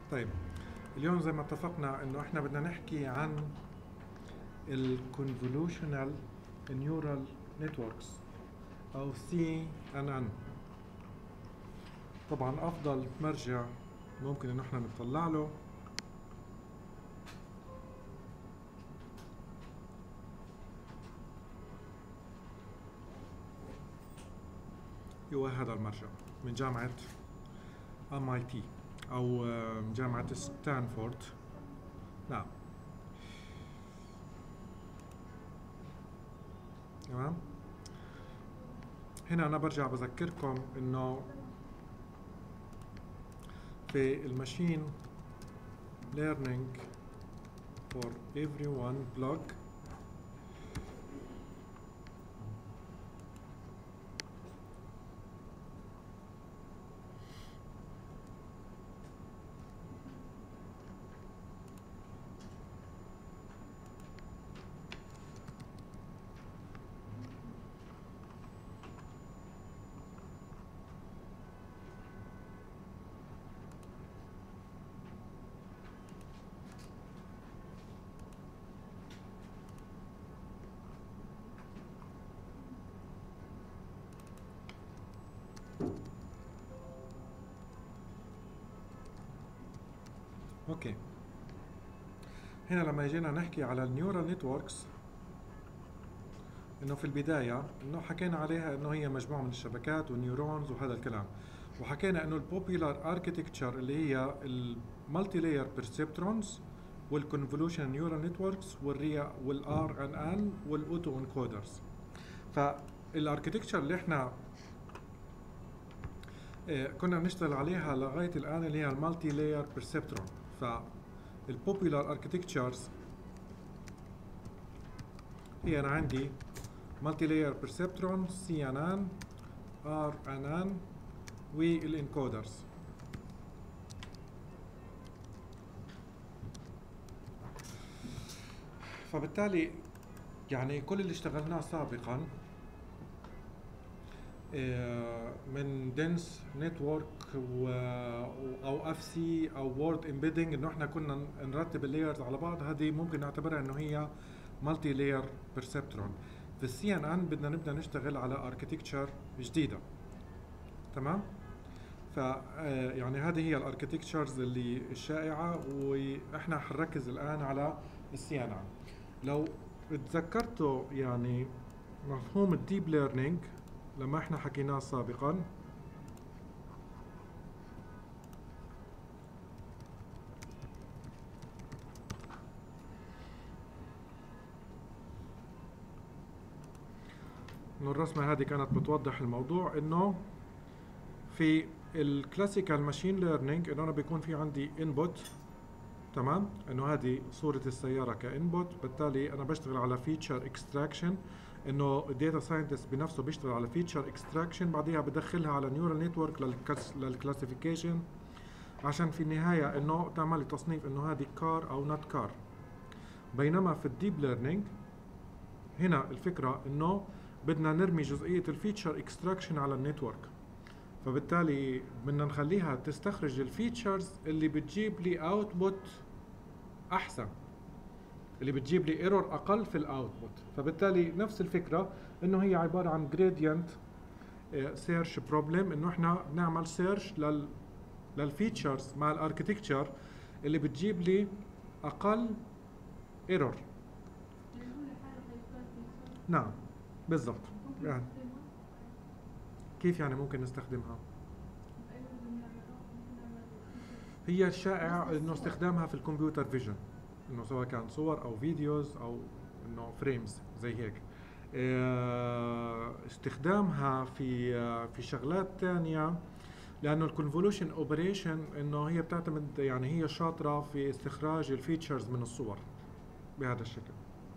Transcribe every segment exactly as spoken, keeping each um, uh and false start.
طيب اليوم زي ما اتفقنا انه احنا بدنا نحكي عن ال convolutional neural networks او سي إن إن. طبعا افضل مرجع ممكن انه احنا نطلع له هو هذا المرجع من جامعة إم آي تي او جامعة ستانفورد. نعم تمام. هنا انا برجع بذكركم انه في الماشين learning for everyone blog اوكي. هنا لما يجينا نحكي على النيورال نتوركس، انه في البداية انه حكينا عليها انه هي مجموعة من الشبكات والنيورونز وهذا الكلام، وحكينا انه البوبيلار اركيتكتشر اللي هي المالتي لاير بيرسبترونز والكونفولوشن نيورال نتوركس والريا والار ان ان والاوتو انكودرز. فالاركيتكتشر اللي احنا كنا بنشتغل عليها لغاية الآن اللي هي المالتي لاير بيرسبترون. فالبوبيلار اركيتكتشرز هي أنا عندي مالتي لاير بيرسبترون، سي إن إن، آر إن إن، والانكودرز. فبالتالي يعني كل اللي اشتغلناه سابقا من دنس نتورك او اف سي او وورد امبيدنج، انه احنا كنا نرتب اللايرز على بعض، هذه ممكن نعتبرها انه هي مالتي لاير بيرسبترون. في السي ان ان بدنا نبدا نشتغل على اركيتكتشر جديده. تمام. ف يعني هذه هي الاركيتكتشرز اللي الشائعه، واحنا حنركز الان على السي ان ان. لو تذكرتوا يعني مفهوم الديب ليرنينج لما احنا حكيناه سابقا، انه الرسمه هذه كانت بتوضح الموضوع، انه في الكلاسيكال ماشين ليرنينج انه انا بيكون في عندي انبوت. تمام. انه هذه صوره السياره كانبوت، بالتالي انا بشتغل على فيتشر اكستراكشن، انه الداتا ساينتست بنفسه بيشتغل على فيتشر اكستراكشن، بعديها بدخلها على نيورال نتورك للكلاسيفيكيشن، عشان في النهايه انه تعمل تصنيف انه هذه كار او نوت كار. بينما في الديب ليرنينج هنا الفكره انه بدنا نرمي جزئيه الفيتشر اكستراكشن على النتورك، فبالتالي بدنا نخليها تستخرج الفيتشرز اللي بتجيب لي اوتبوت احسن، اللي بتجيب لي ايرور اقل في الاوتبوت. فبالتالي نفس الفكره انه هي عباره عن جريدينت سيرش بروبلم، انه احنا بنعمل سيرش لل للفيتشرز مع الاركتكتشر اللي بتجيب لي اقل ايرور. نعم بالضبط. يعني كيف يعني ممكن نستخدمها؟ هي الشائع انه استخدامها في الكمبيوتر فيجن، انه سواء كان صور او فيديوز او انه فريمز زي هيك. استخدامها في في شغلات ثانيه، لانه الكونفولوشن اوبريشن انه هي بتعتمد، يعني هي شاطره في استخراج الفيتشرز من الصور بهذا الشكل.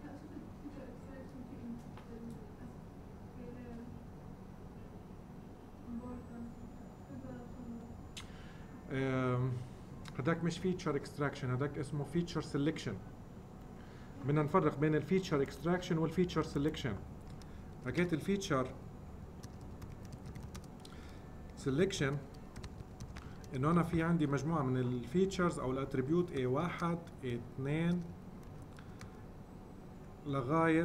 هداك مش فيتشر اكستراكشن، هداك اسمه فيتشر سيلكشن. بدنا نفرق بين الفيتشر اكستراكشن والفيتشر سيلكشن. حكيت الفيتشر سيلكشن انه انا في عندي مجموعه من الفيتشرز او الاتريبيوت إيه واحد إيه اثنين لغايه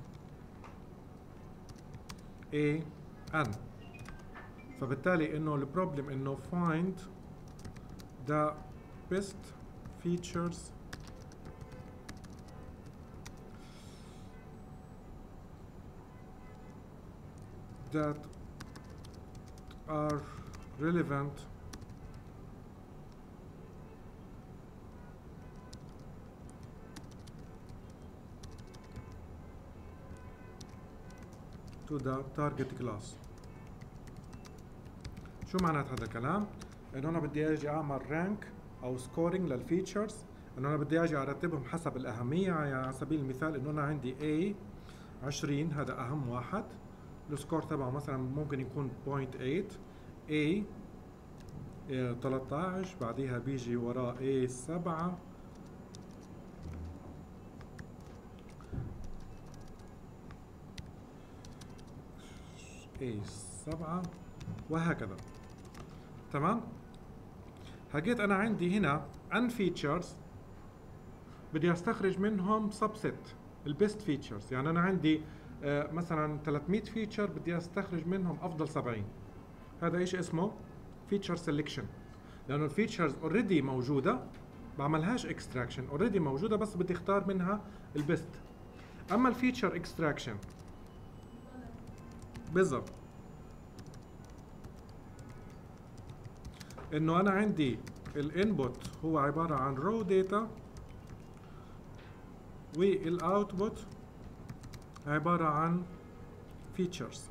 إيه إن. فبالتالي انه البروبلم انه find the best features that are relevant to the target class. شو معنات هذا الكلام؟ انه انا بدي اجي اعمل رانك او سكورينج للفيتشرز، انه انا بدي اجي ارتبهم حسب الاهميه. يعني على سبيل المثال انه انا عندي A عشرين، هذا اهم واحد، السكور تبعه مثلا ممكن يكون صفر فاصلة ثمانية. A ثلاثة عشر، بعديها بيجي وراه A سبعة، A سبعة، وهكذا. تمام؟ هجيت انا عندي هنا ان فيتشرز بدي استخرج منهم سبست البيست فيتشرز. يعني انا عندي آه مثلا ثلاثمية فيتشر بدي استخرج منهم افضل سبعين. هذا ايش اسمه؟ فيتشر سيلكشن، لانه الفيتشرز اوريدي موجوده، بعملهاش اكستراكشن، اوريدي موجوده بس بدي اختار منها البيست. اما الفيتشر اكستراكشن بالضبط انه انا عندي الانبوت هو عباره عن رو داتا والاوتبوت عباره عن فيتشرز.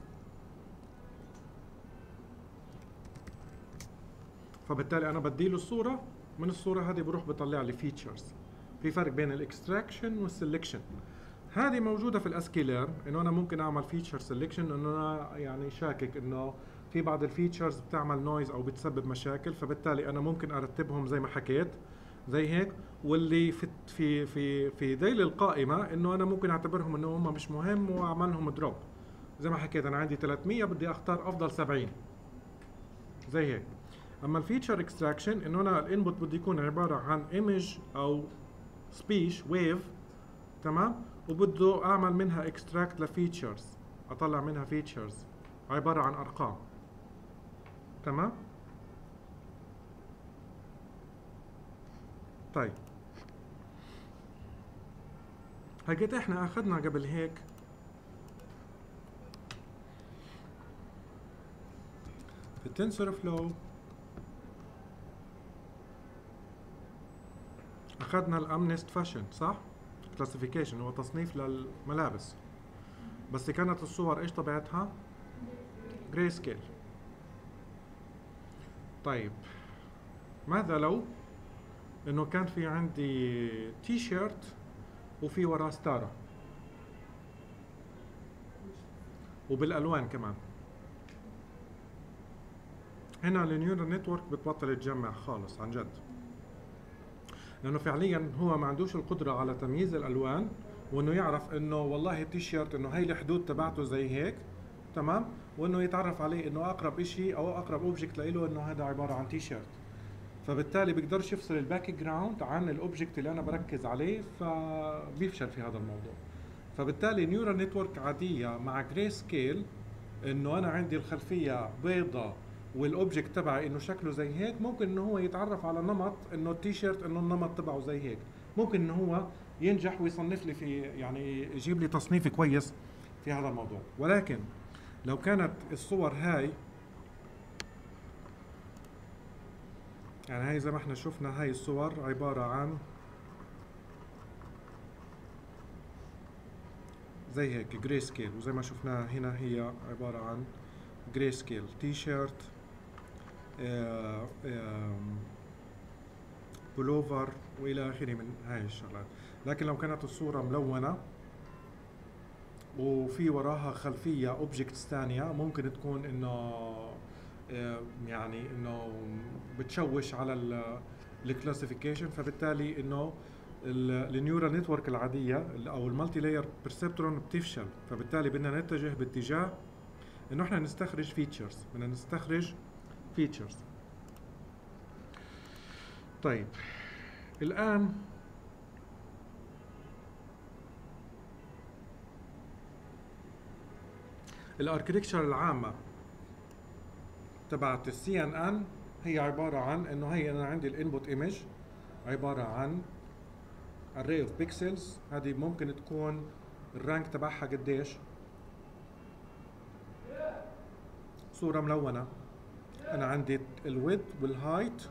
فبالتالي انا بديله الصوره، من الصوره هذه بروح بطلع لي فيتشرز. في فرق بين الاكستراكشن والسلكشن. هذه موجوده في الاسكيلر، انه انا ممكن اعمل فيتشر سلكشن، انه انا يعني شاكك انه في بعض الفيتشرز بتعمل نويز او بتسبب مشاكل، فبالتالي انا ممكن ارتبهم زي ما حكيت زي هيك. واللي في في في في ذيل القائمه انه انا ممكن اعتبرهم انه هم مش مهم واعملهم دروب. زي ما حكيت انا عندي ثلاثمية بدي اختار افضل سبعين زي هيك. اما الفيتشر اكستراكشن انه انا الانبوت بده يكون عباره عن ايمج او سبيش ويف، تمام، وبده اعمل منها اكستراكت لفيتشرز، اطلع منها فيتشرز عباره عن ارقام. تمام. طيب هيك احنا اخذنا قبل هيك في التنسور فلو، اخذنا الامنست فاشن، صح؟ كلاسيفيكيشن هو تصنيف للملابس، بس كانت الصور ايش طبيعتها؟ جراي سكيل. طيب ماذا لو انه كان في عندي تي شيرت وفي وراه ستاره وبالالوان كمان؟ هنا النيورال نتورك بتبطل تجمع خالص عن جد، لانه فعليا هو ما عندوش القدره على تمييز الالوان، وانه يعرف انه والله التي شيرت انه هي الحدود تبعته زي هيك، تمام، وانه يتعرف عليه انه اقرب اشي او اقرب اوبجكت له انه هذا عباره عن تي شيرت. فبالتالي بيقدرش يفصل الباك جراوند عن الاوبجكت اللي انا بركز عليه، فبيفشل في هذا الموضوع. فبالتالي نيورال نتورك عاديه مع جراي سكيل، انه انا عندي الخلفيه بيضاء والاوبجكت تبعي انه شكله زي هيك، ممكن انه هو يتعرف على نمط انه التي شيرت انه النمط تبعه زي هيك، ممكن انه هو ينجح ويصنف لي في، يعني يجيب لي تصنيف كويس في هذا الموضوع. ولكن لو كانت الصور هاي، يعني هاي زي ما احنا شفنا، هاي الصور عبارة عن زي هيك جراي سكيل، وزي ما شفناها هنا هي عبارة عن جراي سكيل تي شيرت، بولوفر والى اخره من هاي الشغلات. لكن لو كانت الصورة ملونة وفي وراها خلفية اوبجكتس ثانية، ممكن تكون انه يعني انه بتشوش على الكلاسيفيكيشن. فبالتالي انه النيورال نتورك العاديه او المالتي لاير بيرسبترون بتفشل. فبالتالي بدنا نتجه باتجاه انه احنا نستخرج فيتشرز، بدنا نستخرج فيتشرز. طيب الآن الاركتكتشر العامة تبعت السي ان ان هي عبارة عن انه هي انا عندي الانبوت ايمج عبارة عن array of pixels. هذه ممكن تكون الرانك تبعها قديش، صورة ملونة. انا عندي الويدث والهايت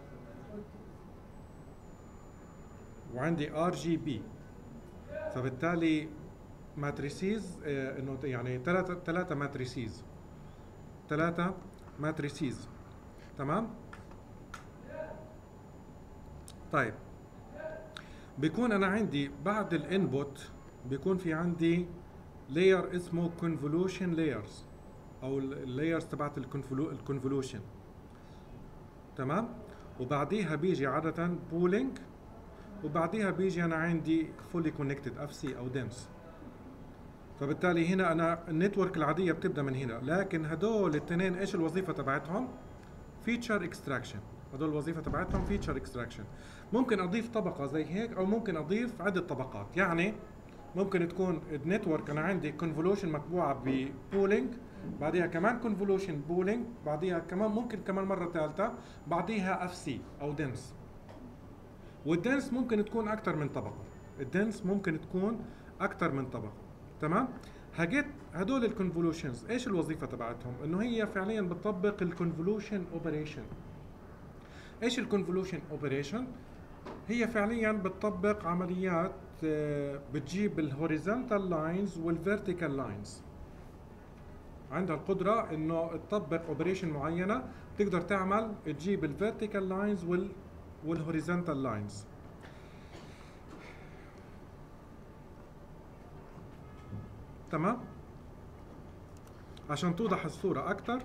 وعندي ار جي بي، فبالتالي ماتريسيز اه انه يعني ثلاثة ثلاثة ماتريسيز ثلاثة ماتريسيز تمام. طيب بيكون انا عندي بعد الانبوت بيكون في عندي لاير اسمه convolution layers او اللايرز تبعت الكونفولوشن تمام. وبعديها بيجي عادة بولينج، وبعديها بيجي انا عندي fully connected اف سي او dense. فبالتالي هنا انا النتورك العاديه بتبدا من هنا، لكن هدول الاثنين ايش الوظيفه تبعتهم؟ فيتشر اكستراكشن. هدول الوظيفه تبعتهم فيتشر اكستراكشن. ممكن اضيف طبقه زي هيك او ممكن اضيف عده طبقات. يعني ممكن تكون النتورك انا عندي كونفولوشن مطبوعه ببولينج، بعديها كمان كونفولوشن بولينج، بعديها كمان ممكن كمان مره ثالثه بعديها اف سي او دنس. والدنس ممكن تكون اكثر من طبقه. الدنس ممكن تكون اكثر من طبقه تمام. هجيت هدول الكونفولوشنز ايش الوظيفه تبعتهم؟ انه هي فعليا بتطبق الكونفولوشن اوبريشن. ايش الكونفولوشن اوبريشن؟ هي فعليا بتطبق عمليات بتجيب الهوريزونتال لاينز والفيرتيكال لاينز. عندها القدره انه تطبق اوبريشن معينه بتقدر تعمل تجيب الفيرتيكال لاينز وال والهوريزونتال لاينز. تمام. عشان توضح الصورة أكتر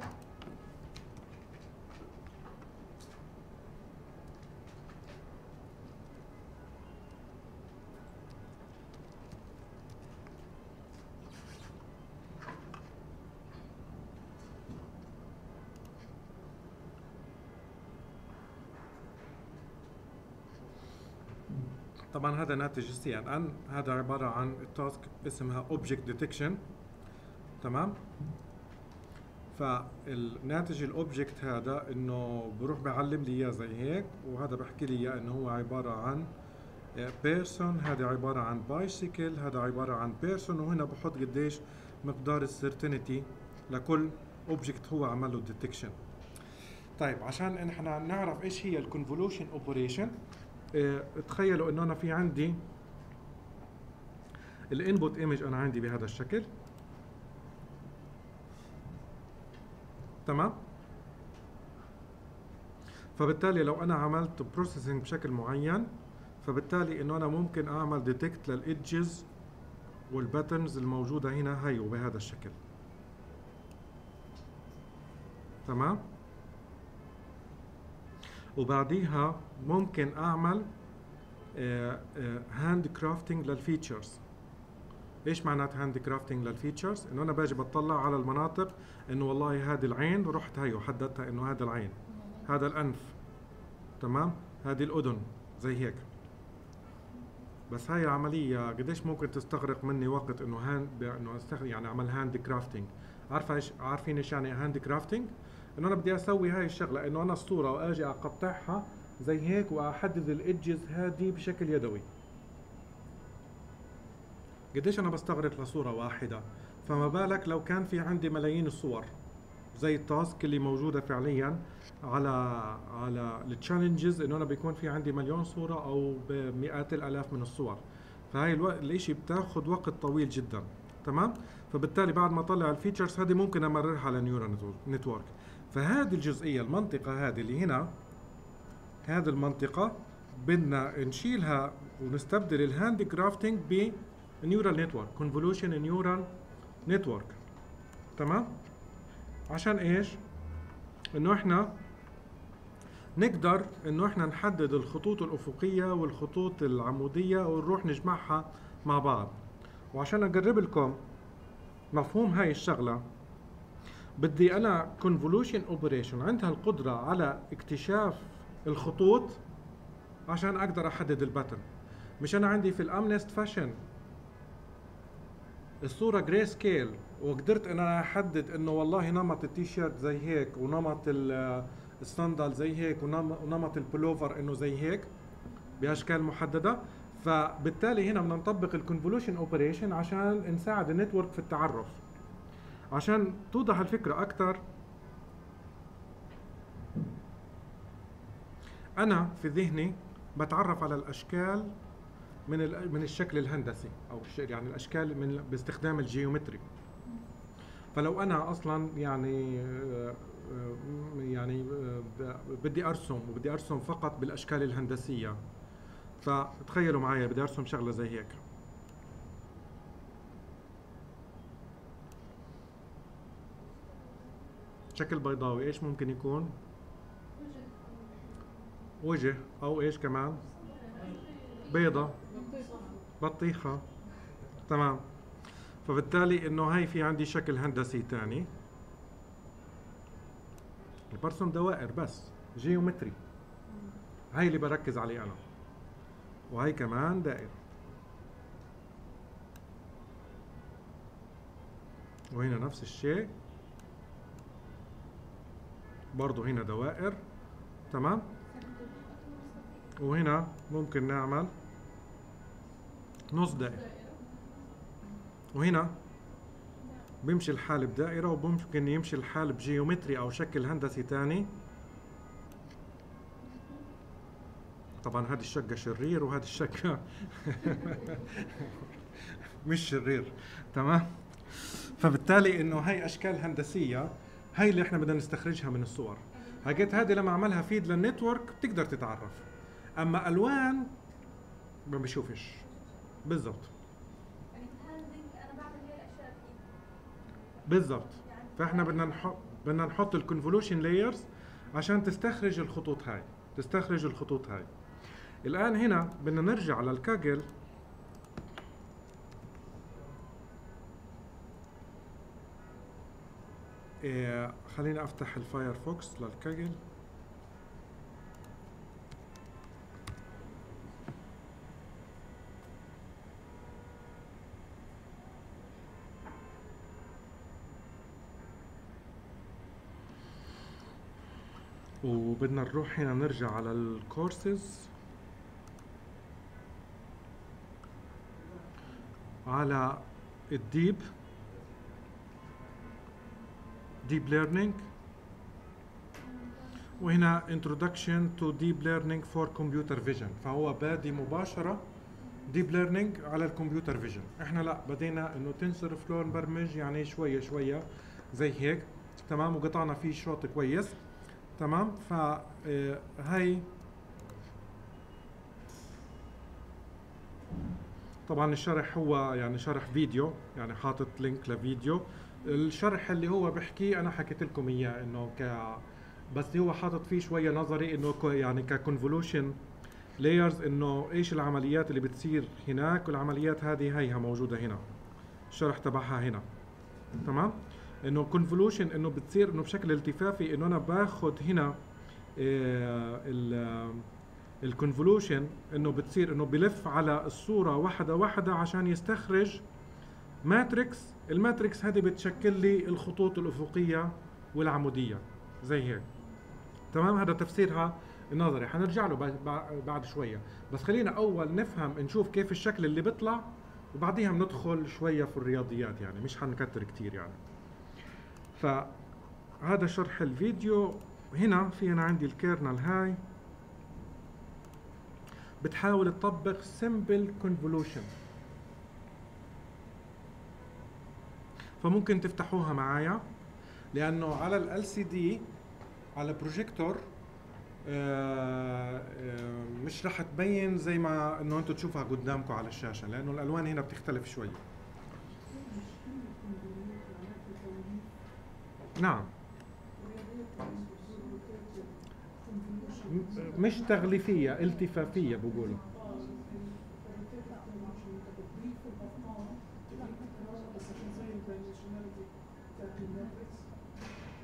طبعا هذا ناتج السي ان ان. هذا عبارة عن تاسك اسمها اوبجكت ديتكشن تمام. فالناتج الاوبجكت هذا انه بروح بعلم لي اياه زي هيك، وهذا بحكي لي اياه انه هو عباره عن بيرسون، هذا عباره عن بايسيكل، هذا عباره عن بيرسون، وهنا بحط قديش مقدار السيرتينيتي لكل اوبجكت هو عمل له ديتكشن. طيب عشان احنا نعرف ايش هي الكونفولوشن اوبريشن، اه تخيلوا انه انا في عندي الانبوت ايمج انا عندي بهذا الشكل تمام. فبالتالي لو انا عملت بروسيسنج بشكل معين، فبالتالي انه انا ممكن اعمل ديتكت للايدجز والباترنز الموجوده هنا هي وبهذا الشكل تمام. وبعديها ممكن اعمل هاند كرافتنج للفيتشرز. ايش معنات هاند كرافتنج للفيتشرز؟ انه انا باجي بطلع على المناطق انه والله هذه العين رحت هي وحددتها انه هذا العين، هذا الانف تمام، هذه الاذن زي هيك. بس هاي العمليه قديش ممكن تستغرق مني وقت انه هاند انه استخدم يعني اعمل هاند كرافتنج. عارفه ايش عارفين ايش يعني هاند كرافتنج؟ انه انا بدي اسوي هاي الشغله، انه انا الصوره واجي اقطعها زي هيك واحدد الايدجز هذه بشكل يدوي. قديش انا بستغرق لصوره واحده؟ فما بالك لو كان في عندي ملايين الصور زي التاسك اللي موجوده فعليا على على التشالنجز، انه انا بيكون في عندي مليون صوره او بمئات الالاف من الصور. فهي الو... الاشي بتاخذ وقت طويل جدا تمام. فبالتالي بعد ما اطلع الفيتشرز هذه ممكن امررها على نيورال نتورك. فهذه الجزئيه المنطقه هذه اللي هنا، هذه المنطقه بدنا نشيلها ونستبدل الهاند كرافتنج ب نيورال نتورك، كونفولوشن نيورال نتورك تمام. عشان ايش؟ انه احنا نقدر انه احنا نحدد الخطوط الافقيه والخطوط العموديه ونروح نجمعها مع بعض. وعشان اقرب لكم مفهوم هاي الشغله، بدي انا كونفولوشن اوبريشن عندها القدره على اكتشاف الخطوط عشان اقدر احدد الباترن. مش انا عندي في الامنست فاشن الصوره جراي سكيل، وقدرت ان انا احدد انه والله نمط التيشيرت زي هيك، ونمط الصندل زي هيك، ونمط البلوفر انه زي هيك باشكال محدده. فبالتالي هنا بدنا نطبق الكونفولوشن اوبريشن عشان نساعد النتورك في التعرف. عشان توضح الفكره اكثر، انا في ذهني بتعرف على الاشكال من من الشكل الهندسي، او يعني الاشكال من باستخدام الجيومتري. فلو انا اصلا يعني يعني بدي ارسم وبدي ارسم فقط بالاشكال الهندسيه، فتخيلوا معي بدي ارسم شغله زي هيك. شكل بيضاوي ايش ممكن يكون؟ وجه، او ايش كمان؟ بيضة، بطيخة. تمام. فبالتالي انه هاي في عندي شكل هندسي ثاني، برسم دوائر بس جيومتري، هاي اللي بركز عليه انا. وهي كمان دائرة، وهنا نفس الشيء برضو، هنا دوائر. تمام. وهنا ممكن نعمل نص دائرة، وهنا بيمشي الحال بدائرة، وممكن يمشي الحال بجيومتري او شكل هندسي ثاني. طبعا هذه الشقة شرير وهذه الشقة مش شرير. تمام. فبالتالي انه هاي اشكال هندسية، هاي اللي احنا بدنا نستخرجها من الصور. حكيت هذه لما اعملها فيد للنتورك بتقدر تتعرف، اما الوان ما بشوفش بالضبط. بالضبط. فاحنا بدنا نحط بدنا نحط الكونفولوشن لايرز عشان تستخرج الخطوط هاي، تستخرج الخطوط هاي. الان هنا بدنا نرجع للكاجل. إيه، خليني افتح الفايرفوكس للكاجل. وبدنا نروح هنا نرجع على الكورسز، على الديب ديب ليرنينج، وهنا introduction to deep learning for computer vision. فهو بادي مباشرة ديب ليرنينج على الكمبيوتر فيجن. احنا لا، بدينا انه تنسر فلو نبرمج يعني شوية شوية زي هيك. تمام. وقطعنا فيه شوط كويس. تمام. فهي طبعا الشرح هو يعني شرح فيديو، يعني حاطط لينك لفيديو. الشرح اللي هو بحكيه انا حكيت لكم اياه انه ك بس هو حاطط فيه شويه نظري، انه يعني ككونفولوشن لايرز، انه ايش العمليات اللي بتصير هناك، والعمليات هذه هيها موجوده هنا، الشرح تبعها هنا. تمام. انه كونفولوشن انه بتصير انه بشكل التفافي، انه انا باخذ هنا ال الكونفولوشن انه بتصير انه بلف على الصوره واحده واحده عشان يستخرج ماتريكس. الماتريكس هذه بتشكل لي الخطوط الافقيه والعموديه زي هيك. تمام. هذا تفسيرها النظري، حنرجع له بعد شويه، بس خلينا اول نفهم نشوف كيف الشكل اللي بيطلع، وبعديها بندخل شويه في الرياضيات، يعني مش حنكتر كتير يعني. فهذا شرح الفيديو. هنا في انا عندي الكيرنل هاي بتحاول تطبق simple convolution، فممكن تفتحوها معايا، لانه على ال إل سي دي على بروجيكتور مش رح تبين زي ما انه انتم تشوفها قدامكم على الشاشه، لانه الالوان هنا بتختلف شوي. نعم. مش تغليفيه، التفافيه بقولوا.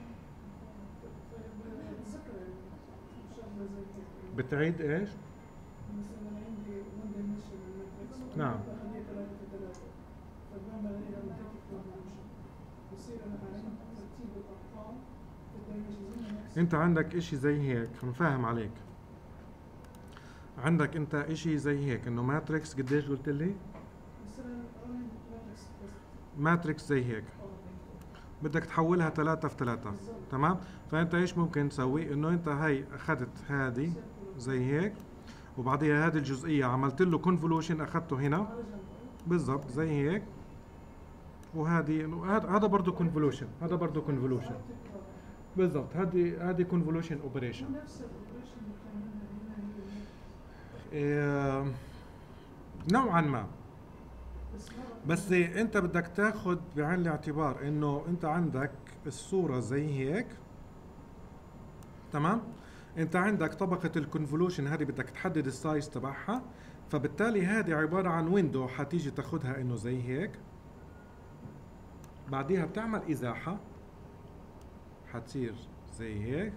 بتعيد ايش؟ مثلا عندي one dimensional matrix نعم. بخليها ثلاثة في ثلاثة فبعمل عليها rotating convolution بصير أنا أعلم ترتيب الأرقام في الدايمنشنز. انت عندك اشي زي هيك، انا فاهم عليك. عندك انت اشي زي هيك انه ماتريكس، قديش قلت لي؟ مثلا ماتريكس ماتريكس زي هيك بدك تحولها ثلاثة في ثلاثة، تمام؟ فانت ايش ممكن تسوي؟ انه انت هاي اخذت هذه زي هيك وبعديها هذه الجزئية عملت له كونفولوشن، اخذته هنا بالضبط زي هيك، وهذه هذا برضه كونفولوشن، هذا برضه كونفولوشن بالضبط. هذه هذه كونفولوشن اوبريشن. نفس الاوبريشن اللي بتعملها هنا هي إيه نوعا ما، بس انت بدك تاخذ بعين الاعتبار انه انت عندك الصورة زي هيك، تمام؟ انت عندك طبقة الكونفولوشن هذه بدك تحدد السايز تبعها، فبالتالي هذه عبارة عن ويندو حتيجي تاخذها انه زي هيك، بعديها بتعمل ازاحة حتصير زي هيك،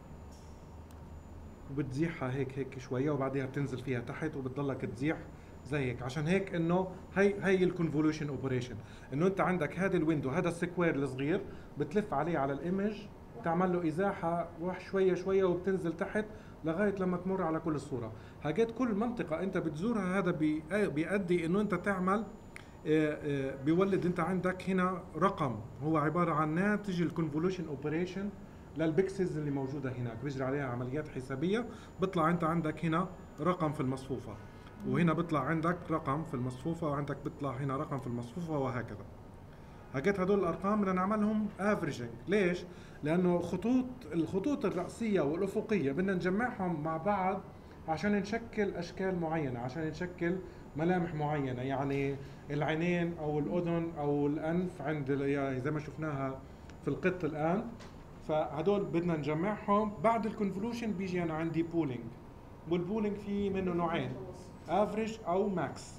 وبتزيحها هيك هيك شوية، وبعديها بتنزل فيها تحت وبتضلك تزيح زي هيك. عشان هيك انه هي هي الكونفولوشن اوبريشن، انه انت عندك هذا الويندو، هذا السكوير الصغير بتلف عليه على الايمج، تعمل له ازاحه واحد شويه شويه وبتنزل تحت لغايه لما تمر على كل الصوره. حاجات كل منطقه انت بتزورها هذا بي- بيؤدي انه انت تعمل آه، آه، بيولد انت عندك هنا رقم هو عباره عن ناتج الكونفولوشن اوبريشن للبكسلز اللي موجوده هناك، بيجري عليها عمليات حسابيه، بيطلع انت عندك هنا رقم في المصفوفه، وهنا بيطلع عندك رقم في المصفوفه، وعندك بيطلع هنا رقم في المصفوفه، وهكذا. حكيت هدول الارقام بدنا نعملهم افريجنج. ليش؟ لانه خطوط الخطوط الرأسيه والافقيه بدنا نجمعهم مع بعض عشان نشكل اشكال معينه، عشان نشكل ملامح معينه، يعني العينين او الاذن او الانف عند يعني زي ما شفناها في القط الان. فهدول بدنا نجمعهم بعد الكونفولوشن. بيجي انا عندي بولينج، والبولينج فيه منه نوعين، افريج او ماكس.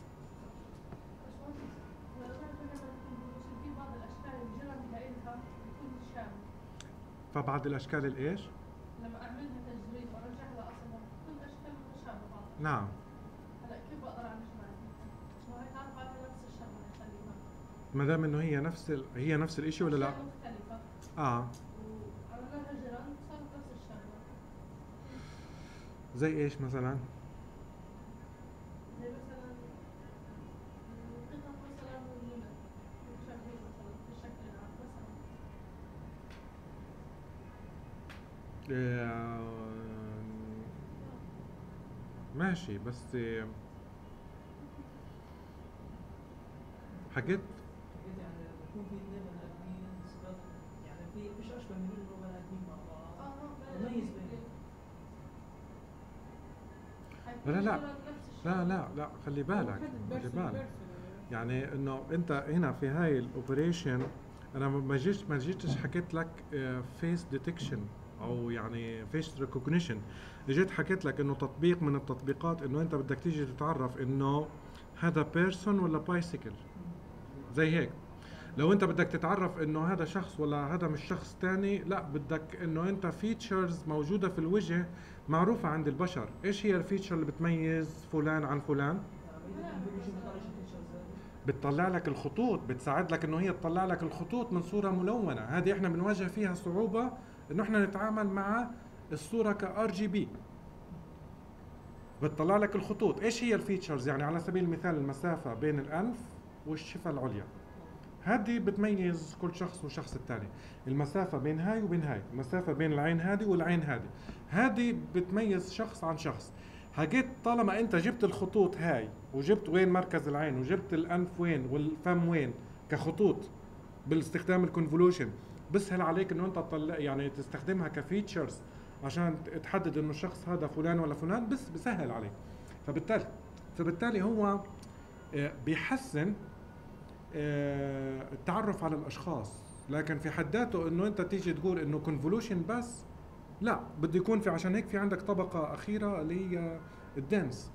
فبعض الاشكال الايش؟ لما اعملها تجريد وارجع لها اصلا كل اشكال متشابهه. نعم. هلا كيف بقدر اعمل جماعه؟ ما هي تعرف على نفس الشغله خليها. ما دام انه هي نفس ال... هي نفس الاشي ولا لا؟ مختلفه. اه. وعملنا جيران صارت نفس الشغله. زي ايش مثلا؟ زي مثلا قطط مثلا والنمر متشابهين مثلا في الشكل العام مثلا. آه... ماشي، بس حكيت يعني بيكون في اثنين بني ادمين صفات، يعني في مش اشبه من انه بني ادمين مع بعض. اه مميز بينهم. لا لا لا لا لا خلي بالك، خلي بالك يعني انه انت هنا في هاي الاوبريشن انا ما جيتش ما جيتش حكيت لك فيس ديتكشن او يعني فيس ريكوجنيشن، جيت حكيت لك انه تطبيق من التطبيقات انه انت بدك تيجي تتعرف انه هذا بيرسون ولا بايسيكل زي هيك. لو انت بدك تتعرف انه هذا شخص ولا هذا مش شخص تاني، لا بدك انه انت فيتشرز موجودة في الوجه معروفة عند البشر. ايش هي الفيتشر اللي بتميز فلان عن فلان؟ بتطلع لك الخطوط، بتساعد لك انه هي تطلع لك الخطوط من صورة ملونة. هذه احنا بنواجه فيها صعوبة انه احنا نتعامل مع الصورة كار جي بي. بتطلع لك الخطوط. ايش هي الفيتشرز؟ يعني على سبيل المثال المسافة بين الانف والشفة العليا، هذه بتميز كل شخص وشخص الثاني. المسافة بين هاي وبين هاي، المسافة بين العين هذه والعين هذه، هذه بتميز شخص عن شخص. حكيت طالما انت جبت الخطوط هاي وجبت وين مركز العين وجبت الانف وين والفم وين كخطوط باستخدام الكونفولوشن، بسهل عليك انه انت تطلع يعني تستخدمها كفيتشرز عشان تحدد انه الشخص هذا فلان ولا فلان، بس بسهل عليك. فبالتالي فبالتالي هو بيحسن التعرف على الاشخاص. لكن في حد ذاته انه انت تيجي تقول انه كونفولوشن بس، لا بده يكون في، عشان هيك في عندك طبقة اخيرة اللي هي الدنس.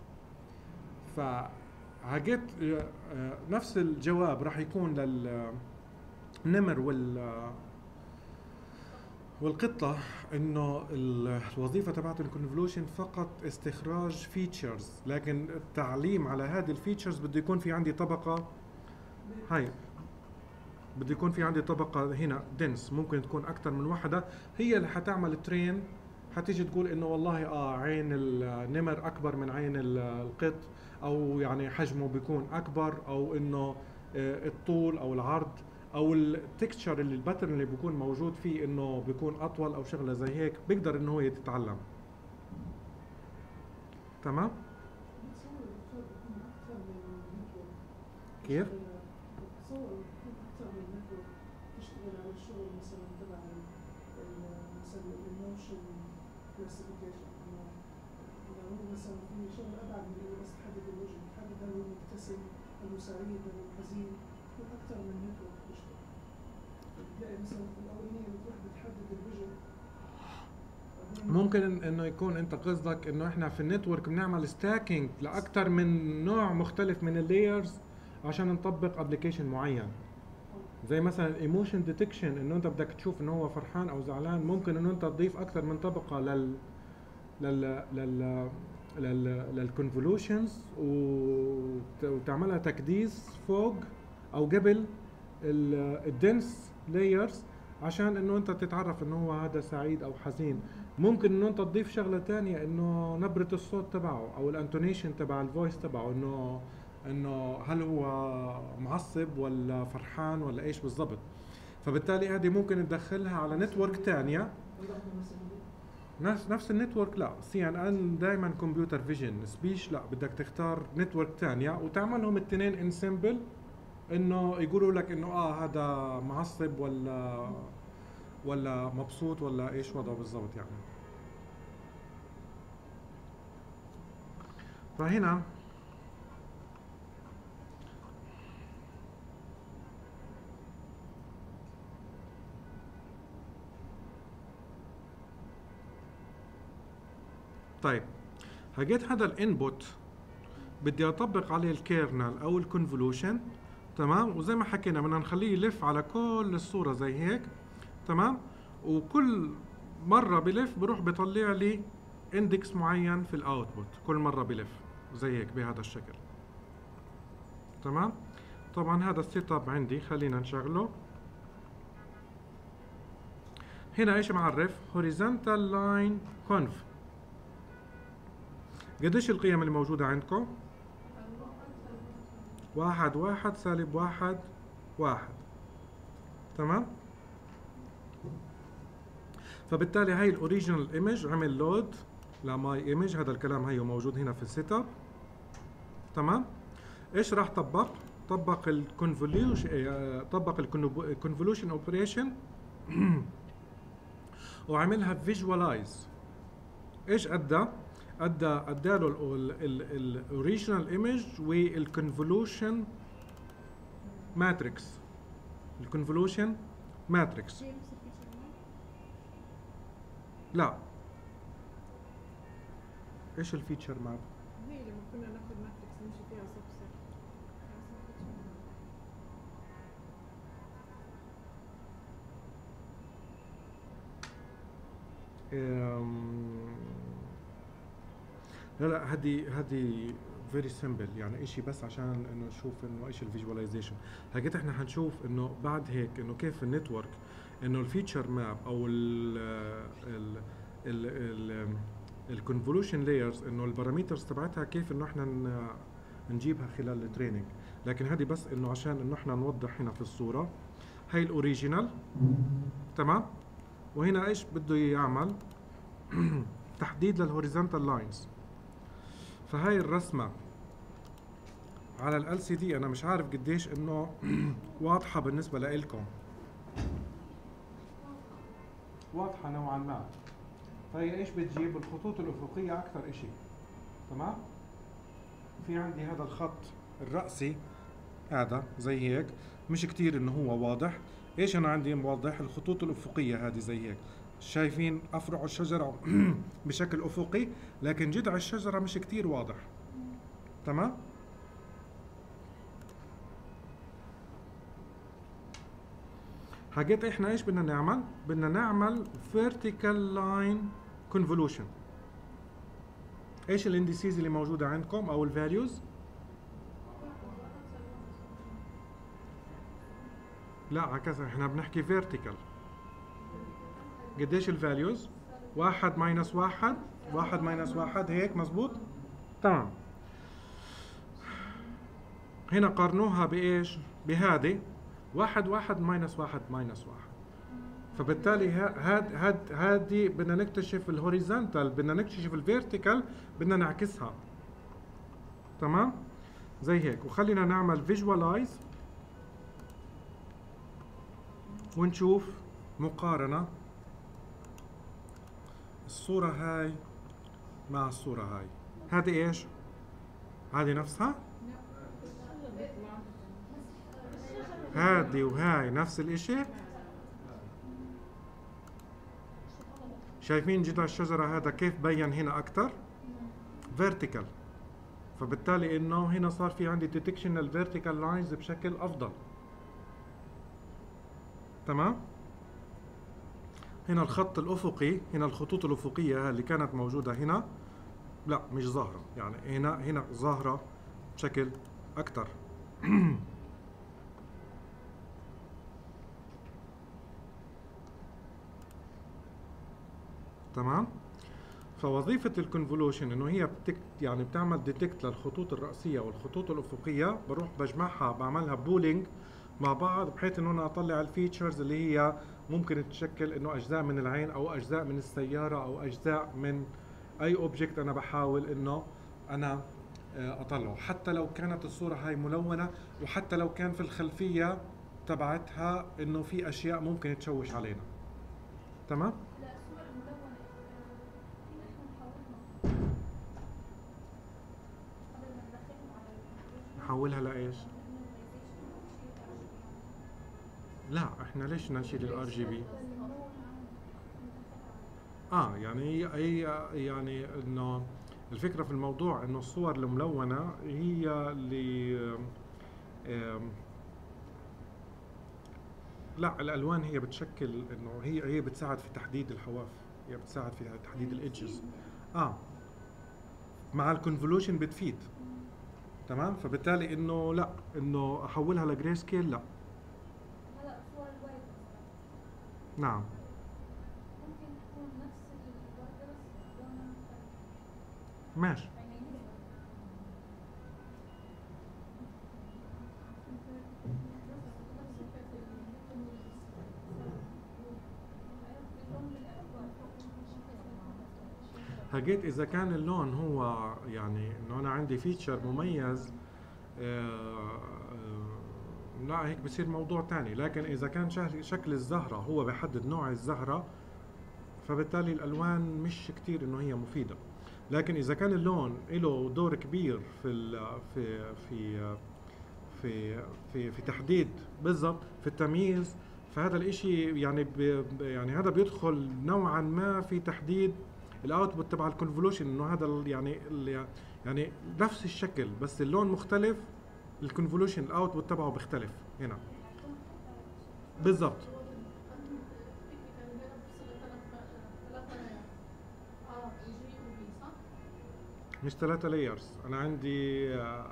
فحكيت نفس الجواب راح يكون للنمر وال والقطة انه ال- الوظيفة تبعت الكونفولوشن فقط استخراج فيتشرز، لكن التعليم على هذه الفيتشرز بده يكون في عندي طبقة، هاي بده يكون في عندي طبقة هنا دنس، ممكن تكون أكثر من واحدة، هي اللي حتعمل ترين، حتيجي تقول إنه والله آه عين النمر أكبر من عين ال- القط، أو يعني حجمه بيكون أكبر، أو إنه آه، الطول أو العرض أو التكتشر اللي الباترن اللي بيكون موجود فيه إنه بيكون أطول أو شغلة زي هيك، بيقدر إنه هو يتعلم. تمام؟ بتصور الدكتور بيكون أكثر من نتورك. كيف؟ بتصور بيكون أكثر من نتورك تشتغل على الشغل مثلا تبع ال- ال- مثلا الايموشن كلاسيفيكيشن، إنه إنه هو مثلا في شغل أبعد من إنه بس تحدد الوجه، تحدد هل هو مبتسم، هل هو سعيد، هل هو حزين، بيكون أكثر من نتورك بتشتغل. بتلاقي مثلا في الأولانية بتروح بتحدد الوجه. بعدين ممكن إن- انه يكون انت قصدك انه احنا في النتورك بنعمل ستاكينج لاكثر من نوع مختلف من اللايرز عشان نطبق ابلكيشن معين، زي مثلا الايموشن ديتكشن، انه انت بدك تشوف انه هو فرحان او زعلان، ممكن انه انت تضيف اكثر من طبقه لل لل لل لل للكونفولوشنز وتعملها تكديس فوق او قبل الدنس لايرز عشان انه انت تتعرف انه هو هذا سعيد او حزين. ممكن انه انت تضيف شغله ثانيه، انه نبره الصوت تبعه او الانتونيشن تبع الفويس تبعه، انه انه هل هو معصب ولا فرحان ولا ايش بالضبط. فبالتالي هذه ممكن تدخلها على نتورك ثانيه، برضه مثلا نفس نفس النتورك. لا، سي ان ان دائما كمبيوتر فيجن، سبيش لا، بدك تختار نتورك ثانيه وتعملهم الاثنين ان سمبل، انه يقولوا لك انه اه هذا معصب ولا ولا مبسوط ولا ايش وضعه بالضبط يعني. فهنا طيب هجيت هذا الانبوت بدي اطبق عليه الكيرنل او الكونفولوشن، تمام، وزي ما حكينا بدنا نخليه يلف على كل الصورة زي هيك، تمام، وكل مرة بلف بروح بيطلع لي اندكس معين في الاوتبوت، كل مرة بلف زي هيك بهذا الشكل، تمام. طبعا هذا السيت اب عندي، خلينا نشغله. هنا ايش معرف؟ horizontal line conf. قديش القيم اللي موجودة عندكم؟ واحد واحد سالب واحد واحد، تمام. فبالتالي هاي الاوريجينال ايمج عمل لود لماي ايمج، هذا الكلام هيو موجود هنا في السيت اب، تمام. ايش راح طبق؟ طبق الكونفوليوشن، طبق الكونفوليوشن اوبريشن وعملها فيجوالايز. ايش ادى؟ ادى ادى له الاوريجينال ايمج والكونفوليوشن ماتريكس، الكونفوليوشن ماتريكس. لا، ايش الفيتشر ماب؟ هي لما كنا ناخذ ماتريكس نمشي فيها صف صف. أم، لا لا، هذه هذه فيري سمبل، يعني اشي بس عشان انه نشوف انه ايش الفيجواليزيشن. هيك احنا حنشوف انه بعد هيك انه كيف النتورك، انه الفيتشر ماب او ال ال ال ال الكونفولوشن لايرز، انه البارامترز تبعتها كيف انه احنا ن- نجيبها خلال التريننج. لكن هذه بس انه عشان انه احنا نوضح هنا في الصورة. هاي الاوريجينال، تمام. وهنا ايش بده يعمل؟ تحديد للهوريزونتال لاينز. فهاي الرسمة على ال سي دي انا مش عارف قديش انه واضحة بالنسبة لإلكم. واضحة نوعا ما. فهي ايش بتجيب؟ الخطوط الافقية اكثر اشي، تمام. في عندي هذا الخط الرأسي، هذا زي هيك، مش كتير انه هو واضح. ايش انا عندي موضح؟ الخطوط الافقية هذه زي هيك، شايفين افرع الشجرة بشكل افقي، لكن جذع الشجرة مش كتير واضح، تمام. حاجات احنا ايش بدنا نعمل؟ بدنا نعمل vertical line convolution. ايش الانديسيز اللي موجوده عندكم او الفاليوز؟ لا عكسها، احنا بنحكي vertical. قديش الفاليوز؟ واحد ماينس واحد، واحد ماينس واحد، هيك مزبوط؟ تمام. هنا قارنوها بايش؟ بهذه واحد واحد ماينس واحد ماينس واحد. فبالتالي هاد هاد هادي بدنا نكتشف الهوريزونتال، بدنا نكتشف الفيرتيكال، بدنا نعكسها. تمام؟ زي هيك. وخلينا نعمل فيجوالايز ونشوف مقارنة الصورة هاي مع الصورة هاي. هذه ايش؟ هذه نفسها؟ هذه وهاي نفس الاشي؟ شايفين جذع الشجرة هذا كيف بين هنا أكثر؟ فيرتيكال. فبالتالي إنه هنا صار في عندي ديتكشن للفيرتيكال لاينز بشكل أفضل. تمام؟ هنا الخط الأفقي، هنا الخطوط الأفقية اللي كانت موجودة هنا لا مش ظاهرة، يعني هنا هنا ظاهرة بشكل أكثر. تمام؟ فوظيفة الكونفولوشن انه هي بتك يعني بتعمل ديتكت للخطوط الرأسية والخطوط الأفقية، بروح بجمعها بعملها بولينج مع بعض بحيث انه انا اطلع الفيتشرز اللي هي ممكن تشكل انه اجزاء من العين او اجزاء من السيارة او اجزاء من اي اوبجكت انا بحاول انه انا اطلعه، حتى لو كانت الصورة هاي ملونة، وحتى لو كان في الخلفية تبعتها انه في اشياء ممكن تشوش علينا. تمام؟ نحولها لايش؟ لا احنا ليش بدنا نشيل الار جي بي؟ اه يعني هي يعني انه الفكره في الموضوع انه الصور الملونه هي اللي لا الالوان هي بتشكل انه هي هي بتساعد في تحديد الحواف، هي بتساعد في تحديد الايدجز. اه مع الكونفولوشن بتفيد. تمام؟ فبالتالي انه لا انه احولها لجري سكيل لا. هلا صور الوايد نعم. ممكن تكون نفس البردرس لونها مختلف. ماشي. هجيت اذا كان اللون هو يعني انه انا عندي فيتشر مميز آه آه لا هيك بصير موضوع تاني، لكن اذا كان شكل الزهرة هو بحدد نوع الزهرة فبالتالي الالوان مش كتير انه هي مفيدة. لكن اذا كان اللون له دور كبير في في في في في في تحديد بالضبط في التمييز، فهذا الاشي يعني يعني هذا بيدخل نوعا ما في تحديد الاوتبوت تبع الكونفولوشن، انه هذا يعني يعني نفس الشكل بس اللون مختلف، الكونفولوشن الاوتبوت تبعه بيختلف هنا بالضبط. مش ثلاثة لايرز، انا عندي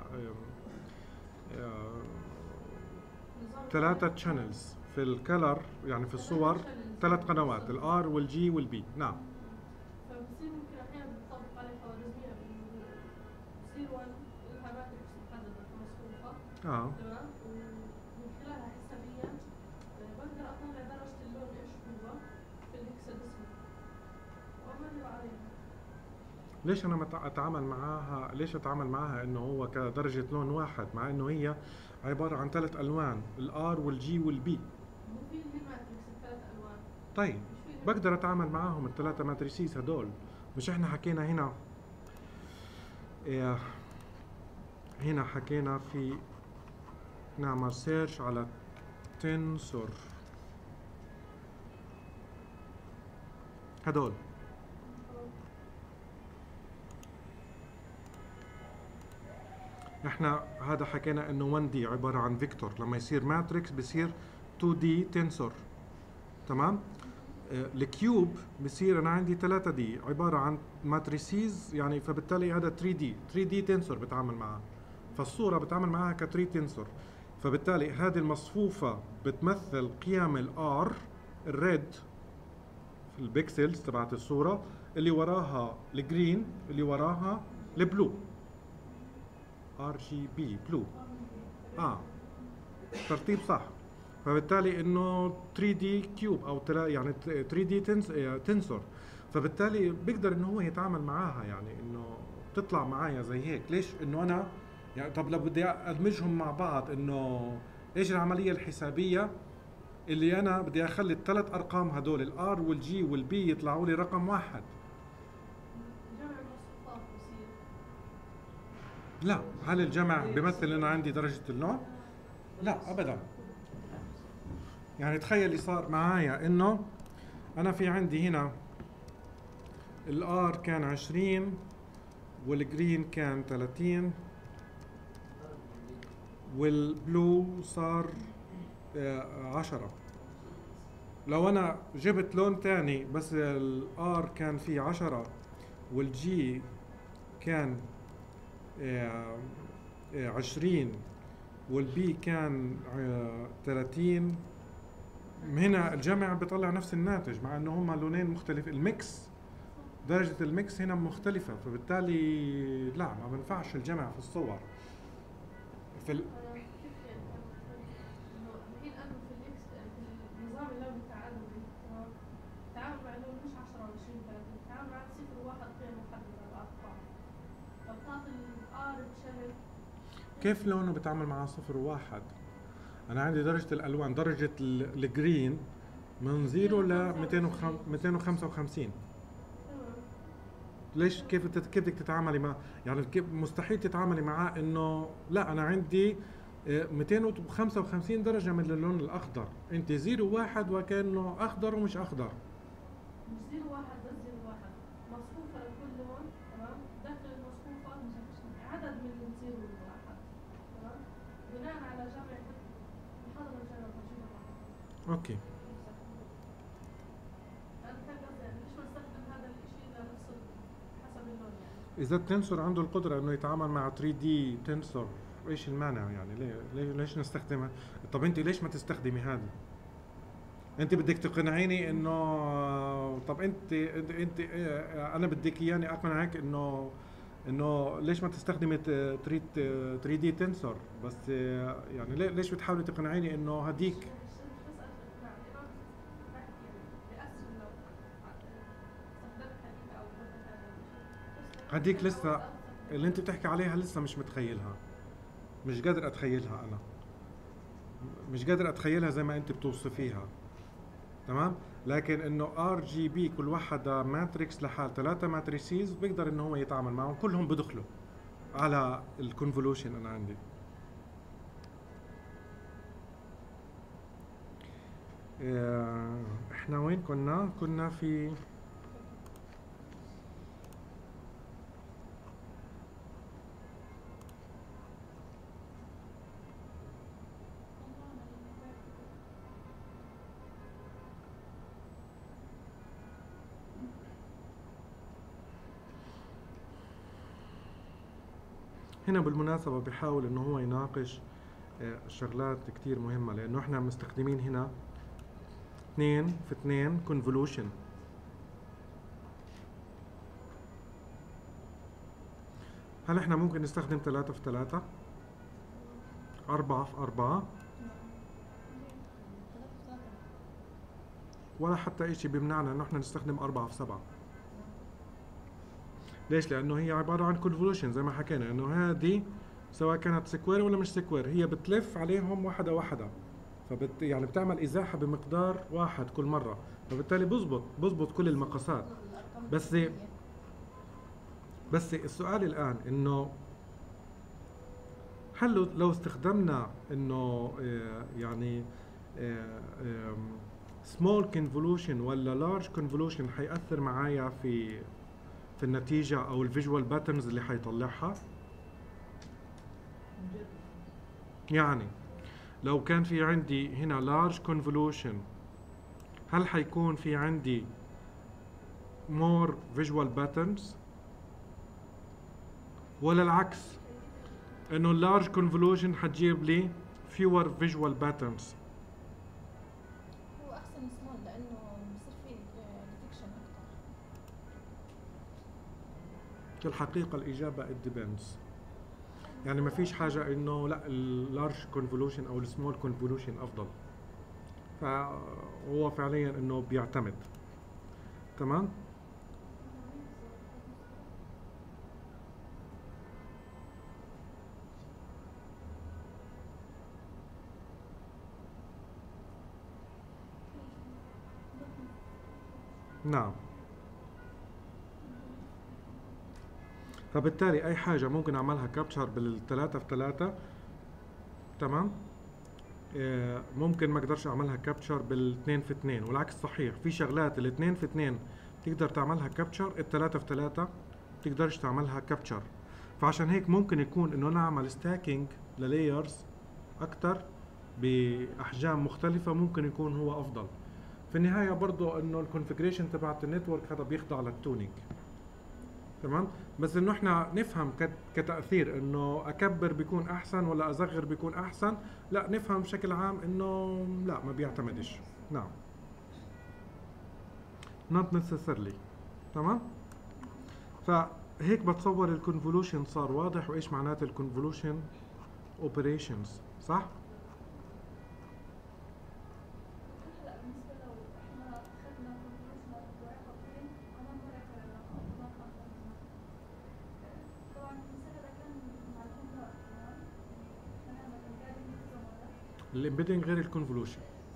ثلاثة تشانلز في الكلر، يعني في الصور ثلاث قنوات، الار والجي والبي. نعم. فبصير ممكن احيانا بتطبق عليه خوارزميه بصير لها ماتريكس محدده مصفوفه. اه تمام، ومن خلالها حسابيا بقدر اطلع درجه اللون ايش هو في الهكساديسمال واعمل عليها. ليش انا اتعامل معاها ليش اتعامل معاها انه هو كدرجه لون واحد، مع انه هي عباره عن ثلاث الوان، الار والجي والبي. مو في اللي ماتريكس الثلاث الوان. طيب بقدر اتعامل معاهم الثلاثه ماتريسيز هدول. مش احنا حكينا هنا إيه هنا حكينا في نعمل سيرش على تنسور هدول. احنا هذا حكينا انه واحد دي عباره عن فيكتور، لما يصير ماتريكس بصير تو دي تنسور. تمام. آه، الكيوب بصير انا عندي ثلاثة دي عباره عن ماتريسيز، يعني فبالتالي هذا ثري دي ثري دي تنسور بتعامل معها، فالصوره بتعامل معها ك ثري تنسور. فبالتالي هذه المصفوفه بتمثل قيم الار الريد في البكسلز تبعت الصوره، اللي وراها الجرين، اللي وراها البلو، ار جي بي بلو. اه ترتيب صح. فبالتالي انه ثري دي كيوب او تلا يعني ثري دي تنسور، فبالتالي بيقدر انه هو يتعامل معاها، يعني انه تطلع معايا زي هيك. ليش؟ انه انا يعني طب لو بدي ادمجهم مع بعض، انه ايش العمليه الحسابيه اللي انا بدي اخلي الثلاث ارقام هدول الار والجي والبي يطلعوا لي رقم واحد؟ جمع مصفوفات بصير. لا، هل الجمع بيمثل انه عندي درجه اللون؟ لا ابدا. يعني تخيل اللي صار معايا انه انا في عندي هنا الار كان عشرين والجرين كان ثلاثين والبلو صار آه، عشرة. لو انا جبت لون تاني بس الار كان فيه عشرة والجي كان آه، آه، عشرين والبي كان آه، ثلاثين، هنا الجمع بيطلع نفس الناتج مع انه هم لونين مختلف. الميكس درجة الميكس هنا مختلفة، فبالتالي لا ما بنفعش الجمع في الصور. في ال... أنا كيف يعني إنه الحين أنا في الإكس في النظام اللون التعاملي، تمام؟ التعامل مع اللون مش عشرة وعشرين ثلاثين، التعامل مع صفر وواحد قيم محددة بأرقام. فبتعطي الآر بشكل كيف لونه بتعامل مع صفر وواحد؟ أنا عندي درجة الألوان، درجة ال- الجرين من زيرو ل مئتين وخمسة وخمسين. تمام. ليش؟ كيف بتت- كيف بدك تتعاملي مع، يعني كيف مستحيل تتعاملي معاه انه لا انا عندي آه، مئتين وخمسة وخمسين درجة من اللون الأخضر، أنت زيرو واحد وكأنه أخضر ومش أخضر. مش زيرو واحد بس زيرو واحد، مصفوفة لكل لون، تمام؟ داخل المصفوفة عدد من الزيرو والواحد، تمام؟ بناء على جمع محاضرة الجمع موجودة معنا. أوكي. أنا كان قصدي يعني ليش ما نستخدم هذا الشيء لنفس حسب اللون يعني؟ إذا التنسور عنده القدرة إنه يتعامل مع ثري دي تنسور، إيش المانع يعني؟ ليه ليه- ليش نستخدمها؟ طب أنت ليش ما تستخدمي هذا؟ أنت بدك تقنعيني إنه طب أنت أنت, انت آه، أنا بدك إياني أقنعك إنه إنه ليش ما تستخدمي ثري دي تنسور؟ بس آه، يعني ليه- ليش بتحاولي تقنعيني إنه هديك؟ مش مش مسألة إقناع، الإقناع بحكي يعني بأسهل لو استخدمت هذيك أو بدك هذا. هديك لسه اللي أنت بتحكي عليها لسه مش متخيلها، مش قادر أتخيلها أنا، مش قادر أتخيلها زي ما أنت بتوصفيها، تمام؟ لكن إنه ار جي بي كل واحدة ماتريكس لحال ثلاثة ماتريسيز بيقدر إنه هو يتعامل معهم كلهم، بدخلوا على الكونفولوشن. أنا عندي آه، إحنا وين كنا؟ كنا في هنا بالمناسبة بحاول إنه هو يناقش آه، شغلات كتير مهمة، لأنه إحنا مستخدمين هنا اثنين في اثنين كونفولوشن. هل إحنا ممكن نستخدم ثلاثة في ثلاثة؟ أربعة في أربعة؟ ولا حتى إشي بيمنعنا إنه إحنا نستخدم أربعة في سبعة. ليش؟ لأنه هي عبارة عن كونفولوشن زي ما حكينا، إنه هذه سواء كانت سكوير ولا مش سكوير هي بتلف عليهم واحدة واحدة، فبت يعني بتعمل إزاحة بمقدار واحد كل مرة، فبالتالي بزبط بزبط كل المقاسات. بس بس السؤال الآن إنه هل لو- لو استخدمنا إنه آه، يعني سمول كونفولوشن ولا لارج كونفولوشن حيأثر معايا في في النتيجة أو الفيجوال باترنز اللي حيطلعها؟ يعني لو كان في عندي هنا large convolution هل حيكون في عندي more visual patterns ولا العكس انه اللارج convolution حتجيب لي fewer visual patterns؟ هو احسن سمول لانه بصير فيه ديتكشن اكثر. في الحقيقة الإجابة it depends. يعني ما فيش حاجة إنه لا اللارج convolution أو السمول convolution أفضل. فهو فعليا إنه بيعتمد. تمام؟ نعم. فبالتالي اي حاجه ممكن اعملها كابتشر بالثلاثه في ثلاثه، تمام، آه ممكن ما اقدرش اعملها كابتشر بالاثنين في اثنين، والعكس صحيح. في شغلات الاثنين في اثنين تقدر تعملها كابتشر، الثلاثه في ثلاثه تقدرش تعملها كابتشر. فعشان هيك ممكن يكون انه نعمل ستاكينج للايرز اكثر باحجام مختلفه، ممكن يكون هو افضل. في النهايه برضو انه الكونفيجريشن تبعت النتورك هذا بيخضع للتونينج، تمام، بس انه احنا نفهم كتاثير انه اكبر بيكون احسن ولا اصغر بيكون احسن، لا نفهم بشكل عام انه لا ما بيعتمدش. نعم not necessarily. تمام. فهيك بتصور الكونفولوشن صار واضح وايش معنات الكونفولوشن اوبريشنز، صح؟ الامبيدنج غير الكونفولوشن.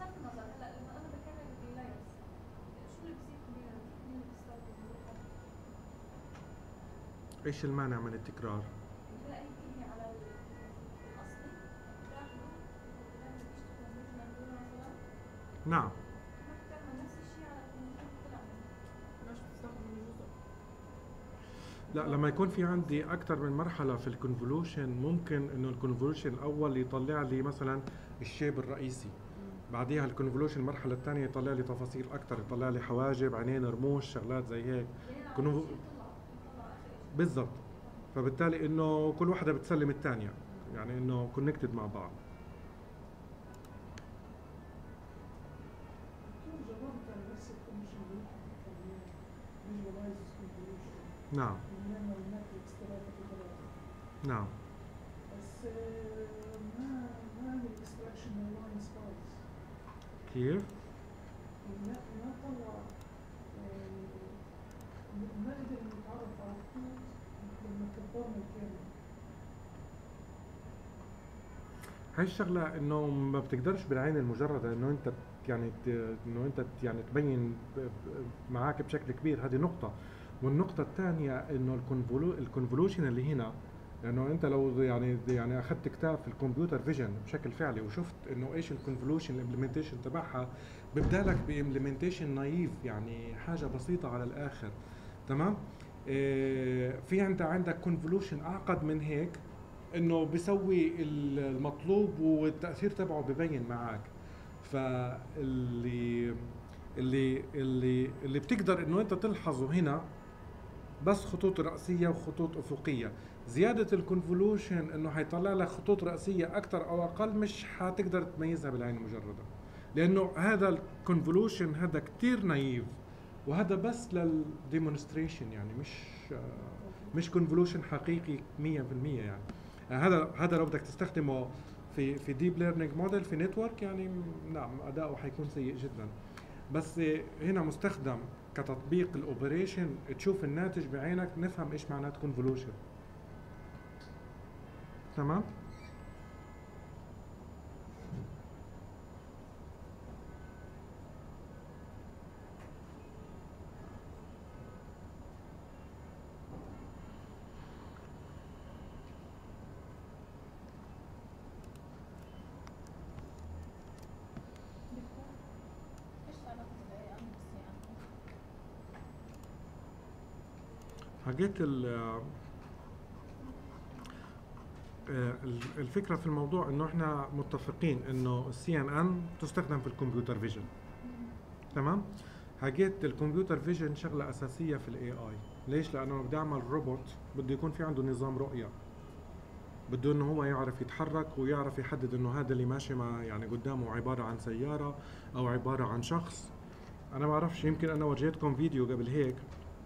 ايش المانع من التكرار؟ نعم. لا لما يكون في عندي اكثر من مرحله في الكونفولوشن، ممكن انه الكونفولوشن الاول يطلع لي مثلا الشيب الرئيسي، بعديها الكونفولوشن المرحله الثانيه يطلع لي تفاصيل اكثر، يطلع لي حواجب، عينين، رموش، شغلات زي هيك. كونفو... بالضبط. فبالتالي انه كل واحده بتسلم الثانيه، يعني انه كونكتد مع بعض. نعم. نعم. بس ما ما عمل اكستراكشن من اللاين سبايس. كيف؟ ما ما طلع، ما قدر نتعرف على الخطوط لما كبرنا الكامل. هاي الشغله انه ما بتقدرش بالعين المجرده انه انت يعني انه انت يعني تبين معك بشكل كبير، هذه نقطه. والنقطة الثانية انه الكونفولو الكونفولوشن اللي هنا، لانه انت لو يعني يعني اخذت كتاب في الكمبيوتر فيجن بشكل فعلي وشفت انه ايش الكونفولوشن الامبلمنتيشن تبعها، بيبدا لك بامبلمنتيشن نايف، يعني حاجة بسيطة على الاخر، تمام؟ إيه في انت عندك كونفولوشن اعقد من هيك، انه بيسوي المطلوب والتأثير تبعه ببين معك. فاللي اللي اللي اللي بتقدر انه انت تلحظه هنا بس خطوط رأسية وخطوط أفقية. زيادة الكونفولوشن انه حيطلع لك خطوط رأسية أكثر أو أقل، مش حتقدر تميزها بالعين المجردة، لأنه هذا الكونفولوشن هذا كتير نايف، وهذا بس للديمونستريشن، يعني مش مش كونفولوشن حقيقي مية بالمية. يعني هذا هذا لو بدك تستخدمه في في ديب ليرنينج موديل في نتورك، يعني نعم أداؤه حيكون سيء جدا. بس هنا مستخدم كتطبيق الاوبريشن، تشوف الناتج بعينك، نفهم ايش معنات كونفولوشن. تمام؟ حكيت الفكرة في الموضوع انه احنا متفقين انه السي ان ان تستخدم في الكمبيوتر فيجن، تمام. حكيت الكمبيوتر فيجن شغله اساسيه في الاي اي. ليش؟ لانه بدي اعمل روبوت بده يكون في عنده نظام رؤيه، بده انه هو يعرف يتحرك ويعرف يحدد انه هذا اللي ماشي مع يعني قدامه عباره عن سياره او عباره عن شخص. انا ما بعرفش، يمكن انا ورجيتكم فيديو قبل هيك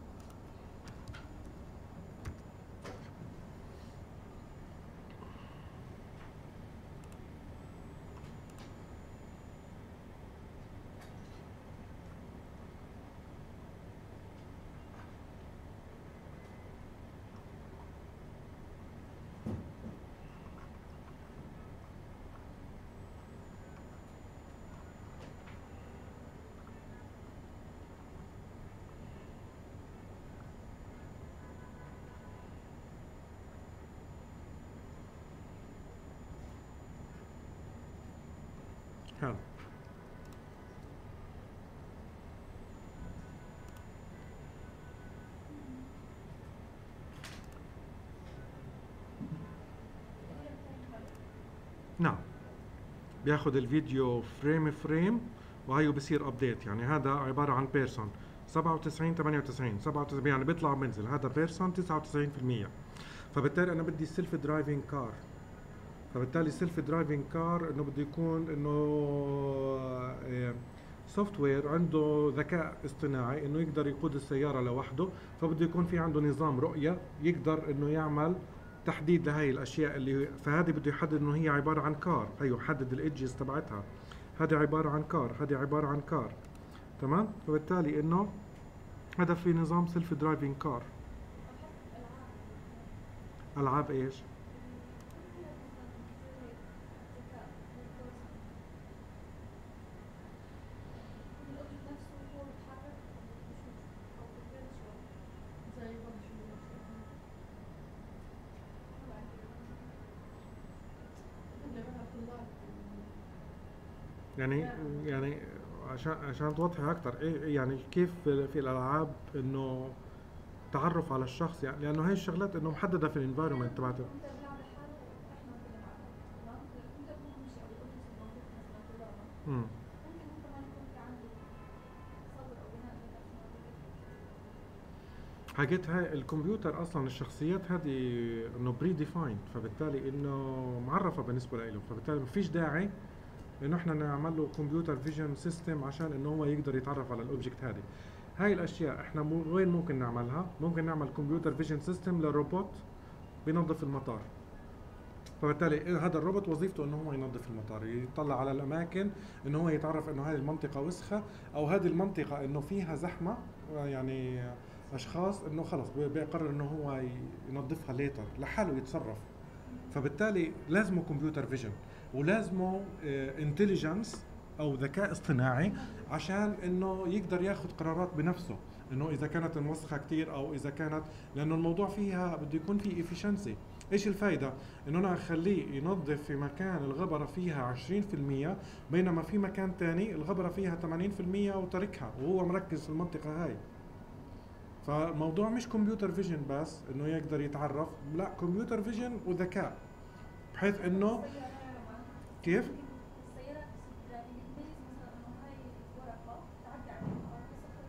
هذا. نعم، بياخذ الفيديو فريم فريم وهيو بصير ابديت. يعني هذا عباره عن بيرسون سبعة وتسعين ثمانية وتسعين سبعة وتسعين، يعني بيطلع بنزل هذا بيرسون تسعة وتسعين بالمية. فبالتالي انا بدي سيلف درايفنج كار، فبالتالي سيلف درايفنج كار انه بده يكون انه سوفت وير عنده ذكاء اصطناعي انه يقدر يقود السياره لوحده، فبده يكون في عنده نظام رؤيه يقدر انه يعمل تحديد لهي الاشياء اللي، فهذه بده يحدد انه هي عباره عن كار، هيو حدد الايدجز تبعتها، هذه عباره عن كار، هذه عباره عن كار. تمام. فبالتالي انه هذا في نظام سيلف درايفنج كار. العاب ايش؟ زي ببجي يعني يعني عشان عشان توضحي اكثر ايه يعني كيف في في الالعاب انه تعرف على الشخص، يعني لانه هي الشغلات انه محدده في الانفايرمنت تبعته. امم حكيت هاي الكمبيوتر اصلا الشخصيات هذه انه بري ديفايند، فبالتالي انه معرفه بالنسبه له، فبالتالي ما فيش داعي انه احنا نعمل له كمبيوتر فيجن سيستم عشان انه هو يقدر يتعرف على الاوبجكت هذه. هاي الاشياء احنا مو وين ممكن نعملها؟ ممكن نعمل كمبيوتر فيجن سيستم لروبوت بينظف المطار. فبالتالي هذا الروبوت وظيفته انه هو ينظف المطار، يطلع على الاماكن، انه هو يتعرف انه هذه المنطقه وسخه او هذه المنطقه انه فيها زحمه، يعني اشخاص، انه خلص بيقرر انه هو ينظفها ليتر لحاله يتصرف. فبالتالي لازمه كمبيوتر فيجن ولازمه انتليجنس او ذكاء اصطناعي عشان انه يقدر ياخذ قرارات بنفسه، انه اذا كانت موسخه كثير او اذا كانت، لانه الموضوع فيها بده يكون في افيشنسي. ايش الفائده؟ انه انا اخليه ينظف في مكان الغبره فيها عشرين بالمية بينما في مكان ثاني الغبره فيها ثمانين بالمية وتركها وهو مركز في المنطقه هاي. فالموضوع مش كمبيوتر فيجن بس انه يقدر يتعرف، لا كمبيوتر فيجن وذكاء، بحيث انه كيف؟ السيارات يعني بتميز مثلا انه هاي ورقه تعدي عليها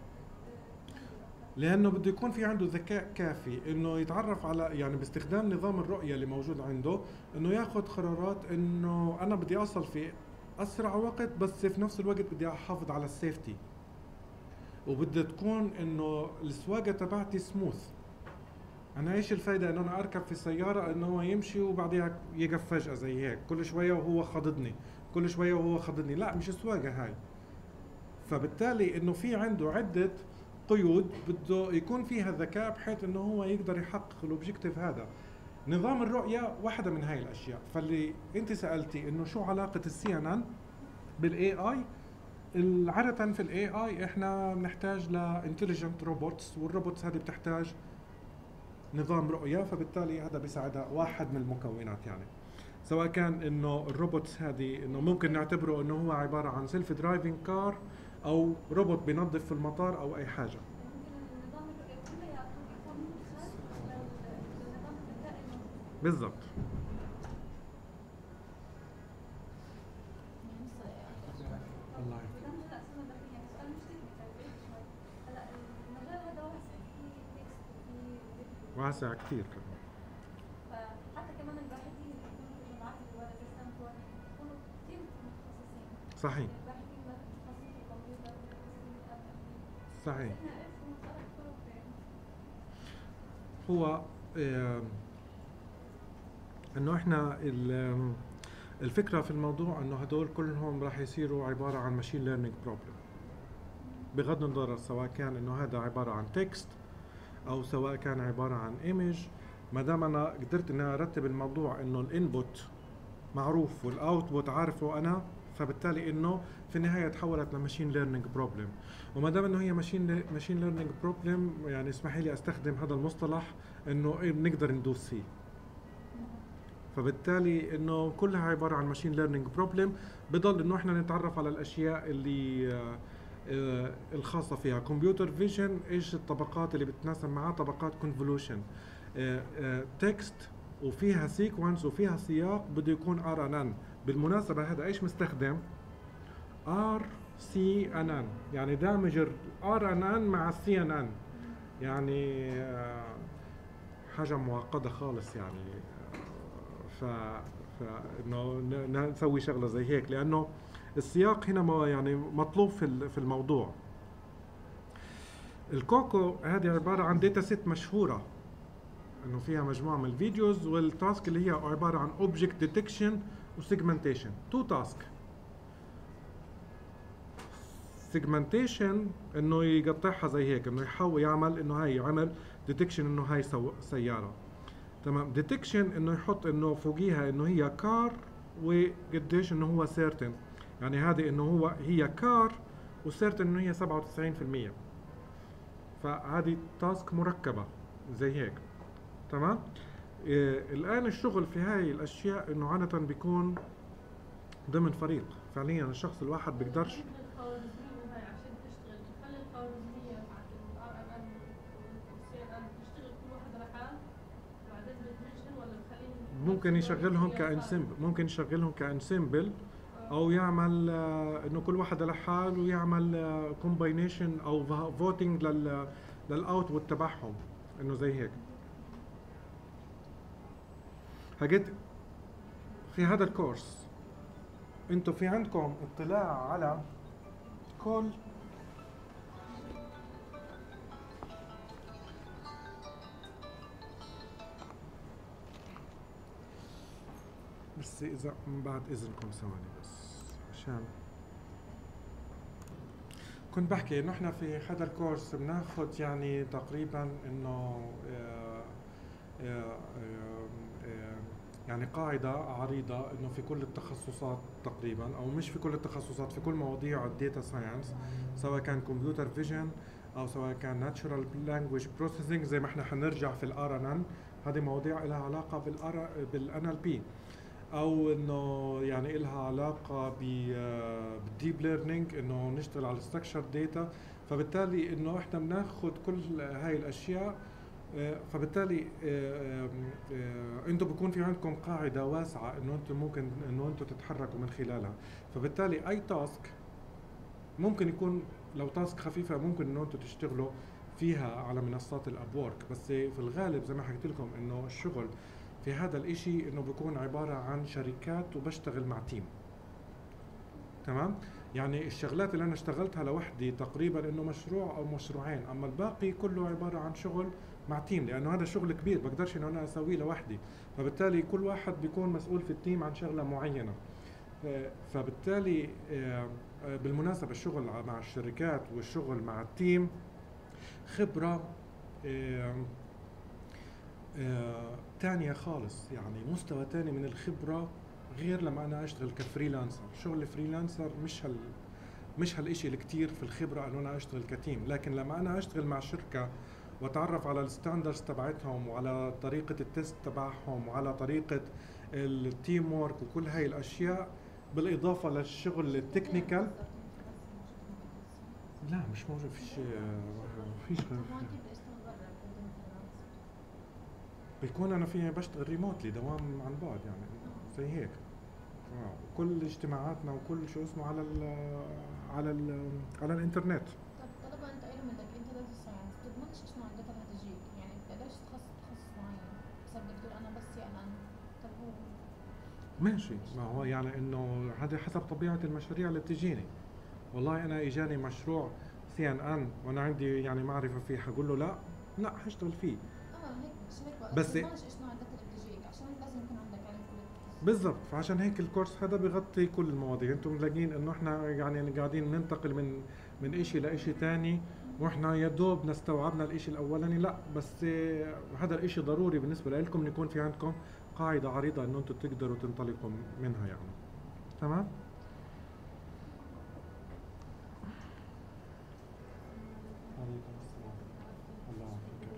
لانه بده يكون في عنده ذكاء كافي انه يتعرف على، يعني باستخدام نظام الرؤيه اللي موجود عنده، انه ياخذ قرارات انه انا بدي اصل في اسرع وقت بس في نفس الوقت بدي احافظ على السيفتي، وبدها تكون انه السواقه تبعتي سموث. انا ايش الفايده انه انا اركب في السياره انه هو يمشي وبعدها يقف فجاه زي هيك كل شويه وهو خضدني كل شويه وهو خضدني، لا مش سواقه هاي. فبالتالي انه في عنده عده قيود بده يكون فيها ذكاء بحيث انه هو يقدر يحقق الاوبجيكتيف هذا. نظام الرؤيه واحده من هاي الاشياء. فاللي انت سالتي انه شو علاقه السي ان ان بالاي اي، عادة في الاي اي احنا بنحتاج لانتليجنت روبوتس، والروبوتس هذه بتحتاج نظام رؤيه، فبالتالي هذا بيساعدها واحد من المكونات. يعني سواء كان انه الروبوتس هذه انه ممكن نعتبره انه هو عباره عن سيلف درايفنج كار او روبوت بينظف في المطار او اي حاجه. النظام الرؤية كلياته يكون مدخل للنظام الذكاء الموجود. بالضبط. الله يعافيك. واسع كثير كمان. فحتى كمان الباحثين اللي بيكونوا في الجامعات اللي ورا زي ستانفورد بيكونوا كثير متخصصين. صحيح. الباحثين متخصصين في الكمبيوتر متخصصين في الألف. صحيح. احنا ايش بنختار طرق يعني. هو آه انه احنا ال- الفكره في الموضوع انه هدول كلهم راح يصيروا عباره عن ماشين ليرنينج بروبلم، بغض النظر سواء كان انه هذا عباره عن تكست او سواء كان عباره عن ايمج. ما دام انا قدرت اني ارتب الموضوع انه الانبوت معروف والاوتبوت عارفه انا، فبالتالي انه في النهايه تحولت لماشين ليرنينج بروبلم. وما دام انه هي ماشين ماشين ليرنينج بروبلم، يعني اسمحي لي استخدم هذا المصطلح انه إيه بنقدر ندوس فيه. فبالتالي انه كلها عباره عن ماشين ليرنينج بروبلم. بضل انه احنا نتعرف على الاشياء اللي آه، آه، الخاصه فيها. كمبيوتر فيجن ايش الطبقات اللي بتتناسب معها؟ طبقات كونفولوشن تكست، وفيها سيكونس وفيها سياق بده يكون ار ان ان. بالمناسبه هذا ايش مستخدم؟ ار سي ان ان، يعني دامج الار ان ان مع السي ان ان، يعني آه، حاجه معقده خالص يعني. ف فانه ن- نسوي شغله زي هيك، لانه السياق هنا ما يعني مطلوب في ال- في الموضوع. الكوكو هذه عباره عن داتا سيت مشهوره انه فيها مجموعه من الفيديوز، والتاسك اللي هي عباره عن اوبجكت ديتكشن وسيجمنتيشن. تو تاسك. سيجمنتيشن انه يقطعها زي هيك، انه يحاول يعمل انه هاي عمل ديتكشن انه هاي سو سياره. تمام. ديتكشن انه يحط انه فوقيها انه هي كار وقديش انه هو سيرتن، يعني هذه انه هو هي كار وسيرتن انه هي سبعة وتسعين بالمية. فهذه تاسك مركبه زي هيك. تمام. إيه الان الشغل في هاي الاشياء انه عاده بيكون ضمن فريق. فعليا الشخص الواحد بيقدرش. الخوارزمية هاي عشان تشتغل تخلي الخوارزمية تاعت الار ان ان والسي ان ان تشتغل كل واحدة لحال وبعدين بتدمجهن، ولا بخليهم ممكن يشغلهم كانسمبل، ممكن يشغلهم كانسمبل، او يعمل آه، انه كل واحد لحال ويعمل كومباينيشن او فوتنج لل للاوتبوت تبعهم، انه زي هيك. حكيت في هذا الكورس انتم في عندكم اطلاع على كل بس اذا من بعد اذنكم ثواني بس عشان كنت بحكي انه احنا في هذا الكورس بناخذ يعني تقريبا انه آه، آه، آه، آه، يعني قاعدة عريضة انه في كل التخصصات تقريبا، او مش في كل التخصصات، في كل مواضيع الداتا ساينس، سواء كان كمبيوتر فيجن او سواء كان ناتشورال لانجويج بروسيسنج زي ما احنا حنرجع في الار ان ان. هذه مواضيع لها علاقة بالار بالان ال بي، او انه يعني لها علاقه بالديب ليرنينج، انه نشتغل على الستراكشر داتا. فبالتالي انه احنا بناخذ كل هاي الاشياء. آه، فبالتالي آه، آه، انتم بكون في عندكم قاعده واسعه انه انتم ممكن انه انتم تتحركوا من خلالها. فبالتالي اي تاسك ممكن يكون، لو تاسك خفيفه ممكن انه انتم تشتغلوا فيها على منصات الابورك، بس في الغالب زي ما حكيت لكم انه الشغل في هذا الاشي انه بيكون عبارة عن شركات وبشتغل مع تيم. تمام. يعني الشغلات اللي انا اشتغلتها لوحدي تقريبا انه مشروع او مشروعين، اما الباقي كله عبارة عن شغل مع تيم، لانه هذا شغل كبير بقدرش انه انا اسويه لوحدي. فبالتالي كل واحد بيكون مسؤول في التيم عن شغلة معينة. فبالتالي بالمناسبة الشغل مع الشركات والشغل مع التيم خبرة آه، تانية خالص، يعني مستوى تاني من الخبرة، غير لما أنا أشتغل كفريلانسر. شغل الفريلانسر مش هال مش هالإشي الكتير في الخبرة إنه أنا أشتغل كتيم، لكن لما أنا أشتغل مع شركة وأتعرف على الستاندرز تبعتهم وعلى طريقة التست تبعهم وعلى طريقة التيم وورك وكل هاي الأشياء، بالإضافة للشغل التكنيكال. لا مش موجود، فيش فيش بيكون انا فيها بشتغل ريموتلي، دوام عن بعد يعني زي هيك. آه. كل اجتماعاتنا وكل شو اسمه على ال على ال على الانترنت. طب طالما انت قايل بدك انت داتا ساينس، تضمنش ايش نوع الداتا اللي هتجيك؟ يعني ما بتقدرش تخصص تخصص انا بس يعني طب هو ماشي، ما هو يعني انه هذا حسب طبيعة المشاريع اللي بتجيني. والله انا اجاني مشروع سي ان ان وانا عندي يعني معرفة فيه، حقول له لا لا حشتغل فيه. اه هيك مش هيك بقى، بس- بس ماشي ايش نوع الداتا اللي بتجيك عشان لازم يكون عندك علم كل التخصصات. بالضبط، فعشان هيك الكورس هذا بغطي كل المواضيع. انتم ملاقين انه احنا يعني قاعدين ننتقل من من اشي لاشي تاني، واحنا يا دوب نستوعبنا الاشي الاولاني. لا بس آه، هذا الاشي ضروري بالنسبة لكم يكون في عندكم قاعدة عريضة انه انتم تقدروا تنطلقوا منها يعني. تمام؟ عليكم السلام. الله يعافيك.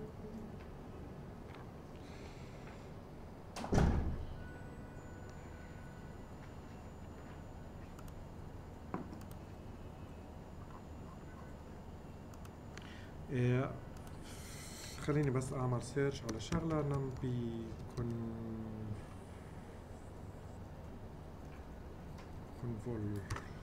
إيه، خليني بس اعمل سيرش على شغلة نم بيكون كونفول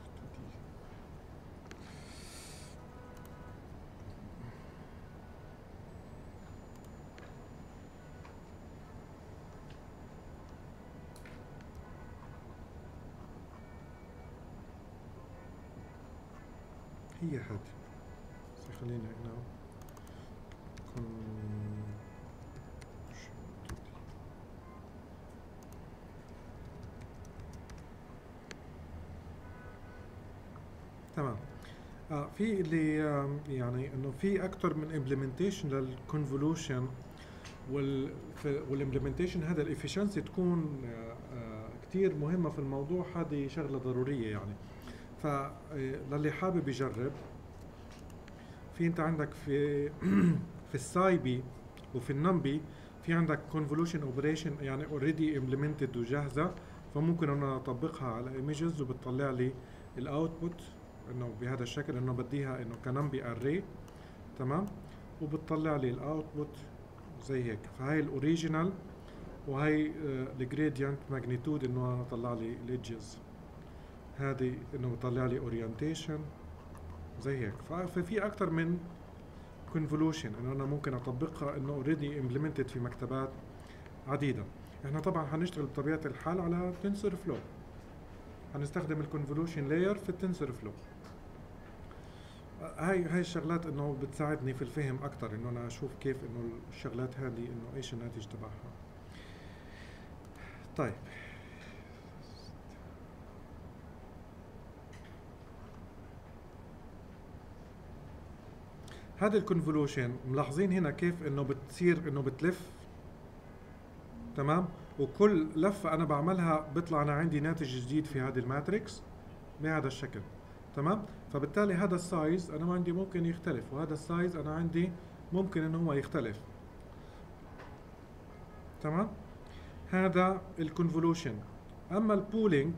هي هذه. بس خليني هنا كون تمام. آه في اللي آه يعني انه في اكثر من امبلمنتيشن للكونفولوشن، وال والامبلمنتيشن هذا الافشنسي تكون آه آه كثير مهمه في الموضوع. هذه شغله ضروريه يعني. فللي حابب يجرب، في انت عندك في في السايبي وفي النمبي في عندك كونفولوشن اوبريشن يعني اوريدي امبلمنتد وجاهزه، فممكن انا اطبقها على ايمجز وبتطلع لي الاوتبوت انه بهذا الشكل، انه بديها انه كنمبي اري. تمام؟ وبتطلع لي الاوتبوت زي هيك. فهاي الاوريجينال، وهي الجريدينت ماجنيتود انه طلع لي الايدجز. هذه انه بطلع لي اورينتيشن زي هيك. ففي اكثر من كونفولوشن انه انا ممكن اطبقها انه اوريدي امبلمنتد في مكتبات عديده. احنا طبعا حنشتغل بطبيعه الحال على تنسور فلو، حنستخدم الكونفولوشن لاير في التنسور فلو. هاي هاي الشغلات انه بتساعدني في الفهم اكثر، انه انا اشوف كيف انه الشغلات هذه انه ايش الناتج تبعها. طيب هذا الكونفولوشن ملاحظين هنا كيف انه بتصير انه بتلف. تمام؟ وكل لفة انا بعملها بيطلع انا عندي ناتج جديد في هذه الماتريكس بهذا الشكل. تمام؟ فبالتالي هذا السايز انا عندي ممكن يختلف، وهذا السايز انا عندي ممكن انه هو يختلف. تمام؟ هذا الكونفولوشن. اما البولينج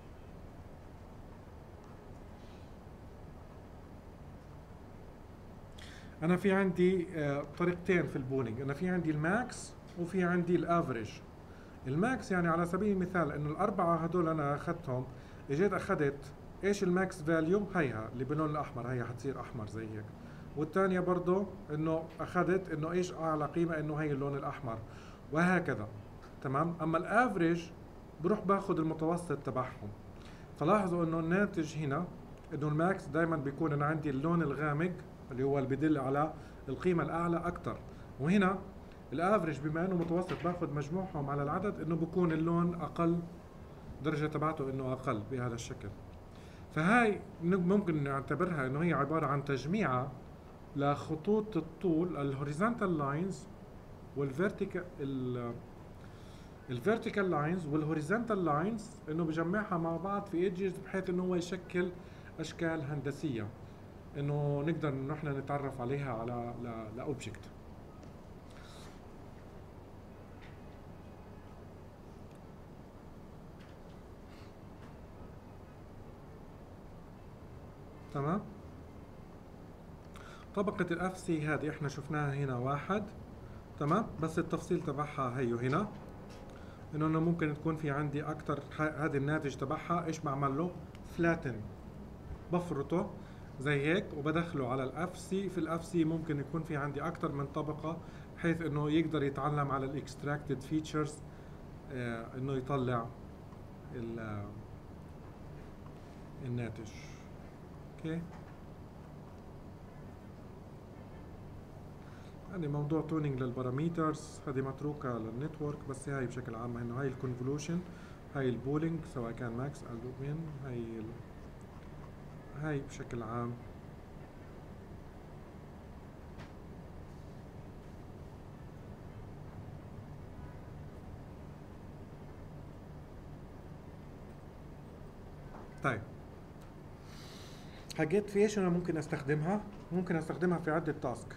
انا في عندي آه طريقتين في البولينج. انا في عندي الماكس وفي عندي الافريج. الماكس يعني على سبيل المثال انه الاربعه هدول انا اخذتهم، اجيت اخذت ايش الماكس فاليو، هيها اللي باللون الاحمر، هي حتصير احمر زي هيك. والثانيه برضه انه اخذت انه ايش اعلى قيمه، انه هي اللون الاحمر، وهكذا. تمام؟ اما الافريج بروح باخذ المتوسط تبعهم. فلاحظوا انه الناتج هنا انه الماكس دائما بيكون انا عندي اللون الغامق اللي هو اللي بدل على القيمه الاعلى اكثر، وهنا الافريج بما انه متوسط باخذ مجموعهم على العدد انه بكون اللون اقل، درجه تبعته انه اقل بهذا الشكل. فهاي ممكن نعتبرها انه هي عباره عن تجميعه لخطوط الطول الهوريزونتال لاينز والفيرتيكال الفيرتيكال لاينز والهوريزونتال لاينز، انه بجمعها مع بعض في ايدجز بحيث انه هو يشكل اشكال هندسيه انه نقدر انه احنا نتعرف عليها على لاوبجكت. تمام؟ طبقة الاف سي هذه احنا شفناها هنا واحد. تمام؟ بس التفصيل تبعها هيو هنا، انه انا ممكن تكون في عندي اكثر. هذا الناتج تبعها ايش بعمل له؟ فلاتن، بفرطه زي هيك وبدخله على الاف سي. في الاف سي ممكن يكون في عندي اكثر من طبقة بحيث انه يقدر يتعلم على الاكستراكتد فيتشرز، انه يطلع الناتج. اوكي، يعني موضوع تونينج للباراميترز هذه متروكه للنتورك، بس هاي بشكل عام انه هاي الكونفولوشن، هاي البولينج سواء كان ماكس او من هاي ال... هاي بشكل عام. طيب حاجات في ايش انا ممكن استخدمها؟ ممكن استخدمها في عدة تاسك.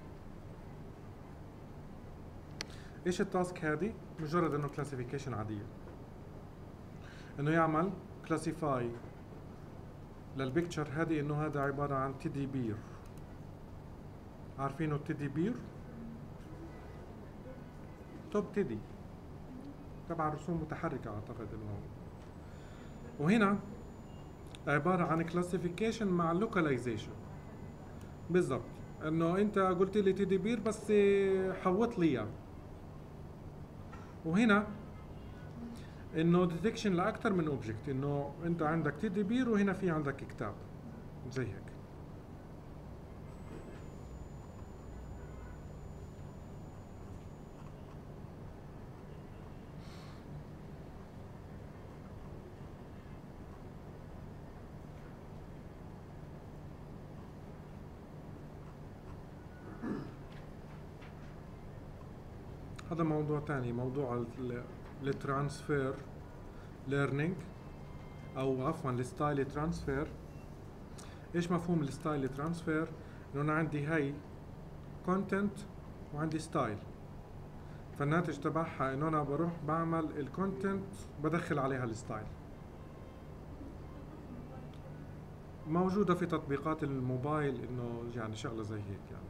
ايش التاسك هذه؟ مجرد انه كلاسيفيكيشن عادية، انه يعمل كلاسيفاي للبيكتشر هذه، انه هذا عبارة عن تيدي بير. عارفينه التيدي بير؟ توب تيدي تبع رسوم متحركة اعتقد انه. وهنا عبارة عن كلاسيفيكيشن مع لوكاليزيشن. بالضبط، انه انت قلت لي تيدي بير بس حوط لي اياه. وهنا انه ديتكشن لاكثر من اوبجكت، انه انت عندك تيدي بير وهنا في عندك كتاب زي هيك. هذا موضوع تاني، موضوع الترانسفير ليرنينج، او عفوا الستايل ترانسفير. ايش مفهوم الستايل ترانسفير؟ انه انا عندي هاي كونتنت وعندي ستايل، فالناتج تبعها انه انا بروح بعمل الكونتنت بدخل عليها الستايل. موجودة في تطبيقات الموبايل، انه يعني شغلة زي هيك يعني،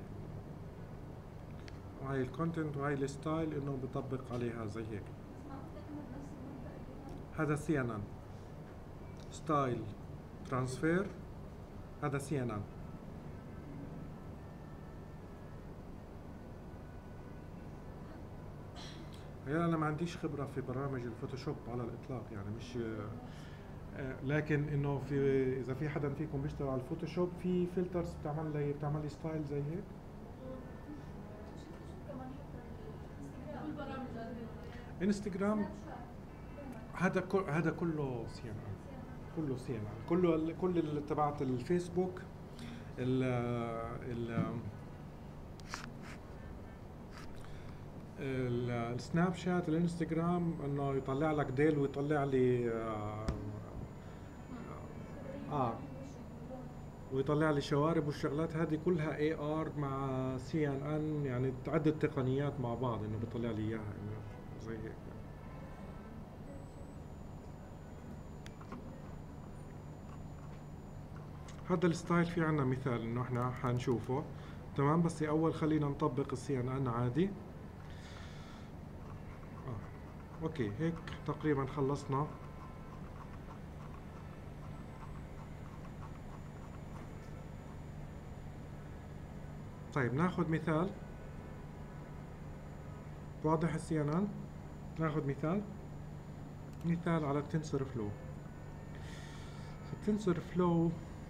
وهي الكونتنت وهي الستايل انه بطبق عليها زي هيك. هذا سي ان ان ستايل ترانسفير، هذا سي ان ان. هي انا ما عنديش خبرة في برامج الفوتوشوب على الاطلاق يعني، مش آه لكن انه في اذا في حدا فيكم بيشتغل على الفوتوشوب في فلترز بتعمل لي بتعمل لي ستايل زي هيك. انستغرام هذا كل هذا كله سي ان ان، كله سي ان ان، كله كل اللي تبعت الفيسبوك، ال ال السناب شات، الانستغرام، انه يطلع لك ديل ويطلع لي اه, آه ويطلع لي شوارب والشغلات هذه كلها اي ار مع سي ان ان، يعني عدة تقنيات مع بعض انه بيطلع لي اياها انه زي هيك. هذا الستايل في عنا مثال انه احنا حنشوفه تمام، بس اول خلينا نطبق السي ان ان عادي. آه. اوكي هيك تقريبا خلصنا. طيب ناخذ مثال واضح السي ان ان. ناخذ مثال مثال على التنسور فلو. التنسور فلو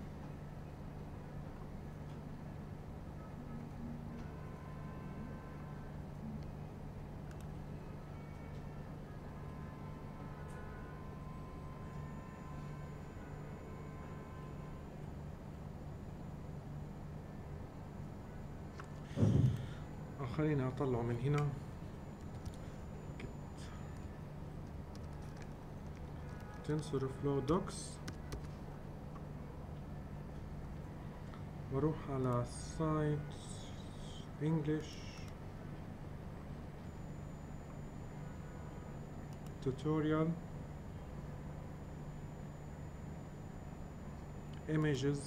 خلينا اطلعه من هنا. تنسور فلو دوكس، واروح على سايت انجلش توتوريال images.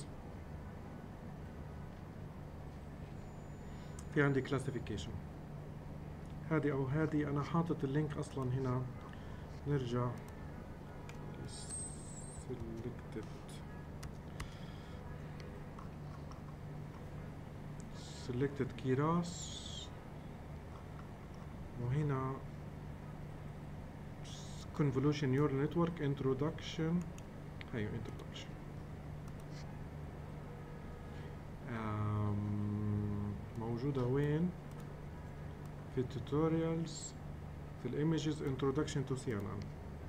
في عندي classification هذه او هذه، انا حاطط اللينك اصلا هنا. نرجع selected selected كيراس وهنا convolution neural network introduction. هيو introduction. آم، موجودة وين؟ في التوتوريالز في الايمجز introduction to سي إن إن.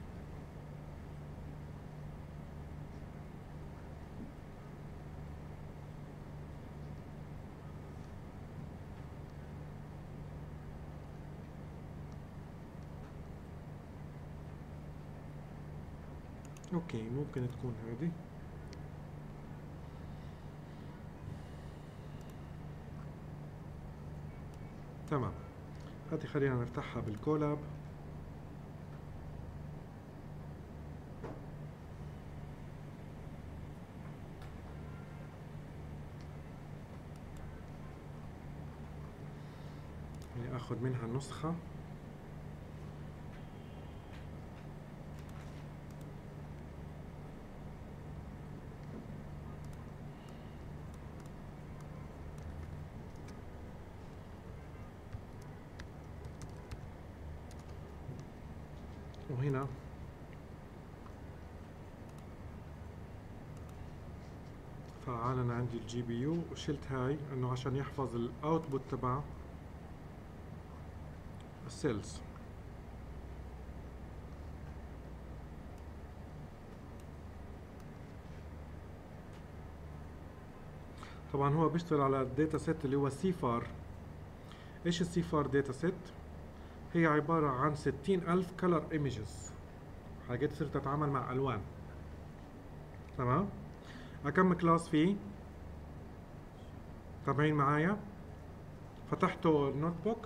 اوكي ممكن تكون هذه. تمام، هذه خلينا نفتحها بالكولاب. يعني اخذ منها النسخة. وهنا فعال انا عندي الجي بي يو وشلت هاي انه عشان يحفظ الاوتبوت تبع السيلز. طبعا هو بيشتغل على الداتا سيت اللي هو سي فار. ايش السي فار داتا سيت؟ هي عبارة عن ستين ألف كلر ايمجز، حاجات تصير تتعامل مع ألوان. تمام؟ أكم كلاس فيه؟ تابعين معايا؟ فتحتوا النوت بوك.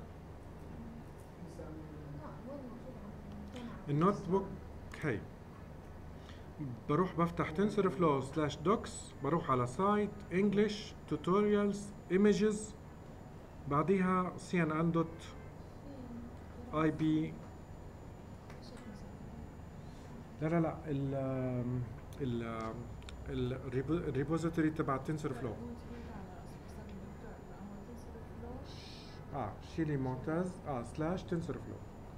النوت بوك هي بروح بفتح تنسر فلو سلاش دوكس، بروح على سايت انجلش توتوريالز ايمجز، بعديها سي ان ان دوت اي بي. لا لا لا ال ال الريبوزيتوري تبع تنسر فلو. اه شيلي ممتاز. اه سلاش تنسر فلو.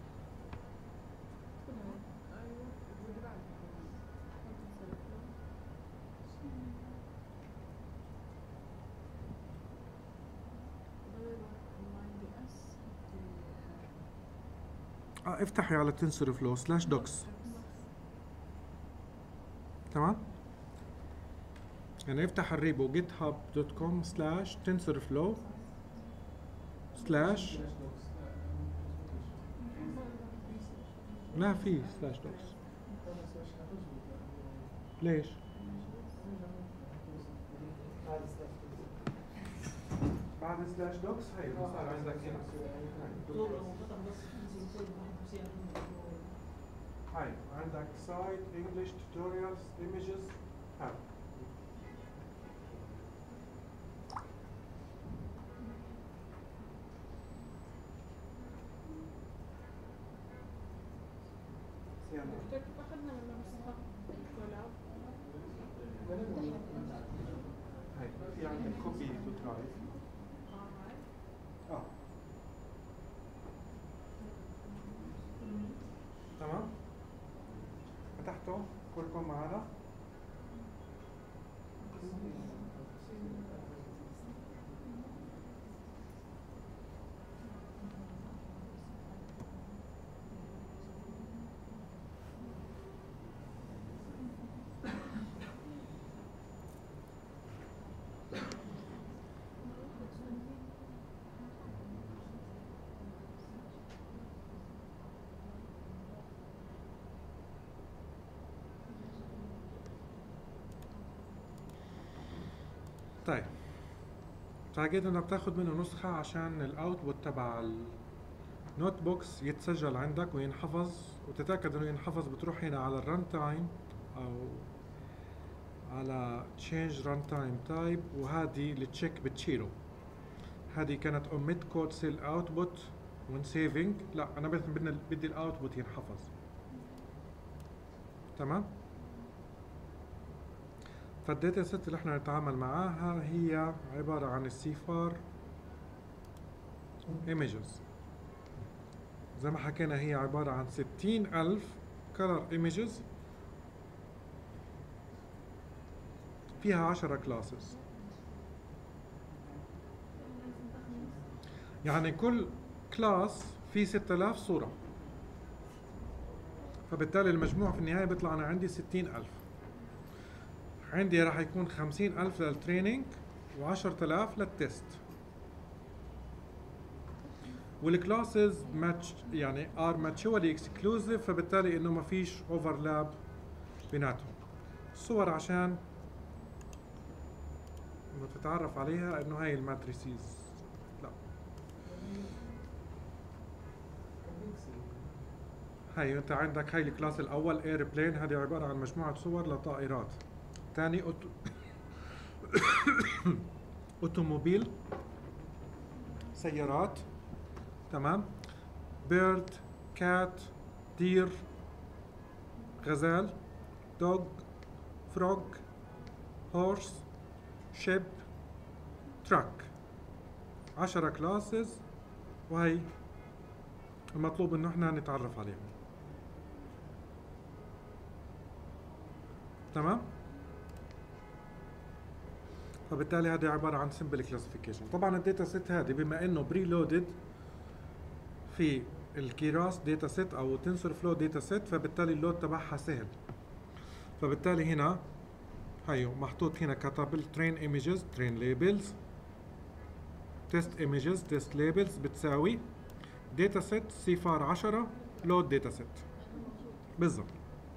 اه افتحي على تنسر فلو سلاش دوكس. تمام؟ يعني افتح الريبو جيت هاب دوت كوم سلاش تنسر فلو سلاش. لا في سلاش دوكس. ليش؟ بعد سلاش دوكس هي صار عندك هنا هاي عندك سايت انجلش توتوريالز ايمجز. هاي كيف أخذنا من نسخة الكولاب؟ هاي في عندك كوبي تو درايف. اه تمام. فتحته كلكم معنا. طيب فلقيت انك بتاخد منه نسخة عشان الاوتبوت تبع النوت بوكس يتسجل عندك وينحفظ، وتتأكد انه ينحفظ. بتروح هنا على الرن تايم او على change runtime type، وهذه التشيك بتشيله. هذه كانت omit code cell output when saving. لا انا بدي بدي الاوتبوت ينحفظ. تمام. فالداتا سيت اللي احنا نتعامل معاها هي عبارة عن السي فار images. زي ما حكينا هي عبارة عن ستين ألف color images فيها عشرة classes. يعني كل كلاس فيه ستة آلاف صورة، فبالتالي المجموع في النهاية بيطلع أنا عندي ستين ألف. عندي راح يكون خمسين ألف للتريننج وعشرة آلاف للتست. والكلاسز ماتش يعني ار ماتشولي اكسكلوزيف، فبالتالي انه ما فيش اوفرلاب بيناتهم. الصور عشان انه تتعرف عليها انه هاي الماتريسيز. لا هاي انت عندك هاي الكلاس الاول ايربلين، هذه عباره عن مجموعه صور لطائرات. ثاني أوتو اوتوموبيل، سيارات، تمام. بيرد، كات، دير، غزال، دوغ، فروغ، هورس، شيب، تراك. عشرة كلاسز، وهي المطلوب انه احنا نتعرف عليهم. تمام. فبالتالي هذه عباره عن سمبل كلاسيفيكيشن. طبعا الداتا سيت هذه بما انه بري لودد في الكيراس داتا سيت او تنسور فلو داتا سيت، فبالتالي اللود تبعها سهل. فبالتالي هنا هيو محطوط هنا كتابل ترين ايمجز ترين ليبلز تيست ايمجز تيست ليبلز بتساوي داتا سيت سي فار عشرة لود داتا سيت بالضبط.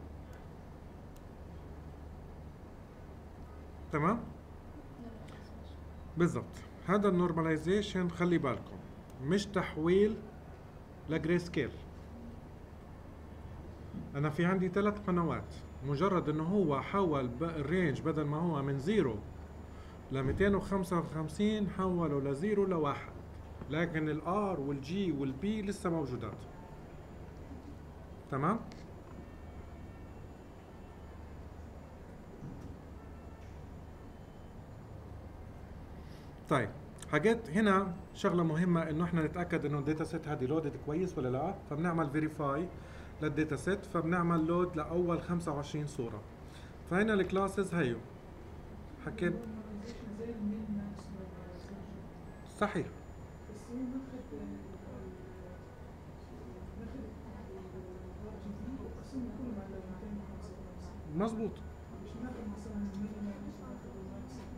تمام بالضبط. هذا النورماليزيشن خلي بالكم مش تحويل لجري سكيل. انا في عندي ثلاث قنوات، مجرد انه هو حول الرينج بدل ما هو من زيرو ل مئتين وخمسة وخمسين حوله لزيرو لواحد، لكن الار والجي والبي لسه موجودات. تمام. طيب حاجات هنا شغله مهمه انه احنا نتاكد انه الداتا سيت هذه لودد كويس ولا لا، فبنعمل فيريفاي للداتا سيت، فبنعمل لود لاول خمسة وعشرين صوره. فهنا الكلاسز هيو حكيت صحيح. بس هي ناخد ناخد وقسمنا كلهم على مئتين وخمسة وخمسين. مظبوط. مش ناخد مثلا المينيمم، مش ناخد الماكسيمم.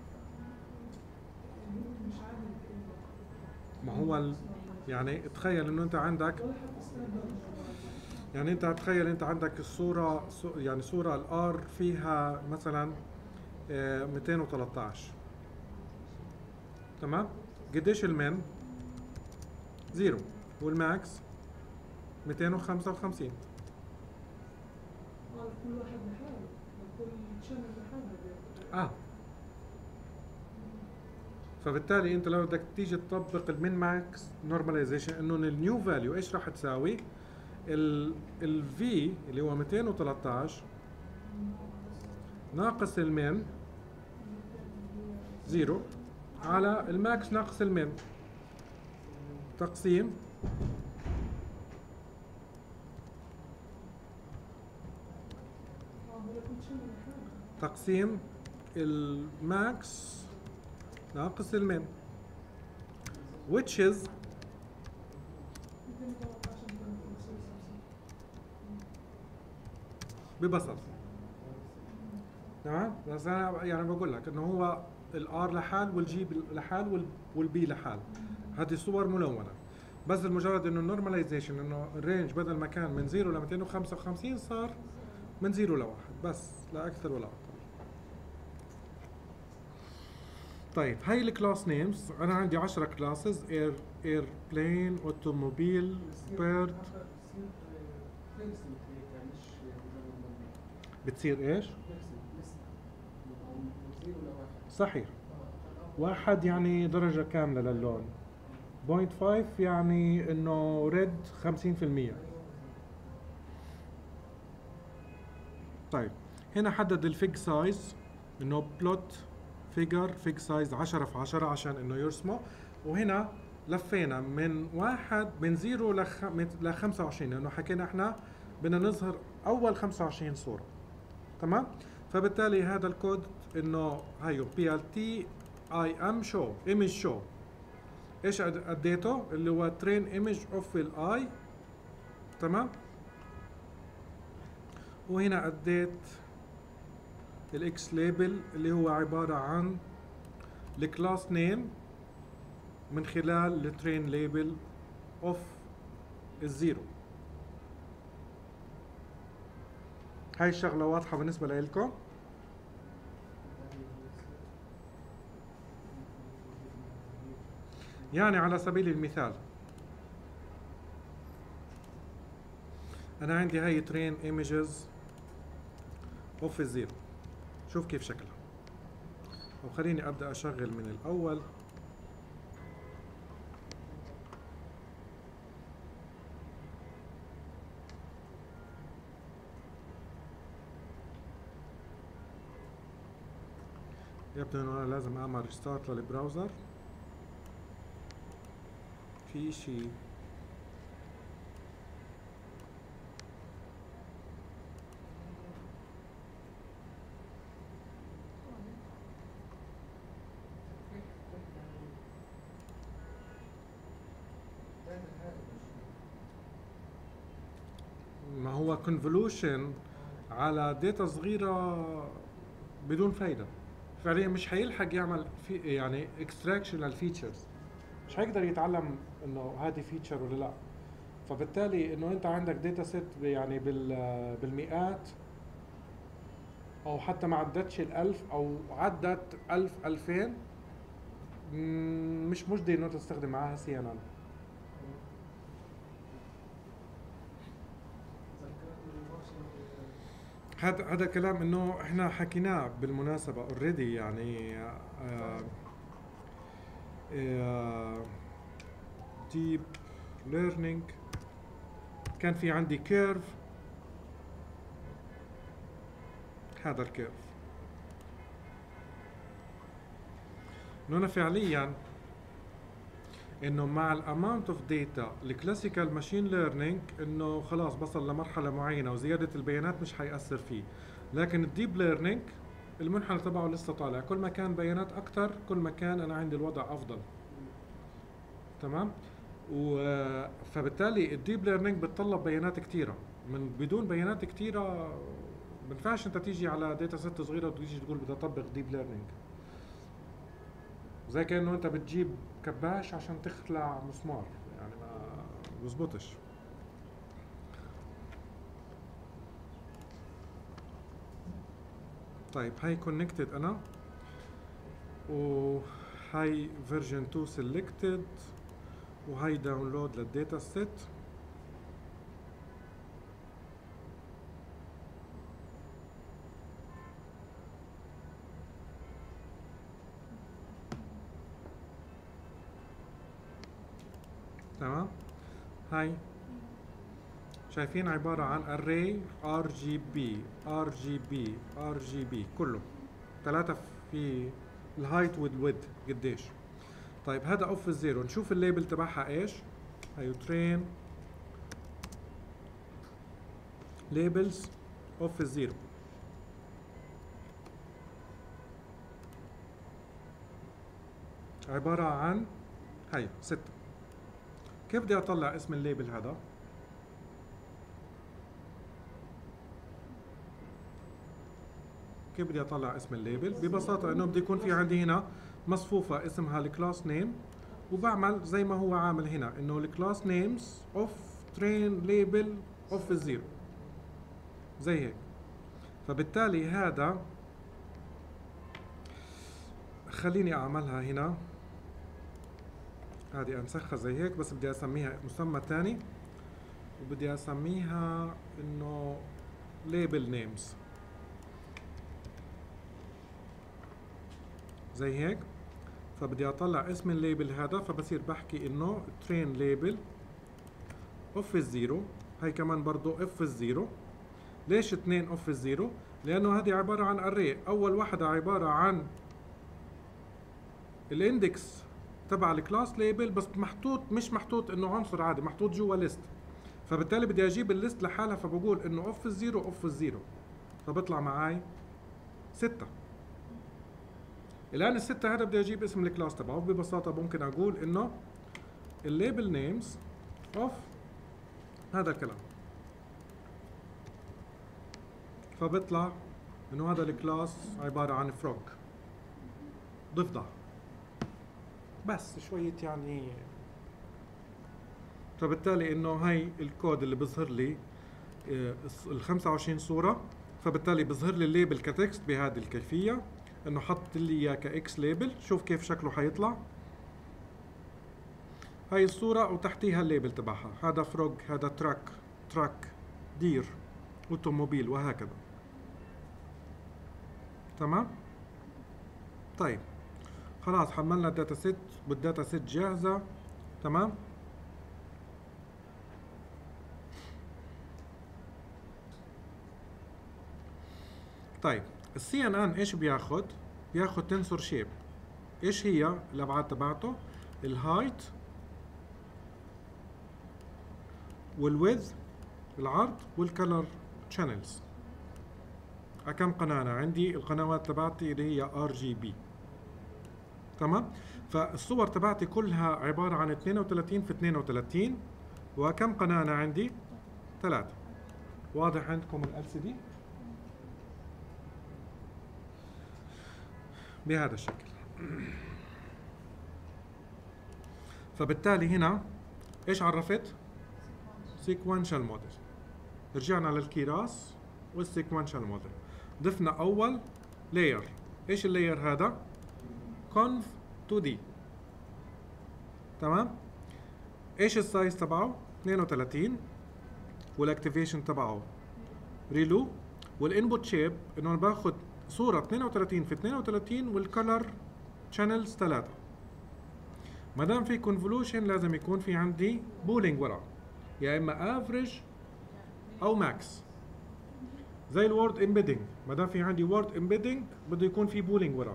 مش عادل. ما هو ال... يعني تخيل انه انت عندك، يعني انت تخيل انت عندك الصوره يعني صوره الار فيها مثلا مئتين وثلاثة عشر. تمام. قديش المين؟ زيرو، والماكس مئتين وخمسة وخمسين. اه كل واحد لحاله، كل شانل لحاله. اه فبالتالي انت لو بدك تيجي تطبق المين ماكس نورماليزيشن انه النيو فاليو ايش راح تساوي؟ ال الفي اللي هو مئتين وثلاثة عشر ناقص المين زيرو على الماكس ناقص المين تقسيم تقسيم الماكس ناقص المين which is ببساطة. تمام. بس انا يعني بقول لك انه هو الار لحال والجي لحال والبي لحال، هذه صور ملونة، بس المجرد انه النورماليزيشن انه الرينج بدل ما كان من زيرو ل مئتين وخمسة وخمسين صار من زيرو لواحد بس، لا اكثر ولا اقل. طيب هاي الكلاس نيمز انا عندي عشرة كلاسز، اير اير بلين، اوتوموبيل، بيرد. بتصير ايش؟ صحيح. واحد يعني درجة كاملة للون، بوينت فايف يعني انه ريد خمسين في المية. طيب هنا حدد الفيج سايز انه بلوت فيجر فيج سايز عشرة في عشرة عشان انه يرسمه، وهنا لفينا من واحد من زيرو لخ... ل خمسة وعشرين، لانه حكينا احنا بدنا نظهر اول خمسة وعشرين صورة. تمام؟ فبالتالي هذا الكود انه هيو بي ال تي اي ام شو ايمج شو. ايش اديته؟ اللي هو ترين ايمج اوف الاي. تمام؟ وهنا اديت الاكس ليبل اللي هو عبارة عن الكلاس نيم من خلال الترين ليبل اوف الزيرو. هاي الشغلة واضحة بالنسبة لكم؟ يعني على سبيل المثال أنا عندي هاي ترين ايمجز اوف الزيرو. شوف كيف شكلها. وخليني أبدأ أشغل من الأول. يبدو انه انا لازم اعمل ريستارت للبراوزر. في اشي ما هو كونفولوشن على داتا صغيرة بدون فايدة. فعليا مش حيلحق يعمل في يعني اكستراكشن للفيتشرز، مش حيقدر يتعلم انه هذه فيتشر ولا لا. فبالتالي انه انت عندك داتا سيت يعني بالمئات او حتى ما عدتش الالف او عدت الف الفين، مش مجدي انه تستخدم معاها سي ان ان. هذا هذا كلام انه احنا حكيناه بالمناسبه اوريدي يعني. ديب ليرنينج كان في عندي كيرف، هذا الكيرف انه انا فعليا انه مع الاماونت اوف داتا الكلاسيكال ماشين ليرنينج انه خلاص بصل لمرحله معينه وزياده البيانات مش حيأثر فيه. لكن الديب ليرنينج المنحنى تبعه لسه طالع، كل ما كان بيانات اكثر كل ما كان انا عندي الوضع افضل. تمام؟ و فبالتالي الديب ليرنينج بتطلب بيانات كثيره، من بدون بيانات كثيره ما ينفعش انت تيجي على داتا سيت صغيره وتيجي تقول بدي اطبق ديب ليرنينج. زي كأنه انت بتجيب كباش عشان تخلع مسمار، يعني ما بزبطش. طيب هاي كونكتد انا، وهاي فيرجن تو سيلكتد، وهاي داونلود للداتا سيت. تمام؟ هاي شايفين عبارة عن array ار جي بي ار جي بي ار جي بي كله ثلاثة في الهايت والويد قديش. طيب هذا اوف الزيرو، نشوف الليبل تبعها ايش. هاي ترين ليبلز اوف الزيرو. عبارة عن هاي ستة. كيف بدي اطلع اسم الليبل هذا؟ كيف بدي اطلع اسم الليبل؟ ببساطة انه بدي يكون في عندي هنا مصفوفة اسمها الكلاس نيم، وبعمل زي ما هو عامل هنا انه الكلاس نيمز اوف ترين ليبل اوف الزيرو زي هيك. فبالتالي هذا خليني اعملها هنا، هذه انسخها زي هيك، بس بدي اسميها مسمى ثاني، وبدي اسميها انه ليبل نيمز زي هيك. فبدي اطلع اسم الليبل هذا، فبصير بحكي انه ترين ليبل اوف الزيرو. هاي كمان برضو اوف الزيرو. ليش اثنين اوف الزيرو؟ لانه هذه عبارة عن اري، اول واحدة عبارة عن الاندكس تبع الكلاس ليبل، بس محطوط مش محطوط انه عنصر عادي، محطوط جوا ليست. فبالتالي بدي اجيب الليست لحالها، فبقول انه اوف الزيرو اوف الزيرو، فبطلع معي ستة. الان الستة هذا بدي اجيب اسم الكلاس تبعه. ببساطة ممكن اقول انه الليبل نيمز اوف هذا الكلام، فبطلع انه هذا الكلاس عبارة عن فروغ ضفدع. بس شوية يعني. فبالتالي انه هاي الكود اللي بيظهر لي ال خمسة وعشرين صورة، فبالتالي بيظهر لي الليبل كتكست بهذه الكيفية، انه حط لي اياه كاكس ليبل. شوف كيف شكله حيطلع. هاي الصورة وتحتيها الليبل تبعها، هذا فروغ، هذا تراك، تراك، دير، اوتوموبيل، وهكذا. تمام؟ طيب خلاص حملنا الداتا سيت والداتا سيت جاهزة. تمام؟ طيب السي ان ان ايش بياخد؟ بياخد تنسور شيب. ايش هي الابعاد تبعته؟ الهايت والويدث العرض والكلر شانلز. كم قناة أنا عندي؟ القنوات تبعتي اللي هي ار جي بي. تمام؟ فالصور تبعتي كلها عبارة عن اثنين وثلاثين في اثنين وثلاثين. وكم قناة أنا عندي؟ ثلاثة. واضح عندكم ال إل سي دي؟ بهذا الشكل. فبالتالي هنا ايش عرفت؟ سيكونشال موديل. رجعنا للكيراس والسيكونشال موديل. ضفنا اول لاير. ايش اللاير هذا؟ conv تو دي. تمام؟ ايش السايز تبعه؟ اثنين وثلاثين. والاكتيفيشن تبعه ريلو. والانبوت شيب انه انا باخذ صورة اثنين وثلاثين في اثنين وثلاثين والكلر شانلز ثلاثة. ما دام في كونفولوشن لازم يكون في عندي بولينج ورا، يا اما افريج او ماكس. زي الورد امبيدنج، ما دام في عندي وورد امبيدنج بده يكون في بولينج ورا.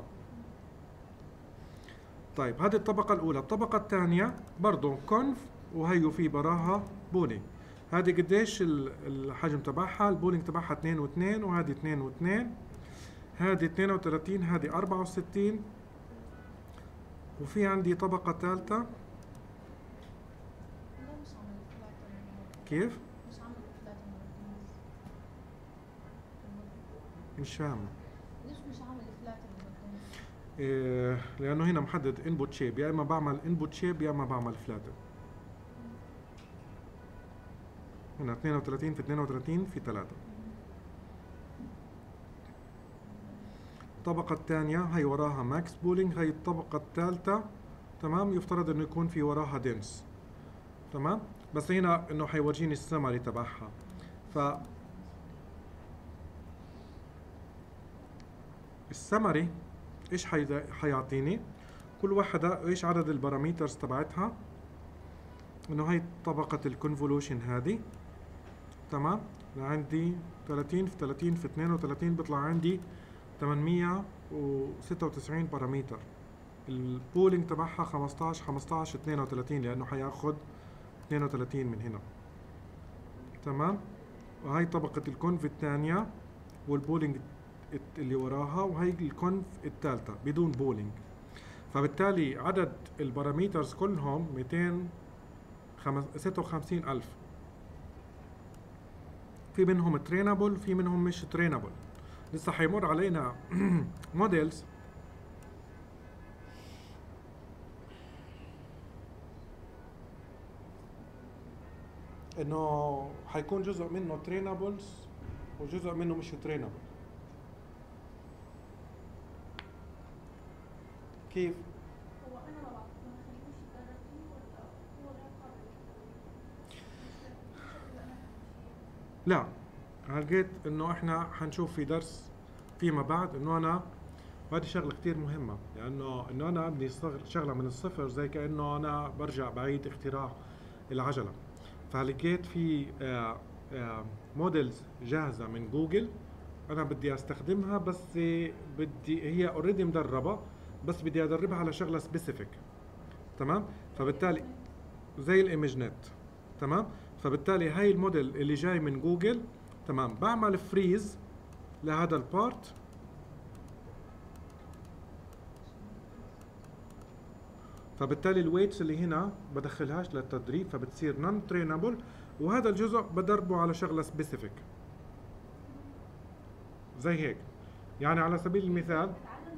طيب هذه الطبقة الأولى. الطبقة الثانية برضه كونف وهيو في براها بولينج. هذه قديش الحجم تبعها؟ البولينج تبعها اثنين واثنين، وهذه اثنين واثنين. هذه اثنين وثلاثين، هذه أربعة وستين. وفي عندي طبقة ثالثة. كيف؟ مش فاهم. ليش مش عامل فلاتر؟ إيه، لأنه هنا محدد انبوت شيب، يا إما بعمل انبوت شيب يا إما بعمل فلاتر. هنا اثنين وثلاثين في اثنين وثلاثين في ثلاثة. الطبقة الثانية هي وراها ماكس بولينج. هي الطبقة الثالثة. تمام؟ يفترض انه يكون في وراها دنس. تمام؟ بس هنا انه حيورجيني السمري تبعها. ف السمري ايش حي... حيعطيني؟ كل واحدة ايش عدد الباراميترز تبعتها؟ انه هي طبقة الكونفولوشن هذه. تمام؟ عندي ثلاثين في ثلاثين في اثنين وثلاثين بيطلع عندي ثمانمية وستة وتسعين بارامتر. البولينج تبعها خمسطعش خمسطعش اثنين وثلاثين، لانه حياخد اثنين وثلاثين من هنا. تمام؟ وهي طبقة الكونف الثانية والبولينج اللي وراها، وهي الكونف الثالثة بدون بولينج. فبالتالي عدد البارامترز كلهم مئتين وستة وخمسين ألف. في منهم ترينابل، في منهم مش ترينابل. لسه حيمر علينا موديلز انه حيكون جزء منه ترينابلز وجزء منه مش ترينابل. كيف؟ هو انا ما بعرف ما خليهوش يتدرب فيه ولا هو غير قابل؟ لا، لقيت انه احنا حنشوف في درس فيما بعد انه انا، وهذه شغله كثير مهمه، لانه انه انا ابني شغله من الصفر زي كانه انا برجع بعيد اختراع العجله. فلقيت في آآ آآ موديلز جاهزه من جوجل انا بدي استخدمها، بس بدي هي اوريدي مدربه، بس بدي ادربها على شغله سبيسيفيك. تمام. فبالتالي زي الايمج نت، تمام. فبالتالي هاي الموديل اللي جاي من جوجل، تمام، بعمل فريز لهذا البارت، فبالتالي الويتس اللي هنا بدخلهاش للتدريب فبتصير نون ترينابل، وهذا الجزء بدربه على شغله سبيسيفيك زي هيك. يعني على سبيل المثال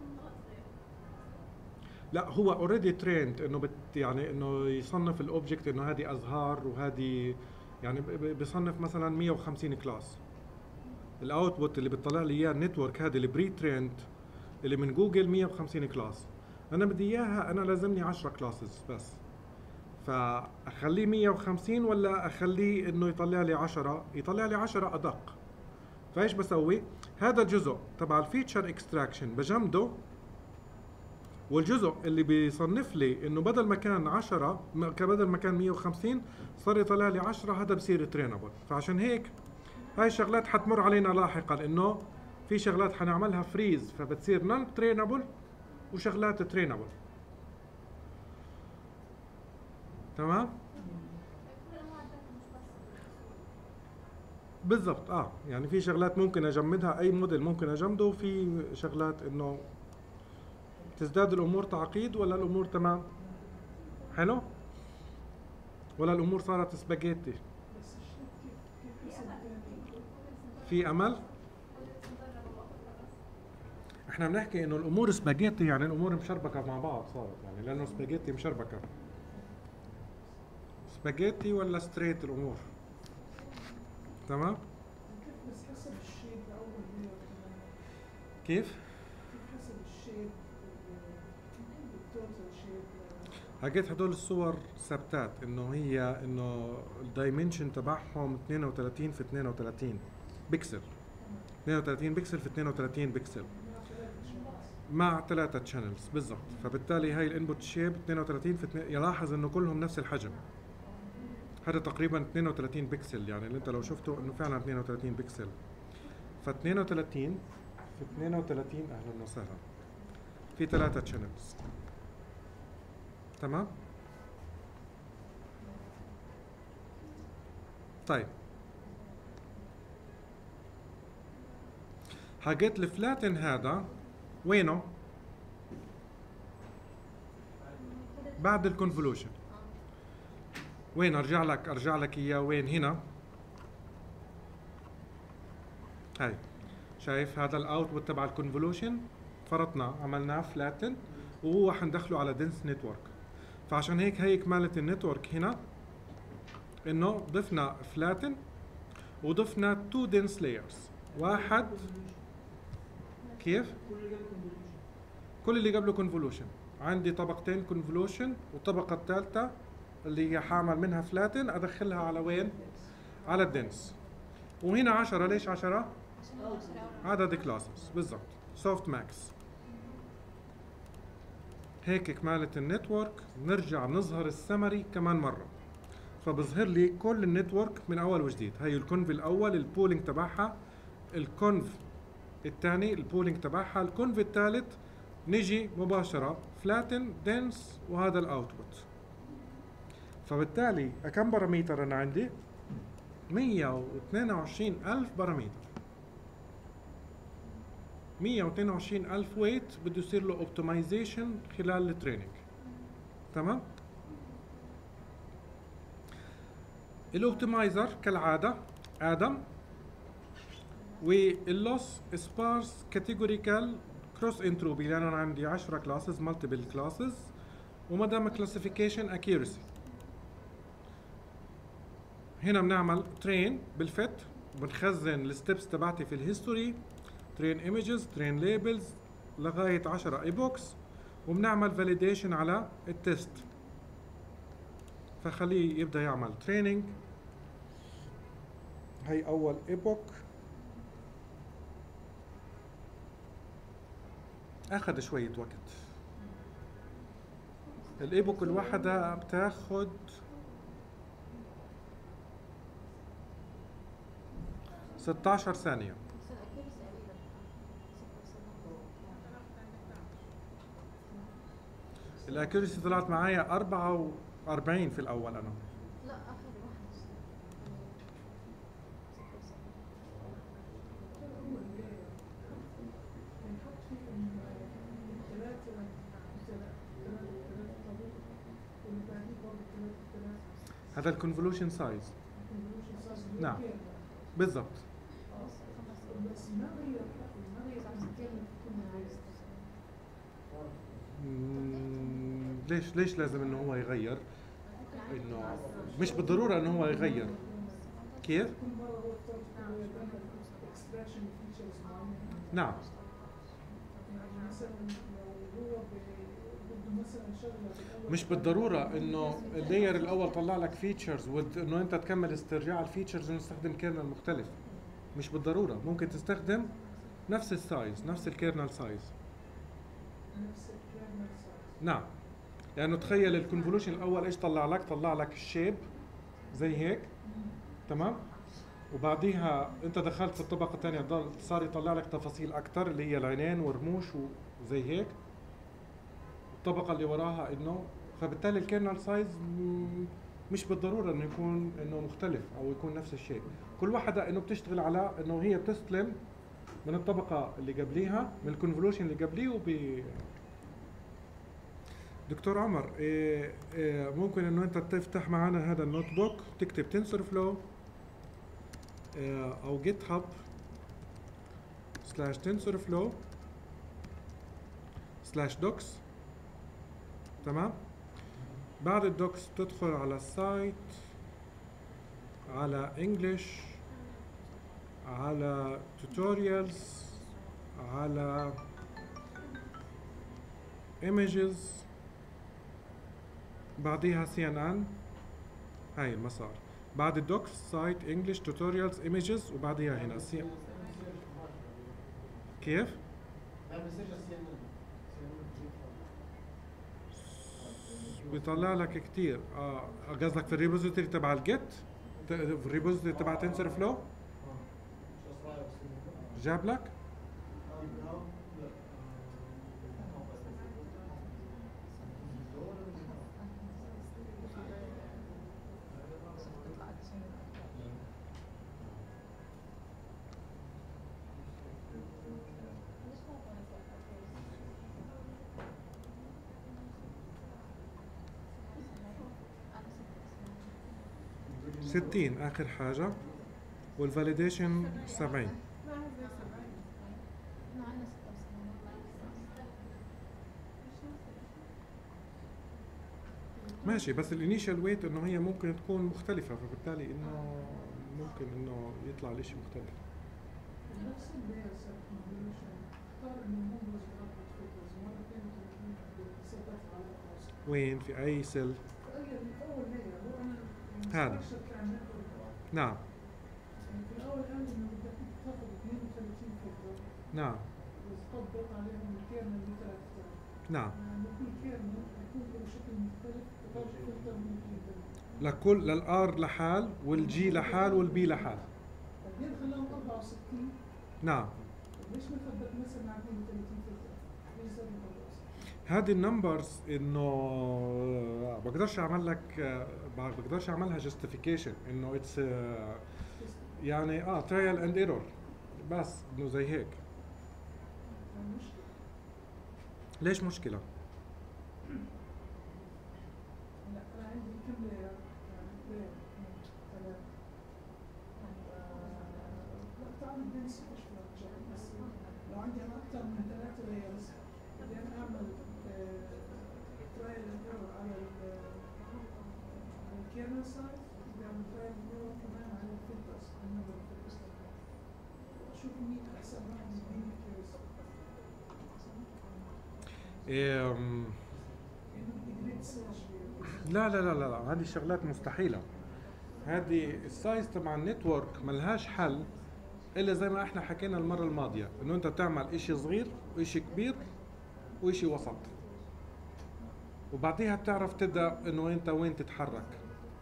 لا هو اوريدي تريند انه بت يعني انه يصنف الاوبجكت انه هذه ازهار وهذه، يعني بيصنف مثلا مية وخمسين كلاس. الاوتبوت اللي بتطلع لي اياه النتورك هذه البري تريند اللي من جوجل مية وخمسين كلاس، انا بدي اياها انا لازمني عشرة كلاسز بس، فاخليه مية وخمسين ولا اخليه انه يطلع لي عشرة؟ يطلع لي عشرة ادق. فايش بسوي؟ هذا الجزء تبع الفيتشر اكستراكشن بجمده، والجزء اللي بيصنف لي انه بدل ما كان عشرة بدل ما كان مية وخمسين صار يطلع لي عشرة، هذا بصير ترينابل. فعشان هيك هاي الشغلات حتمر علينا لاحقا، انه في شغلات حنعملها فريز فبتصير نون ترينابل وشغلات ترينابل. تمام؟ بالضبط. اه يعني في شغلات ممكن اجمدها، اي موديل ممكن اجمده، وفي شغلات انه تزداد الامور تعقيد ولا الامور تمام؟ حلو؟ ولا الامور صارت سباجيتي؟ بس الشيء كيف كيف اسم تاني؟ في امل؟ احنا بنحكي انه الامور سباجيتي، يعني الامور مشربكه مع بعض صارت، يعني لانه سباجيتي مشربكه. سباجيتي ولا ستريت الامور؟ تمام؟ كيف بس حسب الشيب اول مية وثمانية؟ كيف؟ كيف حسب الشيب التوتال شيب؟ حكيت هدول الصور ثابتات، انه هي انه الدايمنشن تبعهم اثنين وثلاثين في اثنين وثلاثين بكسل، اثنين وثلاثين بكسل في اثنين وثلاثين بكسل مع ثلاثة شانلز بالضبط. فبالتالي هاي الانبوت شيب اثنين وثلاثين في اثنين، يلاحظ انه كلهم نفس الحجم، هذا تقريبا اثنين وثلاثين بكسل، يعني اللي انت لو شفته انه فعلا اثنين وثلاثين بكسل. ف اثنين وثلاثين في اثنين وثلاثين اهلا وسهلا في ثلاثة شانلز. تمام؟ طيب حكيت الفلاتن هذا وينه؟ بعد الكونفولوشن. وين ارجع لك ارجع لك اياه وين؟ هنا. هاي شايف هذا الاوتبوت تبع الكونفولوشن، فرطنا عملناه فلاتن وهو حندخله على دنس نتورك. فعشان هيك هي كمالة النتورك هنا، انه ضفنا فلاتن وضفنا تو دنس لايرز. واحد كيف؟ كل اللي قبله كونفولوشن، عندي طبقتين كونفولوشن، والطبقة الثالثة اللي هي حاعمل منها فلاتن ادخلها على وين؟ على الدنس. وهنا عشرة، ليش عشرة؟ عدد كلاسز بالضبط، سوفت ماكس. هيك كمالة النتورك. نرجع نظهر السمري كمان مرة، فبظهر لي كل النتورك من اول وجديد. هي الكونف الاول البولينج تبعها، الكونف الثاني البولينج تبعها، الكونف الثالث نجي مباشرة فلاتن دنس وهذا الاوتبوت. فبالتالي كم باراميتر انا عندي؟ مية واثنين وعشرين ألف باراميتر، مية واثنين وعشرين ألف ويت بده يصير له اوبتمايزيشن خلال التريننج. تمام؟ الاوبتمايزر كالعادة ادم، واللوس سبارس كاتيجوريكال كروس انتروبي، لان انا عندي عشرة كلاسز مالتيبل كلاسز، ومدام كلاسيفيكيشن اكيورسي. هنا بنعمل ترين بالفت، بنخزن الستبس تبعتي في الهيستوري، ترين ايمجز، ترين ليبلز لغايه عشرة ايبوكس، وبنعمل فاليديشن على التست. فخليه يبدا يعمل تريننج. هي اول ايبوك اخذ شويه وقت. الايبوك الواحده بتاخد ستة عشر ثانيه. الاكيورسي طلعت معايا أربعة وأربعين في الاول انا. لا اخر واحد. بنحط فيه ثلاثة ثلاثة ثلاثة طابور واللي بعديه برضه ثلاثة ثلاثة. هذا الكونفولوشن سايز. convolution size اللي هو نعم. كيرنل. بالضبط. بس ما غير ما غير الكيرنل في كل العيلة. مم، ليش ليش لازم انه هو يغير؟ انه مش بالضروره انه هو يغير. كيف؟ كل مرة هو يختار يعمل extraction features معينة. نعم. يعني مثلا لو هو بده مثلا شغلة بالأول مش بالضروره انه اللاير الاول طلع لك فيتشرز وانه انت تكمل استرجاع الفيتشرز ونستخدم كيرنل مختلف. مش بالضروره، ممكن تستخدم نفس السايز، نفس الكيرنل سايز. نفس الكيرنل سايز. نعم. لانه تخيل الكونفولوشن الاول ايش طلع لك؟ طلع لك الشيب زي هيك، تمام؟ وبعديها انت دخلت في الطبقه الثانيه صار يطلع لك تفاصيل اكثر اللي هي العينين ورموش وزي هيك. الطبقه اللي وراها انه، فبالتالي الكيرنل سايز مش بالضروره انه يكون انه مختلف او يكون نفس الشيء. كل واحده انه بتشتغل على انه هي بتستلم من الطبقه اللي قبليها، من الكونفولوشن اللي قبليه. وب دكتور عمر، إيه إيه ممكن انه انت تفتح معنا هذا النوت بوك، تكتب تنسور فلو إيه او جيت هاب سلاش تنسور فلو سلاش دوكس، تمام؟ بعد الدوكس تدخل على السايت، على انجلش، على توتوريالز، على images، بعديها سي ان ان. هاي المسار. بعد الدوكس سايت انجلش توتوريالز ايمجز، وبعديها هنا سي. كيف؟ بيطلع لك كتير. اه قصدك في الريبوزيتوري تبع الجيت، في الريبوزيتوري تبع تنسر فلو جاب لك؟ ستين آخر حاجة، والفاليديشن سبعين. لا هو زي سبعين. احنا عندنا ستة وسبعين. ماشي، بس الانيشال ويت انه هي ممكن تكون مختلفة، فبالتالي انه ممكن انه يطلع الاشي مختلف. نفس اللاير سيت كونفوليوشن اختار انه هو جرافيك فيترز مرتين ثبت على الراس. وين؟ في اي سيل؟ في اول لاير هو انا هذا. المستشفى كان نتورك. نعم يعني في الاول قال انه بدك تاخذ اثنين وثلاثين فلتر نعم وتطبق عليهم الكيرنل بثلاث فلتر. نعم. يعني كل كيرنل يكون له شكل مختلف وطبق فلتر ممكن يتم. لكل للار لحال، والجي لحال، والبي لحال. بعدين خلاهم أربعة وستين. نعم. ليش ما ثبت مثلا مع اثنين وثلاثين فلتر؟ ليش زاد أربعة وستين؟ هذه النمبرز انه بقدرش اعمل لك، بقدرش اعملها جاستيفيكيشن انه اتس يعني اه ترايل اند ايرور، بس انه زي هيك. المشكلة ليش مشكلة؟ لا أنا عندي كم لاير؟ يعني لاير اثنين ثلاثة. لا تعمل دنسي شوي بس لو عندي أنا أكثر من ثلاثة لايرز بعدين أعمل ترايل اند ايرور على ال على الكيرنل سايد، بعمل ترايل اند ايرور كمان على الفلترز، النمبر فلترز. أشوف مين أحسن واحد يديني accuracy. إيه يعني بدي جريد سيرش. لا لا لا لا لا، هذه شغلات مستحيلة. هذه السايز تبع النتورك ملهاش حل الا زي ما احنا حكينا المرة الماضية، انه انت تعمل اشي صغير واشي كبير واشي وسط، وبعديها بتعرف تبدأ انه انت وين تتحرك.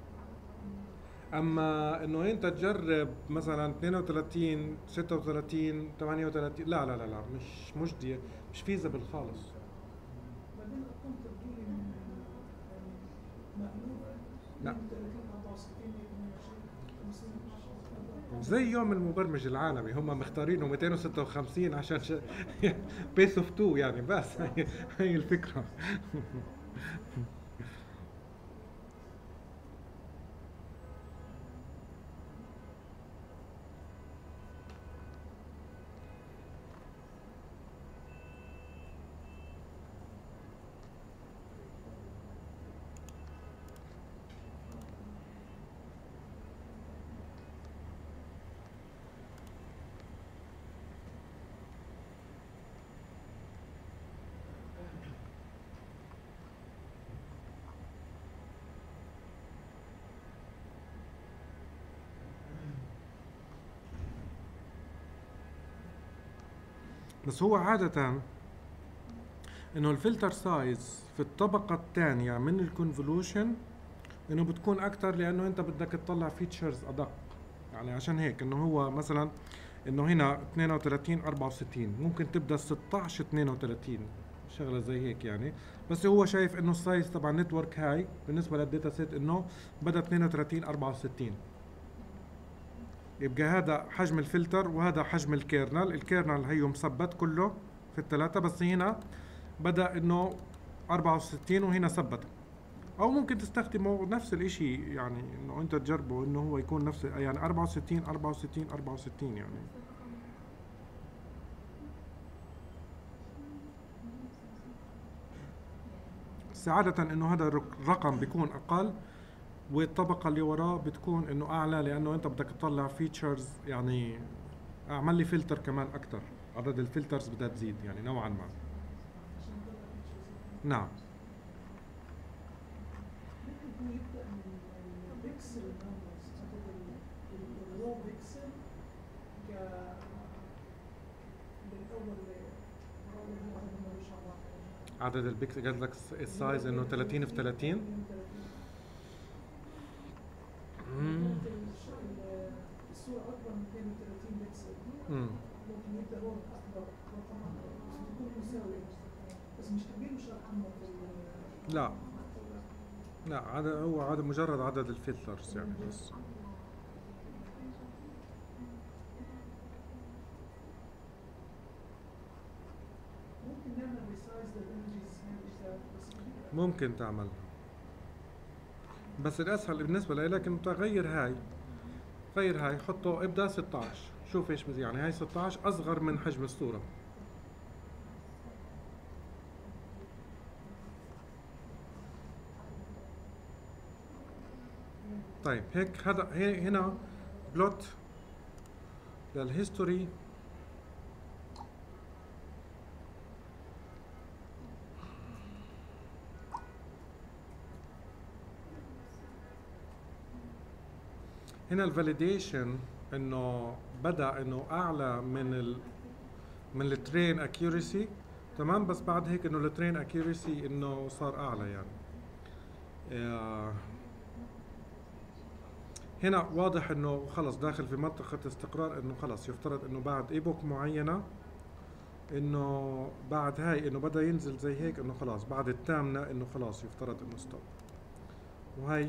اما انه انت تجرب مثلا اثنين وثلاثين ستة وثلاثين ثمانية وثلاثين، لا لا لا لا، مش مش دي مش فيزبل خالص. بعدين أرقام تبديلي من لا. اثنين وثلاثين أربعة وستين اثنين وعشرين خمسين زي يوم المبرمج العالمي هم مختارينه مئتين وستة وخمسين عشان ش... بيس اوف تو يعني بس هي, هي الفكرة. بس هو عادة انه الفلتر سايز في الطبقة الثانية من الكونفولوشن انه بتكون اكتر لانه انت بدك تطلع فيتشرز ادق. يعني عشان هيك انه هو مثلا انه هنا اثنين وثلاثين أربعة وستين ممكن تبدا ستة عشر اثنين وثلاثين شغله زي هيك يعني. بس هو شايف انه السايز تبع النتورك هاي بالنسبه للداتا سيت انه بدا اثنين وثلاثين أربعة وستين. يبقى هذا حجم الفلتر وهذا حجم الكيرنل. الكيرنل هيو مثبت كله في الثلاثه، بس هنا بدا انه أربعة وستين وهنا ثبت. او ممكن تستخدموا نفس الاشي يعني انه انت تجربوا انه هو يكون نفس يعني أربعة وستين أربعة وستين أربعة وستين يعني. بس عادة انه هذا الرقم بيكون اقل والطبقة اللي وراه بتكون انه اعلى لانه انت بدك تطلع فيتشرز يعني اعمل لي فلتر كمان اكتر، عدد الفلترز بدها تزيد يعني نوعا ما. نعم. ممكن يبدأ من البيكسل نمبرز، الرو بيكسل ك بالأول ملوش علاقة. عدد البيكسل قال لك السايز انه ثلاثين في ثلاثين. الصورة أكبر من اثنين وثلاثين بكسل امم ممكن يبدأ هو أكبر رقم يكون مساوي بس مش كبير مش أرقام في لا لا عدد هو عدد مجرد عدد الفلترز يعني بس. ممكن نعمل ريسايز للإيمجز بس ممكن تعملها، بس الأسهل بالنسبة لك إنه تغير هاي، غير هاي حطه ابدأ ستة عشر. شوف ايش بزي يعني هاي ستة عشر أصغر من حجم الصورة. طيب هيك هذا هنا بلوت للهيستوري. هنا الفاليديشن انه بدا انه اعلى من ال من الترين اكيورسي تمام، بس بعد هيك انه الترين اكيورسي انه صار اعلى يعني. آه هنا واضح انه خلص داخل في منطقة استقرار، انه خلص يفترض انه بعد ايبوك معينة انه بعد هاي انه بدا ينزل زي هيك انه خلاص بعد الثامنة انه خلاص يفترض انه ستوب. وهي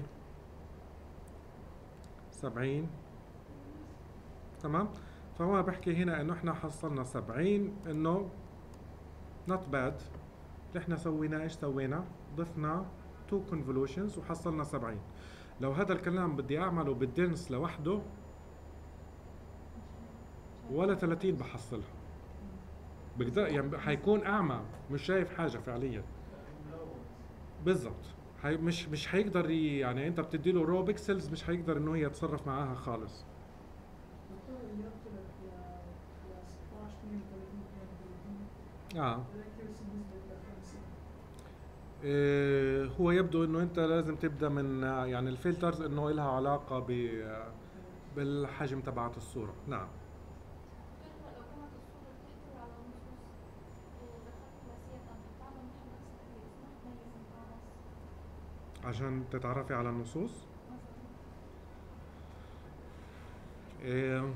سبعين تمام. فهو بحكي هنا انه احنا حصلنا سبعين انه not bad. اللي احنا سويناه ايش سوينا؟ ضفنا تو convolutions وحصلنا سبعين. لو هذا الكلام بدي اعمله بالدنس لوحده ولا ثلاثين بحصلها بقدر يعني حيكون اعمى مش شايف حاجه فعليا بالضبط. هي مش مش حيقدر يعني انت بتدي له رو بيكسلز مش حيقدر انه يتصرف معاها خالص. اه إيه هو يبدو انه انت لازم تبدا من يعني الفلترز انه لها علاقه ب بالحجم تبعت الصوره. نعم. عشان تتعرفي على النصوص. إيه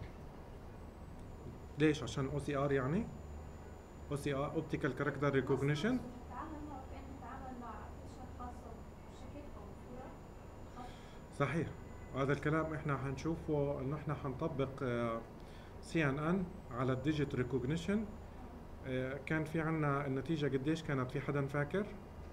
ليش؟ عشان او سي ار يعني او سي ار اوبتيكال كاركتر ريكوجنيشن. صحيح. هذا الكلام احنا حنشوفه انه احنا حنطبق سي ان ان على الديجيت ريكوجنيشن. كان في عنا النتيجة قديش كانت؟ في حدا فاكر؟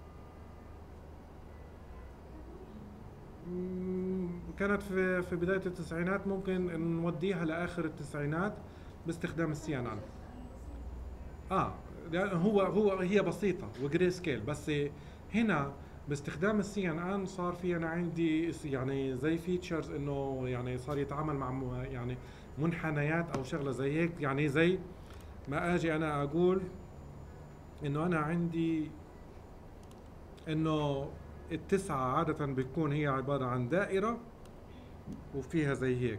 مم، كانت في في بداية التسعينات، ممكن نوديها لآخر التسعينات باستخدام السي ان ان. اه لأن هو هو هي بسيطة وجري سكيل، بس هنا باستخدام السي ان ان صار في انا عندي يعني زي فيتشرز انه يعني صار يتعامل مع م- يعني منحنيات او شغلة زي هيك. يعني زي ما اجي انا اقول انه انا عندي انه التسعة عادة بتكون هي عبارة عن دائرة وفيها زي هيك،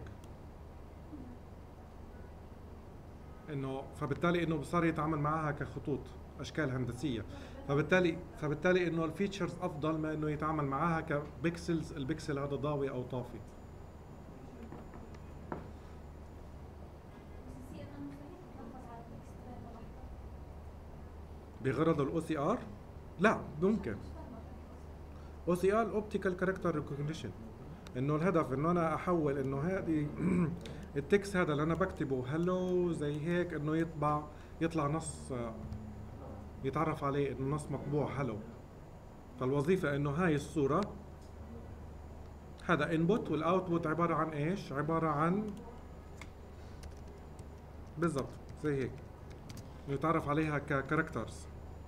انه فبالتالي انه صار يتعامل معها كخطوط اشكال هندسية. فبالتالي فبالتالي انه الفيتشرز افضل ما انه يتعامل معها كبكسلز، البكسل هذا ضاوي او طافي. بس السي ان ان مستحيل تتلفظ على التكست بحتة. بغرض الاو سي ار؟ لا ممكن. مش فاهمة الفكرة. او سي ار اوبتيكال كاركتر ريكوجنيشن، انه الهدف انه انا احول انه هذه التكست هذا اللي انا بكتبه هلو زي هيك انه يطبع يطلع نص آه، يتعرف عليه انه نص مطبوع هلو. فالوظيفة انه هاي الصورة هذا انبوت، والاوتبوت عبارة عن ايش؟ عبارة عن بالضبط زي هيك يتعرف عليها ككاركترز.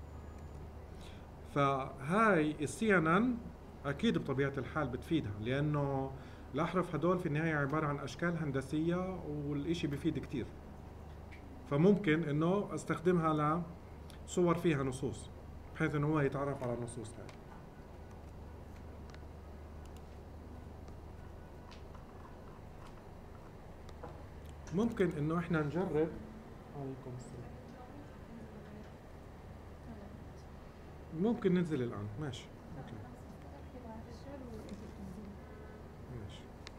فهاي السي ان ان اكيد بطبيعة الحال بتفيدها، لانه الاحرف هدول في النهاية عبارة عن اشكال هندسية والاشي بفيد كتير. فممكن انه استخدمها لصور فيها نصوص بحيث انه هو يتعرف على النصوص هاي. ممكن انه احنا نجرب. عليكم السلام. ممكن ننزل الان، ماشي اوكي ماشي.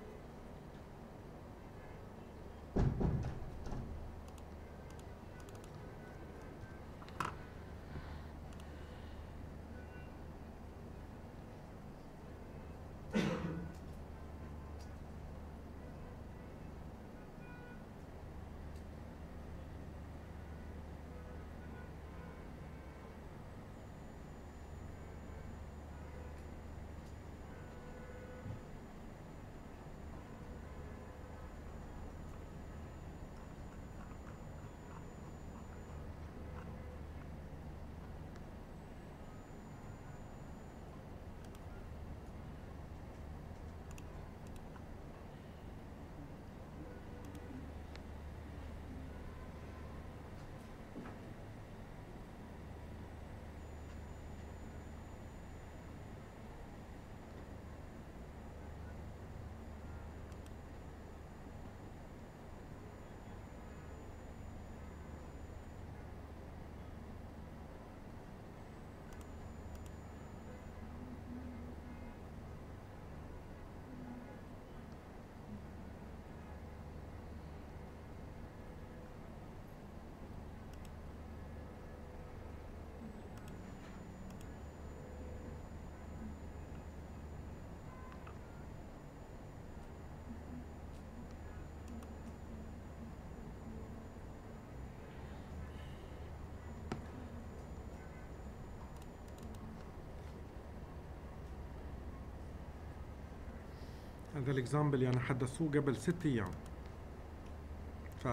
هذا الاكزامبل يعني حدثوه قبل ست ايام، ف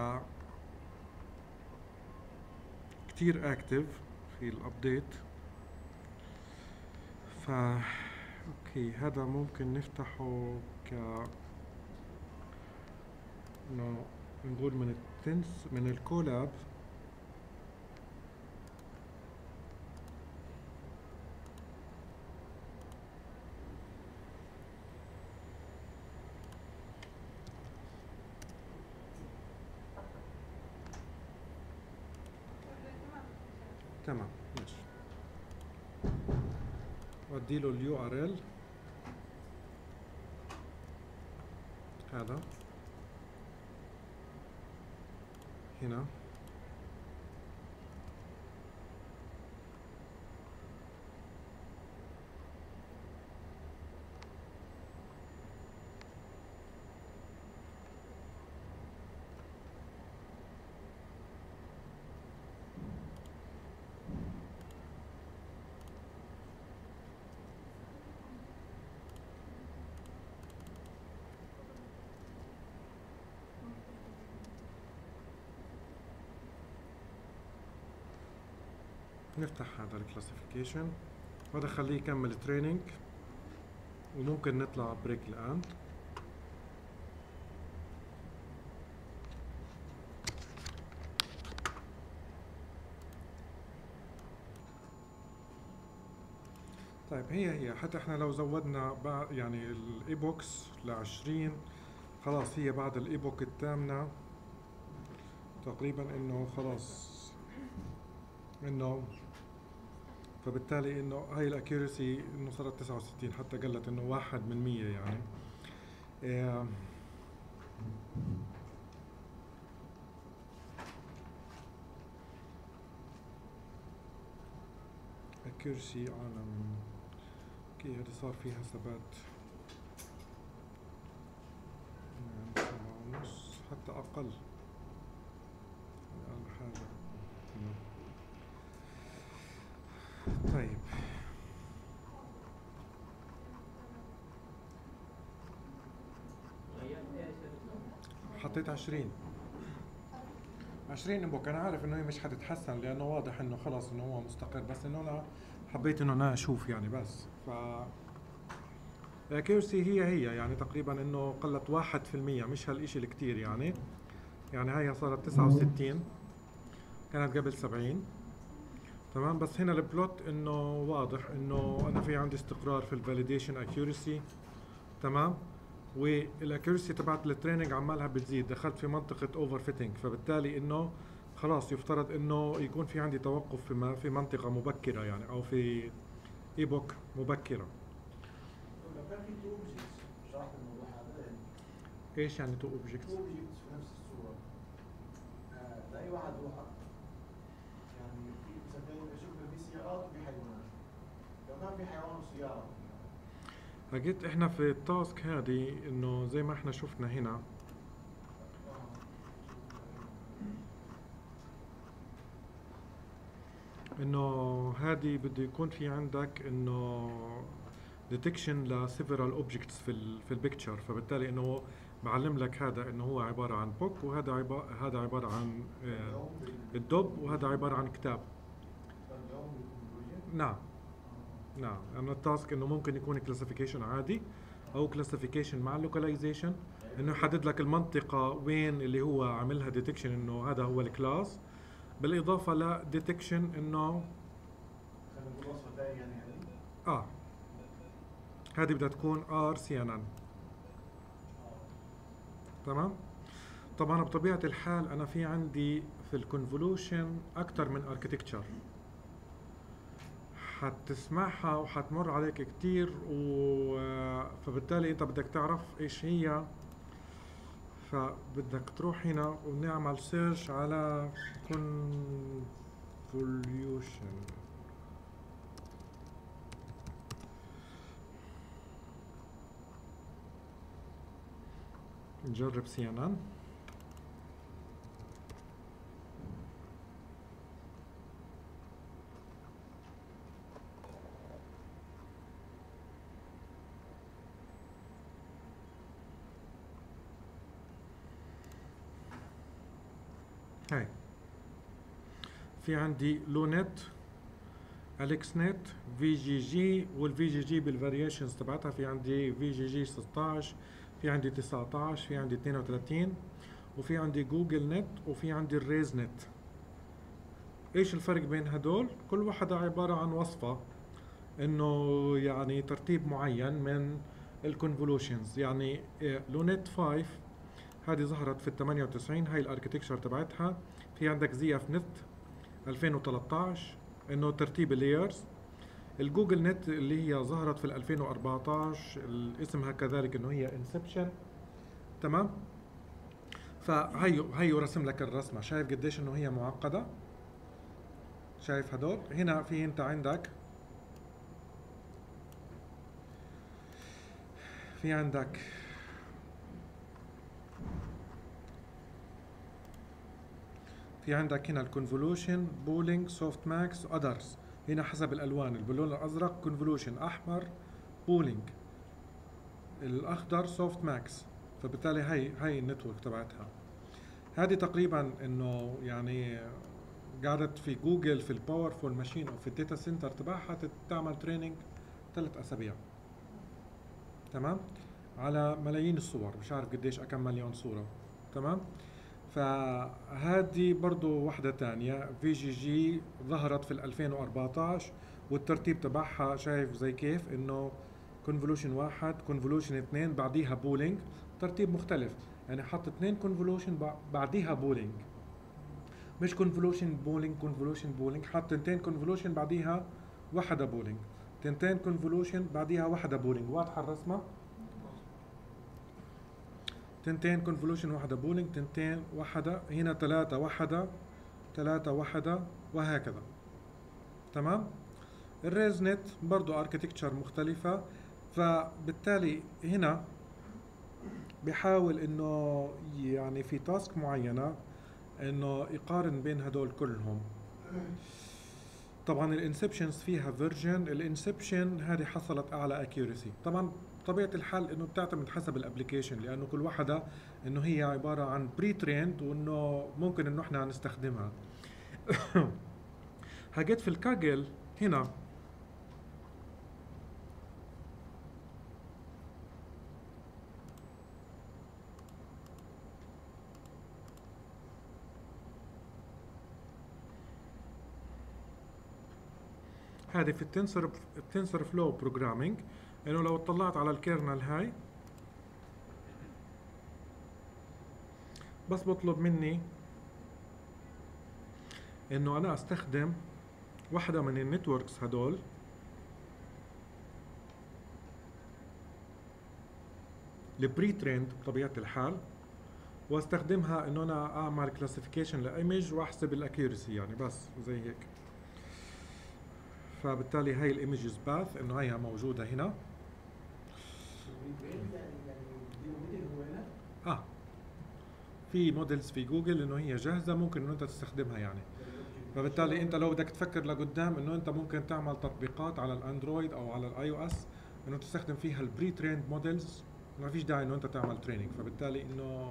كتير اكتف في الابديت. ف اوكي هذا ممكن نفتحه ك انه نقول من التنس من الكولاب. تمام ماشي. ودي له اليو ار ال هذا هنا، نفتح هذا الكلاسيفيكيشن، هذا خليه يكمل تريننج، وممكن نطلع بريك الآن. طيب هي هي حتى احنا لو زودنا بعد يعني الايبوكس لعشرين، خلاص هي بعد الايبوك الثامنة تقريبا انه خلاص انه، فبالتالي انه هاي الاكيورسي انه صارت تسعة وستين، حتى قلت انه واحد من مية يعني. إيه اكيورسي عالم اوكي، هذه صار فيها ثبات يعني سبعة ونص حتى اقل اقل حاجة. طيب حطيت عشرين عشرين انبوك. انا عارف انه هي مش حتتحسن لانه واضح انه خلاص انه هو مستقر، بس انه انا حبيت انه انا اشوف يعني بس. ف الاكيورسي هي هي يعني تقريبا انه قلت واحد في المية، مش هالاشي الكتير يعني. يعني هاي صارت تسعة وستين، كانت قبل سبعين تمام. بس هنا البلوت انه واضح انه انا في عندي استقرار في الفاليديشن اكيورسي تمام، والاكيورسي تبعت التريننج عمالها بتزيد. دخلت في منطقة اوفر فيتنج، فبالتالي انه خلاص يفترض انه يكون في عندي توقف في في منطقة مبكرة يعني، او في ايبوك مبكرة. لو كان في تو اوبجكتس شرحت الموضوع هذا يعني. ايش يعني تو اوبجكتس؟ تو اوبجكتس في نفس الصورة، آه لأي واحد هو حق يعني. في مثلا شفنا في سيارات وفي حيوانات، لو كان في حيوان وسيارة لقيت احنا في التاسك هذه انه زي ما احنا شفنا هنا انه هذه بده يكون في عندك انه ديتكشن لسيفرال اوبجكتس في ال في البيكتشر، فبالتالي انه بعلم لك هذا انه هو عباره عن بوك، وهذا عباره هذا عباره عن آه الدب، وهذا عباره عن كتاب. نعم نعم. لأن التاسك انه ممكن يكون كلاسيفيكيشن عادي او كلاسيفيكيشن مع اللوكاليزيشن، انه يحدد لك المنطقه وين اللي هو عاملها ديتكشن انه هذا هو الكلاس، بالاضافه لديتكشن انه خلينا نقول وصفة ثانية يعني هذه اه هذه بدها تكون ار سي ان ان تمام. طبعا بطبيعه الحال انا في عندي في الكونفولوشن اكثر من اركتكتشر حتسمعها وحتمر عليك كتير، و فبالتالي انت بدك تعرف ايش هي، فبدك تروح هنا ونعمل سيرش على كونفوليوشن. نجرب سي ان ان. هاي في عندي لونت، اليكس نت، في جي جي، والفي جي جي بالفاريشنز تبعتها. في عندي في جي جي ستة عشر، في عندي تسعة عشر، في عندي اثنين وثلاثين، وفي عندي جوجل نت، وفي عندي الريز نت. ايش الفرق بين هدول؟ كل واحدة عبارة عن وصفة انه يعني ترتيب معين من الكونفولوشنز. يعني لونت خمسة هذه ظهرت في الثمانية وتسعين، هاي الاركتكتشر تبعتها. في عندك زي اف نت ألفين وثلاثة عشر انه ترتيب اللايرز. الجوجل نت اللي هي ظهرت في ألفين وأربعة عشر، اسمها كذلك انه هي انسبشن تمام. فهيو هيو رسم لك الرسمه. شايف قديش انه هي معقده؟ شايف هدول هنا في انت عندك في عندك في عندك هنا الكونفولوشن، بولينج، سوفت ماكس، اذرز. هنا حسب الالوان، باللون الازرق كونفولوشن، احمر بولينج، الاخضر سوفت ماكس. فبالتالي هي هي النتورك تبعتها. هذه تقريبا انه يعني قعدت في جوجل في الباورفول ماشين او في الداتا سنتر تبعها تعمل تريننج ثلاث اسابيع. تمام؟ على ملايين الصور، مش عارف قديش كم مليون صورة. تمام؟ فهذه برضو واحدة تانية في جي جي ظهرت في ألفين وأربعتاشر، والترتيب تبعها شايف زي كيف انه كونفولوشن واحد، كونفولوشن اثنين، بعديها بولينج، ترتيب مختلف. يعني حط اثنين كونفولوشن بعديها بولينج، مش كونفولوشن بولينج كونفولوشن بولينج، حط تنتين كونفولوشن بعديها واحدة بولينج، تنتين كونفولوشن بعديها واحدة بولينج. واضحة الرسمة؟ تنتين كونفولوشن واحدة بولينج، تنتين واحدة، هنا ثلاثة واحدة، ثلاثة واحدة، وهكذا. تمام؟ الريز نت برضو اركتكتشر مختلفة، فبالتالي هنا بيحاول انه يعني في تاسك معينة انه يقارن بين هدول كلهم. طبعا الانسبشنز فيها فيرجن، الانسبشن هذه حصلت اعلى اكيورسي. طبعا طبيعة الحال انه بتعتمد حسب الابلكيشن، لانه كل واحدة انه هي عبارة عن بري تريند، وانه ممكن انه احنا نستخدمها. حاجات في الكاجل هنا هذه في التنسر التنسر فلو بروجرامينج، انه لو اطلعت على الكيرنل هاي بس بطلب مني انه انا استخدم واحدة من النتوركس هدول البري تريند بطبيعة الحال، واستخدمها انه انا اعمل كلاسيفيكيشن لايمج واحسب الاكيورسي، يعني بس زي هيك. فبالتالي هاي الايمجز باث انه هي موجودة هنا. اه في موديلز في جوجل انه هي جاهزة، ممكن انه انت تستخدمها يعني. فبالتالي انت لو بدك تفكر لقدام انه انت ممكن تعمل تطبيقات على الاندرويد او على الاي او اس انه تستخدم فيها البري تريند موديلز، ما فيش داعي انه انت تعمل تريننج. فبالتالي انه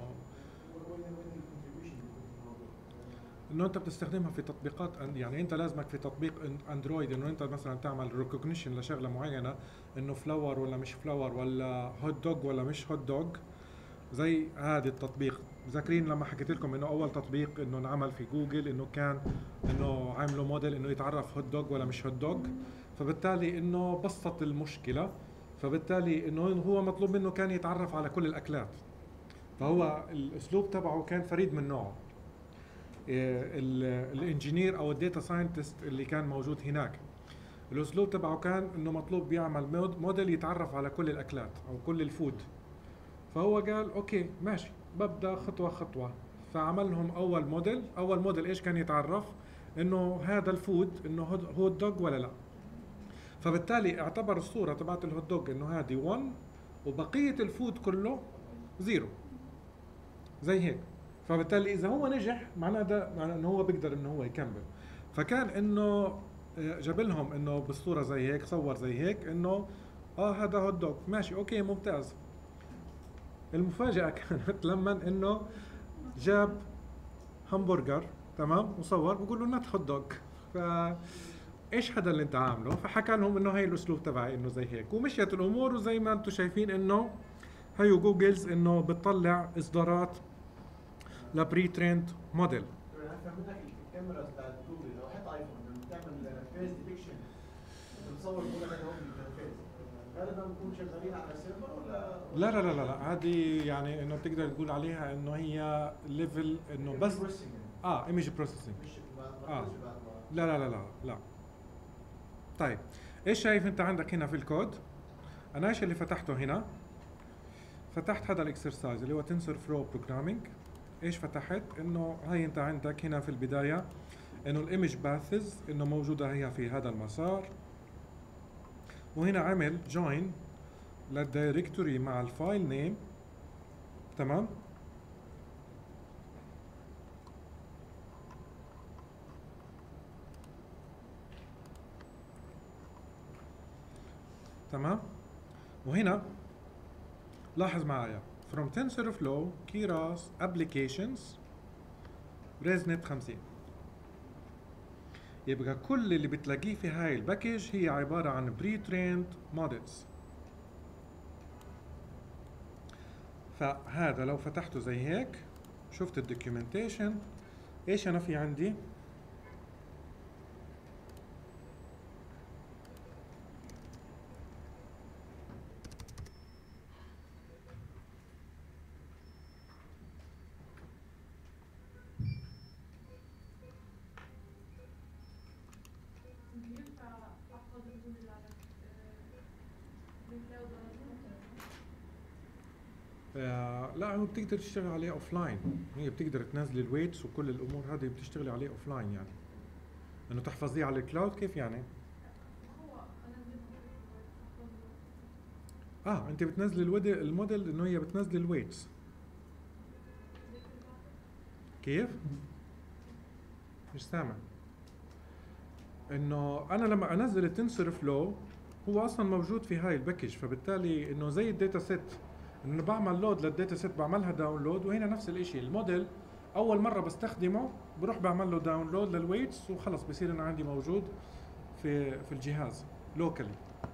انه انت بتستخدمها في تطبيقات، يعني انت لازمك في تطبيق اندرويد انه انت مثلا تعمل ريكوجنيشن لشغله معينه، انه فلاور ولا مش فلاور، ولا هوت دوغ ولا مش هوت دوغ. زي هذا التطبيق، ذاكرين لما حكيت لكم انه اول تطبيق انه انعمل في جوجل انه كان انه عملوا موديل انه يتعرف هوت دوغ ولا مش هوت دوغ. فبالتالي انه بسط المشكله، فبالتالي انه هو مطلوب منه كان يتعرف على كل الاكلات، فهو الاسلوب تبعه كان فريد من نوعه. الانجينير او الداتا ساينتست اللي كان موجود هناك، الاسلوب تبعه كان انه مطلوب بيعمل موديل يتعرف على كل الاكلات او كل الفود. فهو قال اوكي ماشي، ببدا خطوه خطوه. فعمل لهم اول موديل، اول موديل ايش كان يتعرف؟ انه هذا الفود انه هوت دوغ ولا لا. فبالتالي اعتبر الصوره تبعت الهوت دوغ انه هذه واحد، وبقيه الفود كله زيرو زي هيك. فبالتالي اذا هو نجح معناه ده معناه انه هو بيقدر انه هو يكمل. فكان انه جاب لهم انه بالصوره زي هيك، صور زي هيك انه اه هذا هوت دوغ، ماشي اوكي ممتاز. المفاجاه كانت لما انه جاب همبرجر تمام وصور، بقول له نت هوت دوغ. ف ايش هذا اللي انت عامله؟ فحكى لهم انه هي الاسلوب تبعي انه زي هيك، ومشيت الامور. وزي ما انتم شايفين انه هيو جوجلز انه بتطلع اصدارات لبري تريند موديل. فهمتك الكاميرا بتاعت جوجل او حتى ايفون لما بتعمل فيس ديتكشن بتصور بقول لك هو بالفيس، غالبا بنكون شغالين على سيرفر ولا لا لا لا لا هذه يعني انه بتقدر تقول عليها انه هي ليفل انه بس اه ايمج بروسيسنج. اه لا لا لا لا لا. طيب ايش شايف انت عندك هنا في الكود؟ انا ايش اللي فتحته هنا؟ فتحت هذا الاكسرسايز اللي هو تنسر فلو بروجرامينج. ايش فتحت؟ انه هاي انت عندك هنا في البدايه انه الايمج باثز انه موجوده هي في هذا المسار، وهنا عمل جوين للدايركتوري مع الفايل نيم. تمام؟ تمام؟ وهنا لاحظ معايا from TensorFlow Keras Applications ResNet خمسين. يبقى كل اللي بتلاقيه في هاي الباكج هي عبارة عن بري تريند مودلز. فهذا لو فتحته زي هيك شفت الدوكيومنتيشن، ايش انا في عندي؟ ينفع احفظ الموديل على بالكلاود ولا ممكن؟ آه لا، هو بتقدر تشتغل عليه اوف لاين، هي بتقدر تنزل الويتس وكل الامور هذه بتشتغلي عليه اوف لاين. يعني انه تحفظيه على الكلاود كيف يعني؟ هو انا اه انت بتنزلي الودي الموديل انه هي بتنزلي الويتس. كيف؟ مش سامع. انه انا لما انزل التنسر فلو هو اصلا موجود في هاي الباكج، فبالتالي انه زي الداتا سيت، انه بعمل لود للداتا سيت بعملها داونلود، وهنا نفس الاشي الموديل اول مره بستخدمه بروح بعمل له داونلود للويتس وخلص بصير انه عندي موجود في في الجهاز لوكالي.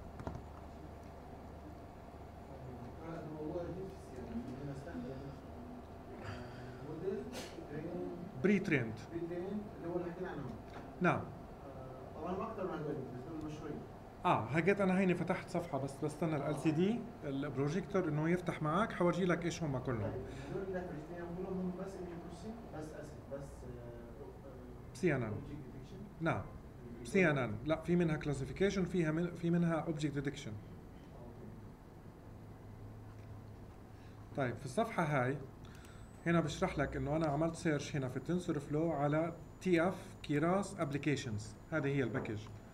الموضوع نفسي يعني بدنا نستخدم موديل بري تريند. بري تريند اللي هو اللي حكينا عنه. نعم. طبعا ما اكثر من هدول بالنسبه للمشروع. اه هجيت انا هيني فتحت صفحه بس بستنى ال سي دي البروجيكتور انه يفتح معك، حورجي لك ايش هم كلهم. هدول اللي فرجتني كلهم هم بس الانكروسين بس اسف بس سي ان ان. نعم سي ان ان، لا في منها كلاسيفيكيشن، فيها من في منها اوبجكت ديتكشن. طيب في الصفحه هاي هنا بشرح لك انه انا عملت سيرش هنا في التنسور فلو على تي اف كيراس ابلكيشنز، هذه هي الباكج.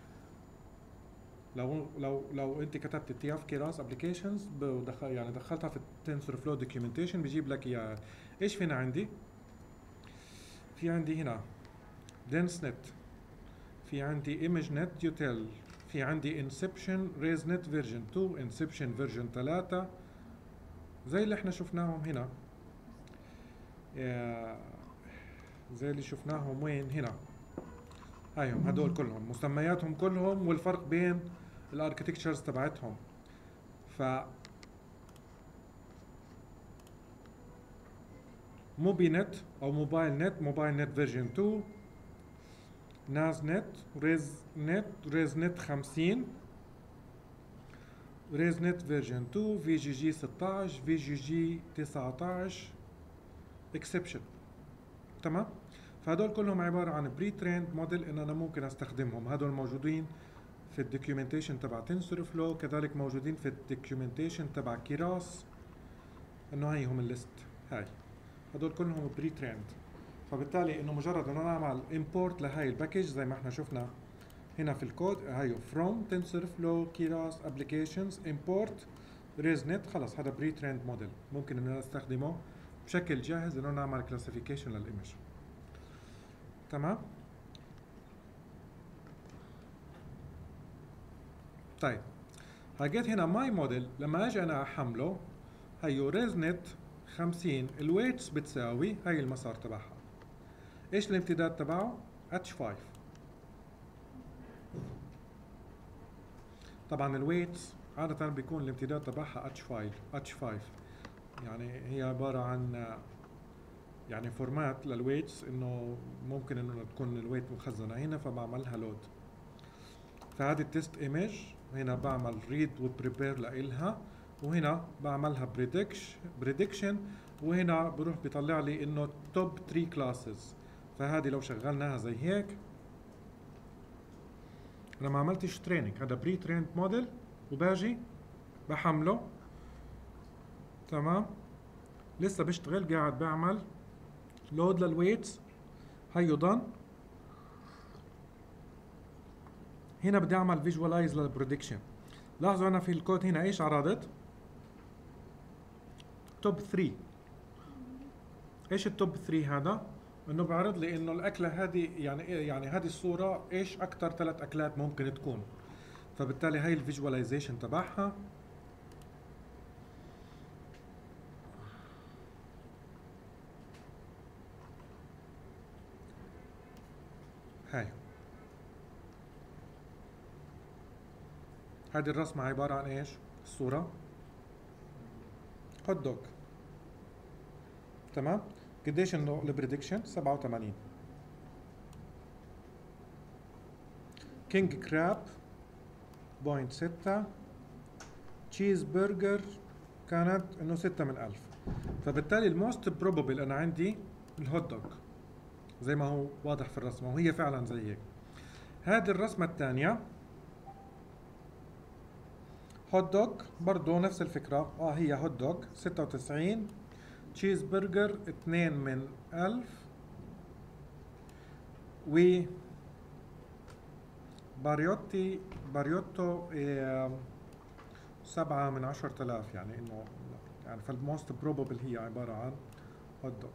لو لو لو انت كتبت تي اف كيراس ابلكيشنز بدخل يعني دخلتها في التنسور فلو دوكيومنتيشن بيجيب لك اياها. ايش فينا عندي؟ في عندي هنا دنس نت، في عندي ايمج نت يوتيل، في عندي انسبشن ريز نت فيرجن اثنين، انسبشن فيرجن ثلاثة زي اللي احنا شفناهم هنا، زي اللي شفناهم وين هنا. هايهم هدول كلهم مسمياتهم كلهم والفرق بين الاركتكتشرز تبعتهم. ف موبي نت او موبايل نت، موبايل نت فيرجن اثنين، ناز نت، ريز نت، ريز نت خمسين، ريز نت فيرجن اثنين، في جي جي ستة عشر، في جي جي تسعة عشر، اكسبشن. تمام؟ فهدول كلهم عبارة عن بري تريند موديل ان انا ممكن استخدمهم. هدول موجودين في الدوكيومنتيشن تبع تنسور فلو، كذلك موجودين في الدوكيومنتيشن تبع كيراس، انه هيهم الليست هاي. هدول كلهم بري تريند، فبالتالي انه مجرد انه انا اعمل امبورت لهاي الباكج زي ما احنا شفنا هنا في الكود، هايو from TensorFlow Keras Applications import ResNet، خلص هذا بري تريند موديل ممكن ان انا استخدمه بشكل جاهز انه نعمل كلاسيفيكيشن للايمج. تمام؟ طيب هاجيت هنا ماي موديل، لما اجي انا احمله هيو ResNet خمسين، الويتس بتساوي هاي المسار تبعها. ايش الامتداد تبعه؟ اتش خمسة. طبعا الويتس عادة بيكون الامتداد تبعها اتش خمسة، اتش خمسة يعني هي عبارة عن يعني فورمات للويتس، انه ممكن انه تكون الويت مخزنة هنا فبعملها لود. فهذه التست ايمج هنا بعمل ريد وبريبير لإلها، وهنا بعملها بريدكش بريدكشن، وهنا بروح بيطلع لي انه توب ثلاثة كلاسز. فهذه لو شغلناها زي هيك، انا ما عملتش تريننج، هذا بري تريند موديل، وباجي بحمله. تمام؟ لسه بشتغل، قاعد بعمل لود للويتس. هيو done. هنا بدي اعمل فيجوالايز للبريدكشن. لاحظوا انا في الكود هنا ايش عرضت؟ توب ثلاثة. ايش التوب ثلاثة هذا؟ انه بعرض لي انه الاكله هذه يعني يعني هذه الصوره ايش اكثر ثلاث اكلات ممكن تكون. فبالتالي هاي الفيجواليزيشن تبعها. هاي هذه الرسمة عبارة عن ايش؟ الصورة هوت دوغ. تمام؟ قديش انه البريدكشن؟ سبعة وثمانين. كينج كراب بوينت ستة. تشيز برجر كانت انه ستة من ألف. فبالتالي الموست بروبابل انا عندي الهوت دوغ زي ما هو واضح في الرسمة، وهي فعلا زي هيك. هذه الرسمة الثانية هوت دوغ برضو نفس الفكرة، اه هي هوت دوغ ستة وتسعين. تشيز برجر اثنين من ألف. و باريوتي باريوتو إيه سبعة من عشرة آلاف، يعني انه يعني فالموست بروبابل هي عبارة عن هوت دوغ.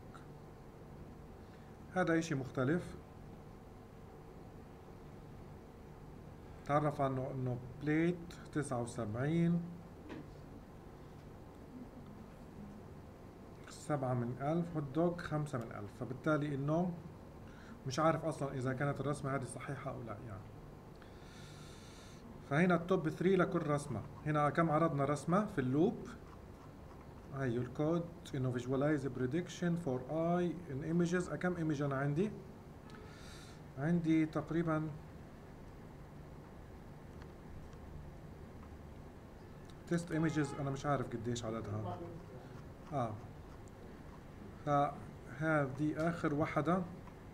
هذا اشي مختلف تعرف عنه انه بليت تسعة وسبعين سبعة من ألف، هوت دوغ خمسة من ألف. فبالتالي انه مش عارف اصلا اذا كانت الرسمة هذه صحيحة او لا يعني. فهنا التوب ثلاثة لكل رسمة. هنا كم عرضنا رسمة في اللوب، هاي الكود انه visualize prediction for I in images. كم ايمج انا عندي؟ عندي تقريبا تيست ايمجز انا مش عارف قديش عددها. اه فهذه اخر واحدة.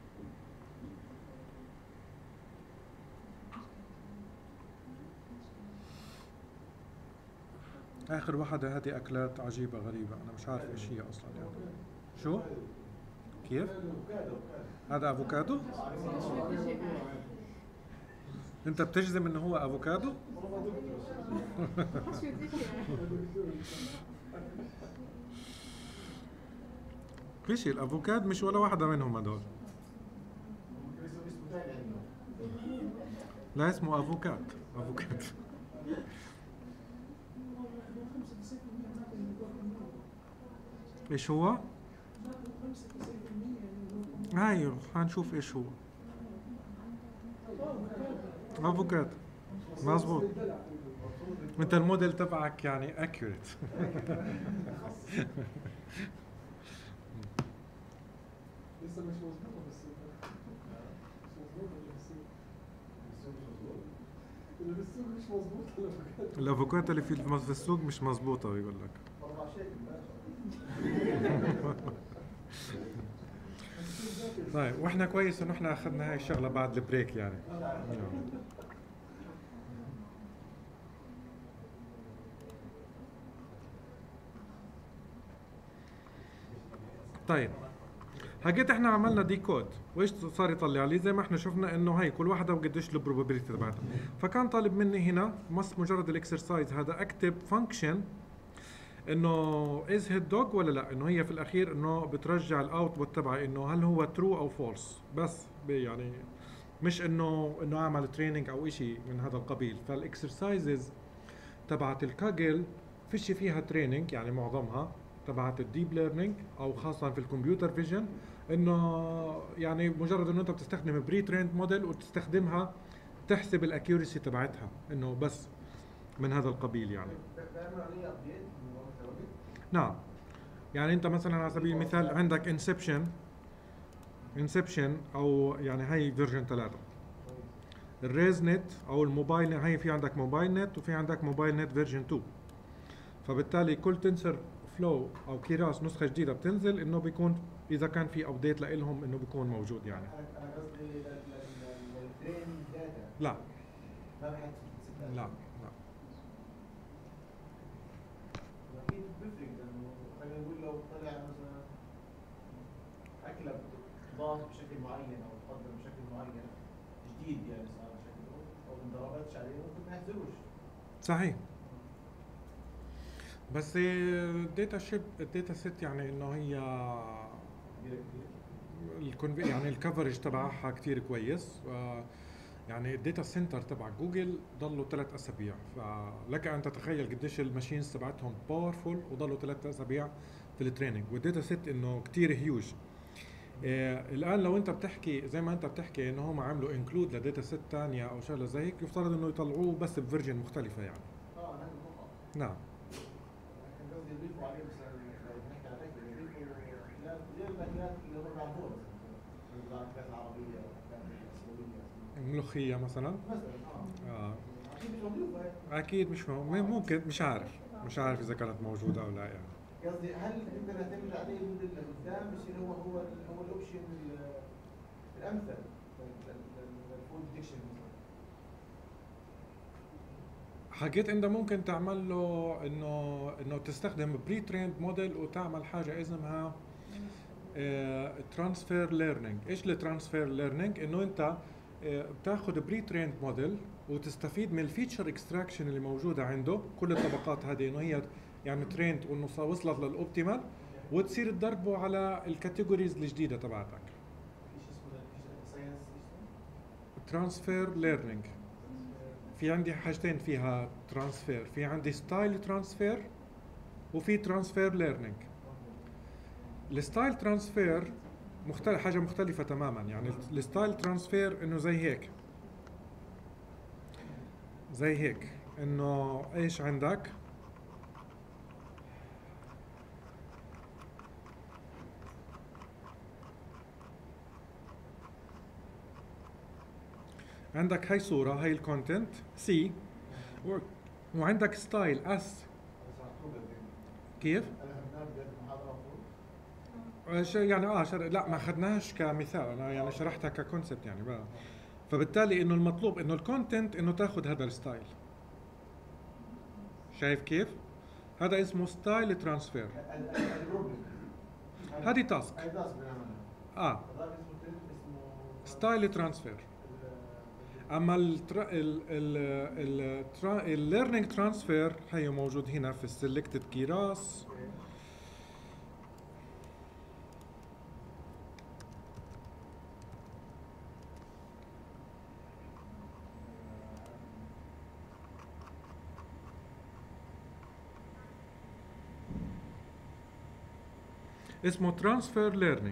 اخر واحدة هذه اكلات عجيبة غريبة انا مش عارف ايش هي اصلا يعني. شو؟ كيف؟ هذا افوكادو؟ انت بتجزم انه هو افوكادو؟ فيش الافوكاد مش ولا واحدة منهم هدول. لا اسمه افوكاد. افوكاد ايش هو؟ هاي هنشوف ايش هو. افوكاد مظبوط. انت الموديل تبعك يعني اكيوريت. لسه مش مظبوطه بس مش مظبوطه اللي في السوق مش مظبوطه. الافوكاد اللي في في السوق مش مظبوطه بيقول لك. طيب واحنا كويس انه احنا اخذنا هاي الشغله بعد البريك يعني. طيب هجيت احنا عملنا دي كود، وايش صار يطلع لي؟ زي ما احنا شفنا انه هي كل واحده وقديش البروبابيلتي تبعتها. فكان طالب مني هنا بس مجرد الاكسرسايز هذا اكتب فانكشن انه از هيد دوغ ولا لا، انه هي في الاخير انه بترجع الاوتبوت تبعي انه هل هو ترو او فولس، بس يعني مش انه انه اعمل تريننج او شيء من هذا القبيل. فالاكسرسايزز تبعت الكاجل فيش فيها تريننج، يعني معظمها تبعت الديب ليرنينج او خاصه في الكمبيوتر فيجن، انه يعني مجرد انه انت بتستخدم بري تريند موديل وتستخدمها تحسب الاكيورسي تبعتها، انه بس من هذا القبيل يعني. نعم يعني انت مثلا على سبيل المثال عندك انسبشن انسبشن او يعني هي فيرجن ثلاثة، الريز نت او الموبايل، هي في عندك موبايل نت وفي عندك موبايل نت فيرجن اثنين. فبالتالي كل تنسر فلو او كيراس نسخه جديده بتنزل انه بيكون اذا كان في ابديت لهم انه بيكون موجود يعني. انا قصدي الترين داتا لا ما بحط لا لا اكيد بيفرق، لانه خلينا نقول لو طلع مثلا اكله تضاف بشكل معين او تقدم بشكل معين جديد يعني صار شكله او ما انضربتش عليه ممكن ما يحزروش. صحيح، بس الداتا شيب الداتا سيت يعني انه هي الكونفي يعني الكفرج تبعها كثير كويس. يعني الداتا سنتر تبع جوجل ضلوا ثلاث اسابيع، فلك ان تتخيل قديش الماشينز تبعتهم باورفول وضلوا ثلاث اسابيع في التريننج. والداتا سيت انه كثير هيوج، آه الان لو انت بتحكي زي ما انت بتحكي انه هم عملوا انكلود لداتا سيت ثانيه او شغله زي هيك، يفترض انه يطلعوه بس بفيرجن مختلفه يعني. اه انا هذا فقط. نعم. لكن قصدي يضيفوا عليه مثلا لو بنحكي على هيك يضيفوا لا غير الاكلات اللي هم بيعرفوها مثلا الاكلات العربيه او الاكلات الاسيويه الملوخيه مثلا. مثلا اه اه اكيد مش موجوده هيك. اكيد مش مو... ممكن، مش عارف مش عارف اذا كانت موجوده او لا يعني. قصدي هل نقدر نعتمد عليه من لقدام بصير هو هو هو الاوبشن الامثل للفود ديتكشن مثلا؟ حكيت انت ممكن تعمل له انه انه تستخدم بري تريند موديل وتعمل حاجه اسمها ترانسفير ليرنينج. ايش الترانسفير ليرنينج؟ انه انت آه، بتاخذ بري تريند موديل وتستفيد من الفيتشر اكستراكشن اللي موجوده عنده، كل الطبقات هذه انه هي يعني تريند وانه صار- وصلت للاوبتيمال، وتصير تدربه على الكاتيجوريز الجديده تبعتك. في شيء اسمه في ساينس اسمه ترانسفير ليرنينج في عندي حاجتين فيها ترانسفير، في عندي ستايل ترانسفير وفي ترانسفير ليرنينج. الستايل ترانسفير مختلف، حاجه مختلفه تماما. يعني الستايل ترانسفير انه زي هيك، زي هيك انه ايش عندك عندك هاي صوره، هاي الكونتنت سي، وعندك ستايل اس. كيف؟ انا خدناه بدايه المحاضره المفروض. آه، ش- يعني اه شر... لا ما اخذناهاش كمثال، انا يعني شرحتها ككونسبت يعني بقى. فبالتالي انه المطلوب انه الكونتنت انه تاخذ هذا الستايل. شايف كيف؟ هذا اسمه ستايل ترانسفير. البروبلم هذه تاسك. هاي تاسك بنعملها. اه هذاك اسمه ترند اسمه ستايل ترانسفير. اما الترا... ال ال ال الترا... الليرنينج ترانسفير هي موجود هنا في السلكتد كيراس. اسمه ترانسفير ليرنينج.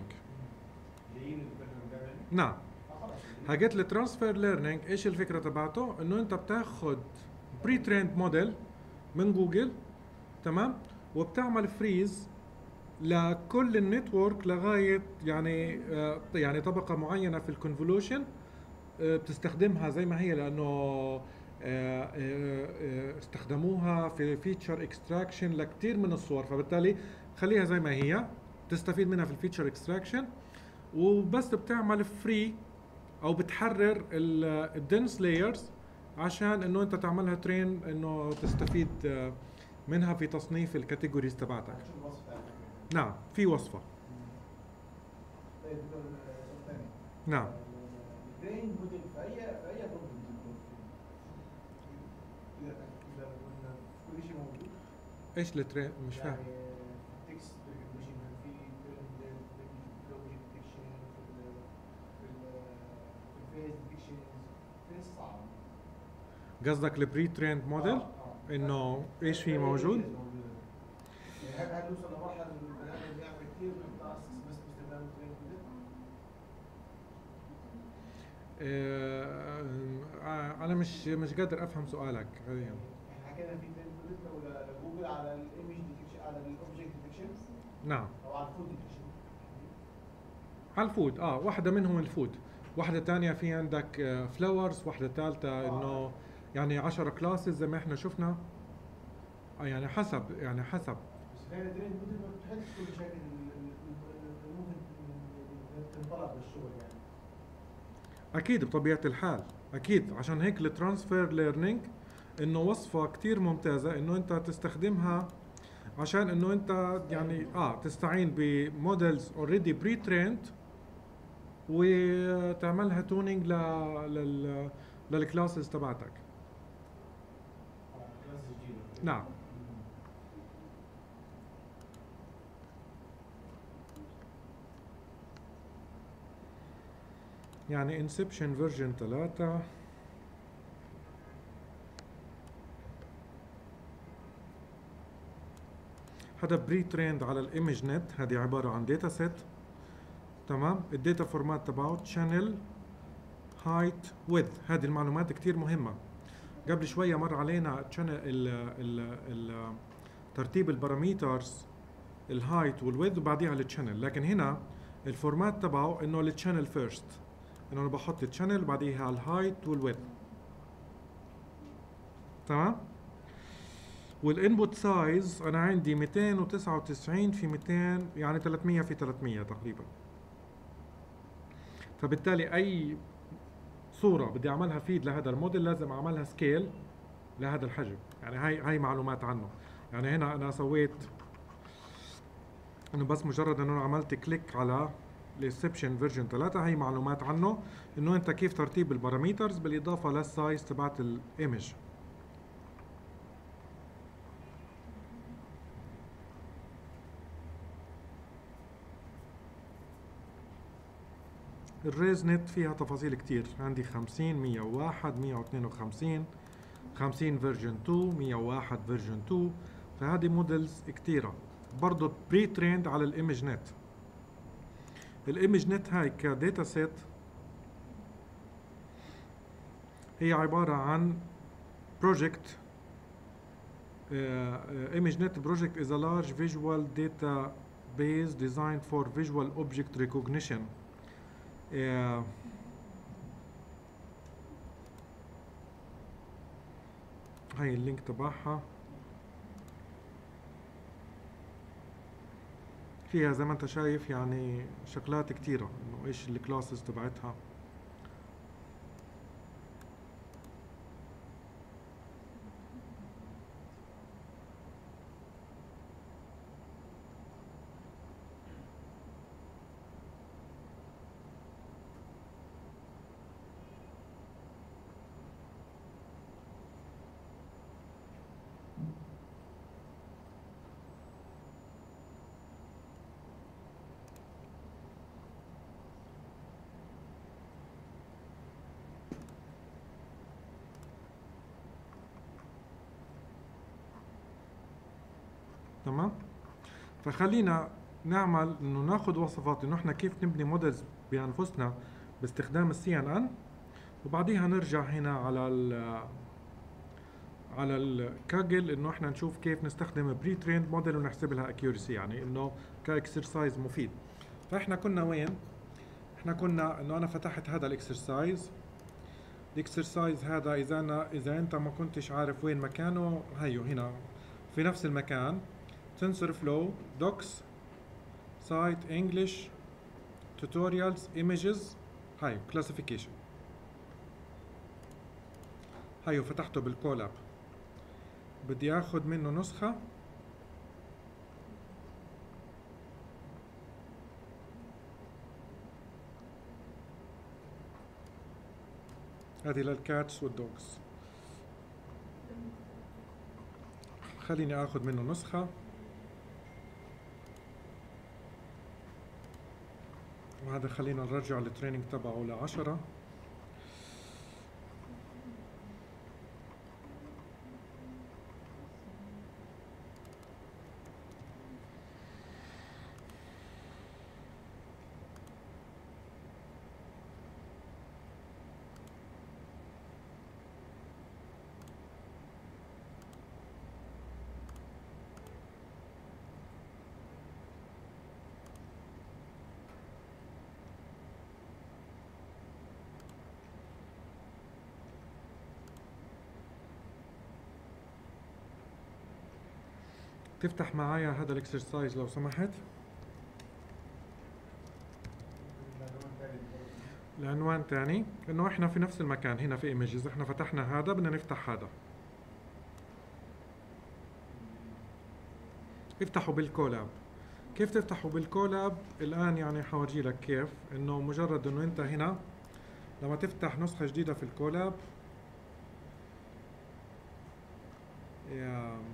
نعم. حكيت الترانسفير ليرنينج ايش الفكره تبعته؟ انه انت بتاخذ بري تريند موديل من جوجل، تمام، وبتعمل فريز لكل النتورك لغايه يعني آه يعني طبقه معينه في الكونفولوشن آه بتستخدمها زي ما هي، لانه آه آه آه استخدموها في فيتشر اكستراكشن لكثير من الصور، فبالتالي خليها زي ما هي تستفيد منها في الفيتشر اكستراكشن، وبس بتعمل فري او بتحرر الدنس لايرز عشان انه انت تعملها ترين انه تستفيد آه، منها في تصنيف الكاتيجوريز تبعتك. شو الوصف تاعك؟ نعم في وصفه. طيب دكتور سؤال ثاني. نعم. الترين موديل في اي في اي بروبلم بيكون اذا اذا قلنا كل شيء موجود. ايش الترين؟ مش فاهم. يعني تكست ريكوجنيشن في ترند لوجيك ديتكشن في ال في ال في الفيس ديتكشن فيس صعب. قصدك البري تريند موديل آه، آه. انه ايش في موجود؟ يعني هل هل نوصل لمرحله البني ادم يعمل كثير من التاسكس بس باستخدام الترين موديل؟ آه آه، انا مش مش قادر افهم سؤالك حاليا. احنا حكينا في ترند موديل لجوجل على الايمج ديتكشن على الاوبجكت ديتكشن نعم. او على الفود ديتكشن. على الفود، اه واحدة منهم الفود، واحدة تانية في عندك فلاورز، واحدة ثالثة انه يعني عشرة كلاسز زي ما احنا شفنا. آه يعني حسب يعني حسب بس فعلا الترند موديل ما بتحلش كل مشاكل اللي ممكن تنطلب بالشغل يعني. اكيد بطبيعة الحال، اكيد عشان هيك الترانسفير ليرنينج انه وصفة كتير ممتازة انه انت تستخدمها عشان انه انت يعني اه تستعين بمودلز اوريدي بري تريند وتعملها تونينج لل للكلاسز تبعتك. كلاس جديدة. نعم. يعني انسبشن فيرجن ثلاثة. هذا بري تريند على الايمج نت، هذه عبارة عن داتا سيت تمام. الداتا فورمات تبعه channel height width، هذه المعلومات كتير مهمة. قبل شوية مر علينا channel ال ال ال ترتيب الباراميترز الهايت والويدث وبعديها التشانل، لكن هنا الفورمات تبعه انه التشانل فيرست، انه انا بحط التشانل وبعديها الهايت والويدث. تمام. والانبوت سايز انا عندي مئتين وتسعة وتسعين في مئتين، يعني ثلاثمية في ثلاثمية تقريبا. فبالتالي اي صورة بدي اعملها فيد لهذا الموديل لازم اعملها سكيل لهذا الحجم. يعني هاي هاي معلومات عنه. يعني هنا انا سويت انه بس مجرد انه عملت كليك على الانسبشن فيرجن ثلاثة، هي معلومات عنه انه انت كيف ترتيب الباراميترز بالاضافه للسايز تبعت الايمج. الريز نت فيها تفاصيل كتير، عندي خمسين مية وواحد مية واثنين وخمسين خمسين فيرجن اثنين مية وواحد فيرجن اثنين، فهذه موديلز كتيره. برضه بري تريند على الايمج نت. الايمج نت هاي كداتا سيت هي عباره عن بروجكت. ايمج نت بروجكت is a large visual database designed for visual object recognition. uh, هاي اللينك تبعها، فيها زي ما انت شايف يعني شغلات كتيرة، انه ايش الكلاسز تبعتها. تمام. فخلينا نعمل انه ناخذ وصفات انه احنا كيف نبني موديلز بانفسنا باستخدام السي ان ان، وبعديها نرجع هنا على ال على الكاجل انه احنا نشوف كيف نستخدم بري تريند موديل ونحسب لها اكيورسي، يعني انه كاكسرسايز مفيد. فاحنا كنا وين؟ احنا كنا انه انا فتحت هذا الاكسرسايز. الاكسرسايز هذا اذا انا اذا انت ما كنتش عارف وين مكانه، هيو هنا في نفس المكان. TensorFlow Docs Site English Tutorials Images، هاي Classification. هايو فتحته بالكولاب، بدي اخذ منه نسخة. هذه للكاتس والدوجز. خليني اخذ منه نسخة، وهذا خلينا نرجع التريننج تبعه لعشرة. تفتح معايا هذا الاكسرسايز لو سمحت. العنوان تاني انه احنا في نفس المكان هنا في ايمجز، احنا فتحنا هذا بدنا نفتح هذا. افتحوا بالكولاب. كيف تفتحوا بالكولاب الان؟ يعني حورجي لك كيف. انه مجرد انه انت هنا لما تفتح نسخة جديدة في الكولاب، يا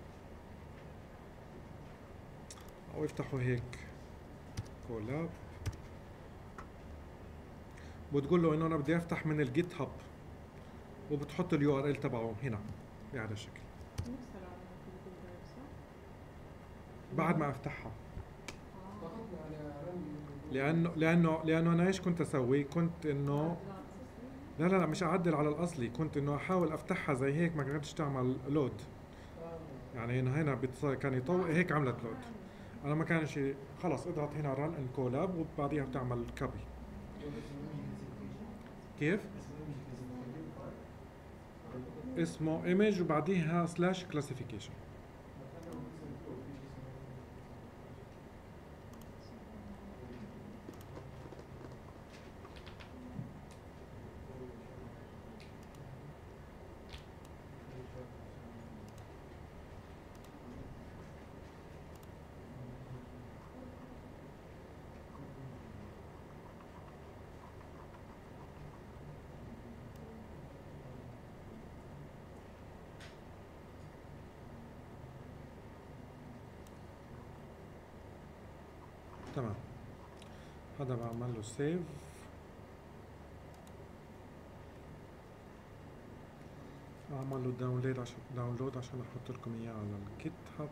او افتحوا هيك كولاب، بتقول له انه انا بدي افتح من الجيت هاب، وبتحط اليو ار ال تبعه هنا بهذا الشكل. بعد ما افتحها لانه لانه لانه انا ايش كنت اسوي؟ كنت انه لا لا لا مش اعدل على الاصلي، كنت انه احاول افتحها زي هيك ما كانتش تعمل لود. يعني انه هنا بتص... كان يطول هيك عملت لود. انا ما كان شيء خلص اضغط هنا رن ان كولاب وبعديها بتعمل كوبي. كيف؟ اسمه ايمج وبعديها سلاش كلاسيفيكيشن. تمام، هذا بعمل له سيف. اعمل له داونلود عشان داونلود عشان احط لكم اياه على الجيت هاب.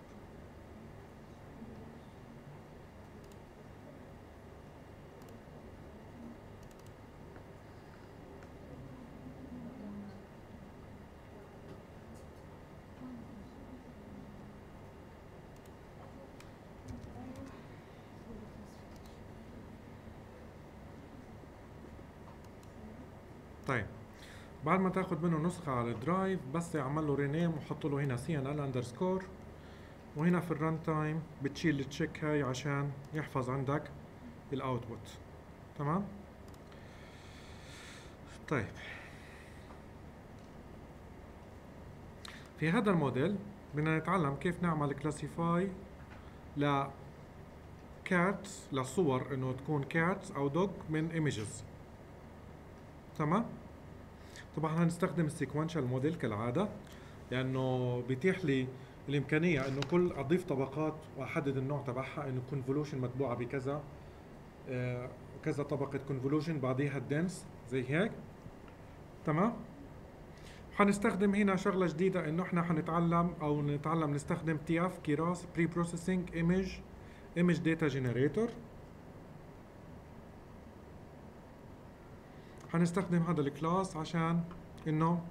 طيب بعد ما تاخذ منه نسخة على الدرايف بس اعمل له رينيم وحط له هنا سي ان ال اندرسكور، وهنا في الرن تايم بتشيل التشيك هاي عشان يحفظ عندك الاوتبوت. تمام؟ طيب في هذا الموديل بدنا نتعلم كيف نعمل كلاسيفاي ل كاتس، للصور انه تكون كاتس او دوج من ايمجز. تمام؟ طبعا هنستخدم السيكونشال موديل كالعادة لأنه بيتيح لي الإمكانية إنه كل أضيف طبقات وأحدد النوع تبعها، إنه كونفولوشن مطبوعة بكذا آه كذا طبقة كونفولوشن بعديها الدنس زي هيك. تمام؟ حنستخدم هنا شغلة جديدة إنه إحنا حنتعلم أو نتعلم نستخدم تي اف كيراس بري بروسيسنج ايمج ايمج داتا جنريتور. حنستخدم هذا الكلاس عشان انه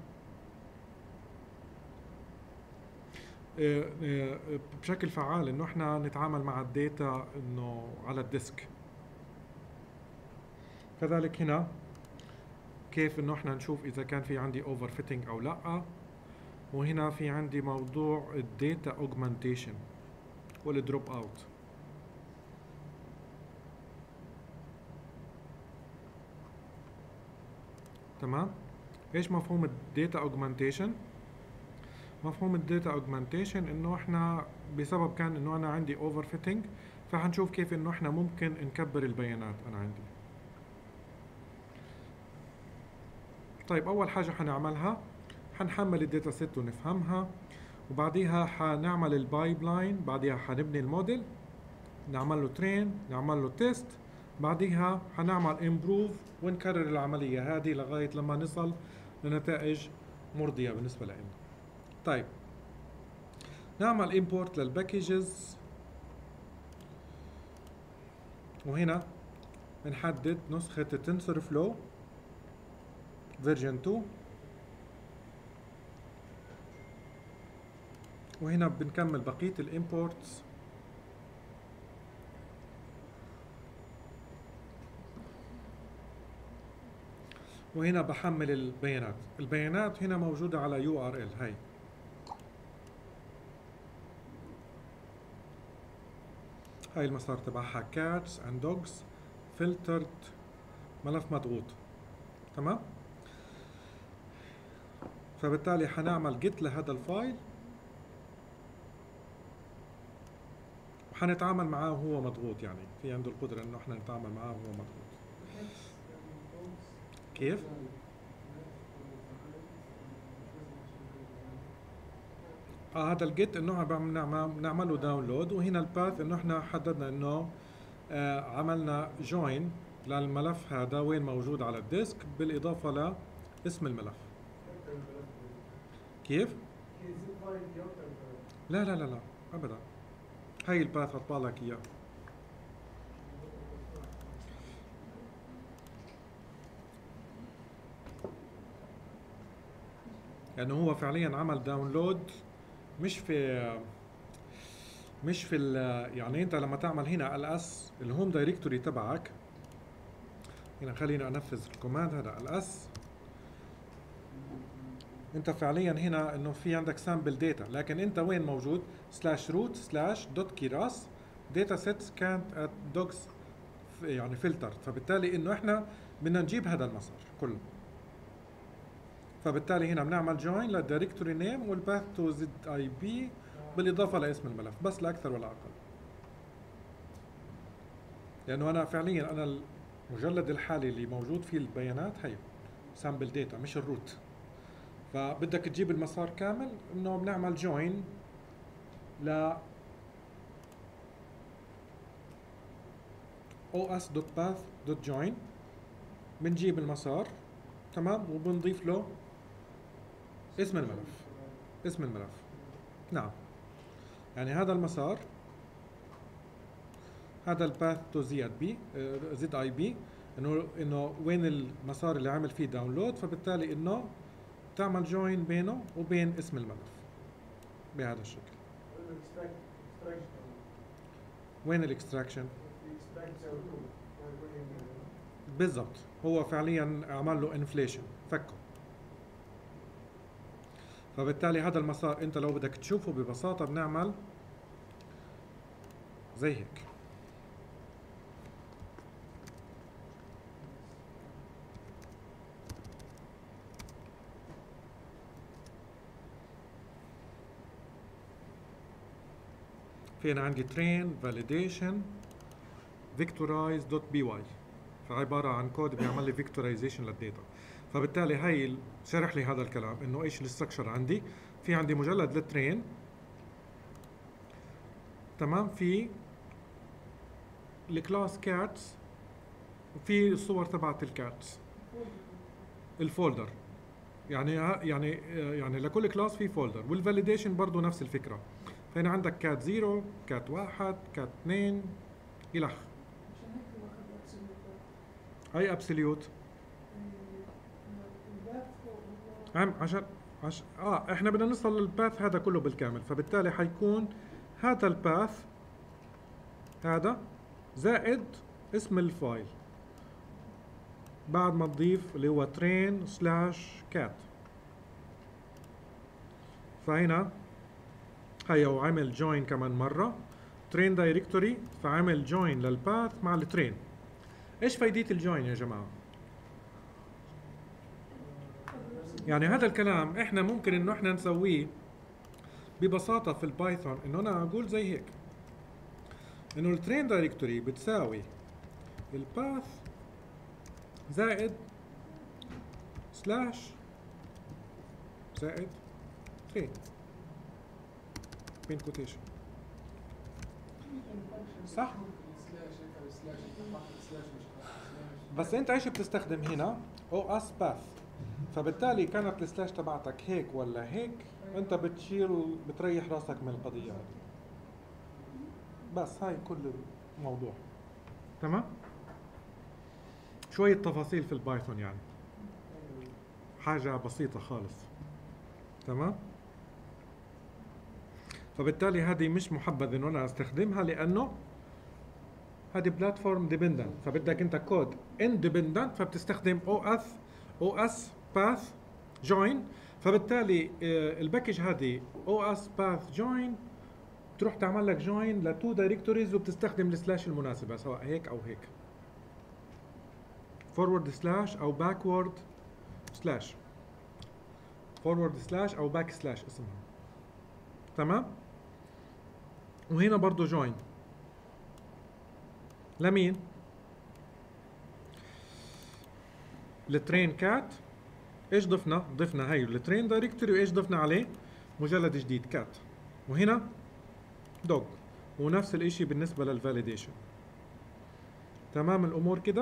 بشكل فعال انه احنا نتعامل مع الداتا انه على الديسك. كذلك هنا كيف انه احنا نشوف اذا كان في عندي اوفر فيتنج او لا. وهنا في عندي موضوع الداتا اوجمانتيشن والدروب اوت. تمام؟ ايش مفهوم الداتا اوجمانتيشن؟ مفهوم الداتا اوجمانتيشن انه احنا بسبب كان انه انا عندي اوفر فيتنج، فحنشوف كيف انه احنا ممكن نكبر البيانات انا عندي. طيب اول حاجة حنعملها حنحمل الداتا سيت ونفهمها، وبعديها حنعمل البايب لاين، بعديها حنبني الموديل، نعمل له ترين، نعمل له تيست، بعديها حنعمل امبروف ونكرر العملية هذه لغاية لما نصل لنتائج مرضية بالنسبة لنا. طيب نعمل امبورت للباكجز، وهنا بنحدد نسخة التنسر فلو فيرجن اثنين، وهنا بنكمل بقية الامبورتس. وهنا بحمل البيانات. البيانات هنا موجودة على يو ار ال. هاي هاي المسار تبعها cats and dogs filtered، ملف مضغوط. تمام؟ فبالتالي حنعمل جيت لهذا الفايل وحنتعامل معاه وهو مضغوط، يعني في عنده القدرة انه احنا نتعامل معاه وهو مضغوط. كيف؟ اه هذا الجيت انه بنعمل له داونلود، وهنا الباث انه احنا حددنا انه آه عملنا جوين للملف هذا وين موجود على الديسك بالاضافه لاسم الملف. كيف؟ لا لا لا لا ابدا، هاي الباث حطبالك اياه. لانه هو فعليا عمل داونلود مش في مش في ال- يعني انت لما تعمل هنا الاس الهوم دايركتوري تبعك هنا، خلينا انفذ الكوماند هذا الاس. انت فعليا هنا انه في عندك سامبل داتا، لكن انت وين موجود؟ سلاش روت سلاش دوت كيراس داتا سيتس كانت ات دوجز يعني فلتر، فبالتالي انه احنا بدنا نجيب هذا المسار كله. فبالتالي هنا بنعمل جوين للدايركتوري نيم والباث تو زد اي بي بالاضافه لاسم الملف، بس لا اكثر ولا اقل. لانه انا فعليا انا المجلد الحالي اللي موجود فيه البيانات هي سامبل داتا مش الروت، فبدك تجيب المسار كامل. انه بنعمل جوين ل os.path.join، بنجيب المسار تمام وبنضيف له اسم الملف. اسم الملف نعم، يعني هذا المسار، هذا الباث تو زد بي زد اي بي، انه انه وين المسار اللي عمل فيه داونلود، فبالتالي انه تعمل جوين بينه وبين اسم الملف بهذا الشكل. وين الاكستراكشن؟ بالضبط، هو فعليا عمل له انفليشن، فكه. فبالتالي هذا المسار انت لو بدك تشوفه ببساطة بنعمل زي هيك. في أنا عندي train validation vectorize.py، فعبارة عن كود بيعمل لي vectorization للداتا. فبالتالي هي شرح لي هذا الكلام انه ايش الستركشر عندي. في عندي مجلد للترين تمام، في الكلاس كاتس وفي الصور تبعت الكاتس، الفولدر يعني يعني يعني لكل كلاس في فولدر، والفاليديشن برضه نفس الفكره. فهنا عندك كات زيرو، كات واحد، كات اثنين الى اخره. عشان هيك هو اخذ ابسوليوت. اي ابسوليوت؟ الباث فوق هو عم عشان عش... اه احنا بدنا نوصل للباث هذا كله بالكامل، فبالتالي حيكون هذا الباث هذا زائد اسم الفايل بعد ما تضيف اللي هو train سلاش كات. فهنا هيا وعمل جوين كمان مرة train directory، فعمل جوين للباث مع الترين. ايش فايدة الجوين يا جماعة؟ يعني هذا الكلام احنا ممكن انه احنا نسويه ببساطة في البايثون، انه انا اقول زي هيك انه الترين دايركتوري بتساوي الباث زائد سلاش زائد ترين بين كوتيشن، صح؟ بس انت ايش بتستخدم هنا؟ او اس باث، فبالتالي كانت السلاش تبعتك هيك ولا هيك، انت بتشيل بتريح راسك من القضية هذه. بس هاي كل الموضوع. تمام؟ شوية تفاصيل في البايثون يعني، حاجة بسيطة خالص. تمام؟ فبالتالي هذه مش محبذ انه انا استخدمها، لانه هذه بلاتفورم ديبندنت، فبدك انت كود اندبندنت، فبتستخدم او اس او اس باث جوين. فبالتالي الباكج هذه او اس باث جوين تروح تعمل لك جوين لتو دايركتوريز، وبتستخدم السلاش المناسبه سواء هيك او هيك، فورورد سلاش او باكورد سلاش، فورورد سلاش او باك سلاش اسمها. تمام؟ وهنا برضو جوين لمين؟ الترين كات. ايش ضفنا؟ ضفنا هي الترين دايركتوري، وايش ضفنا عليه؟ مجلد جديد كات. وهنا دوج، ونفس الاشي بالنسبة للفاليديشن. تمام الامور كده؟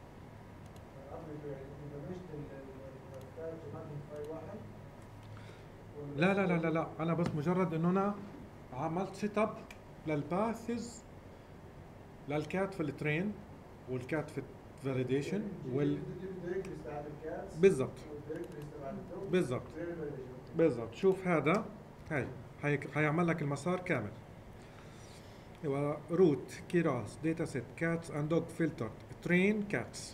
لا لا لا لا لا، انا بس مجرد انه انا عملت سيت اب للباثز للكات في الترين والكات في الفاليديشن وال بالضبط بالضبط بالضبط. شوف هذا هاي هي هيعمل لك المسار كامل. هو روت كيراس داتا سيت كاتس اند دوج فلتر ترين كاتس.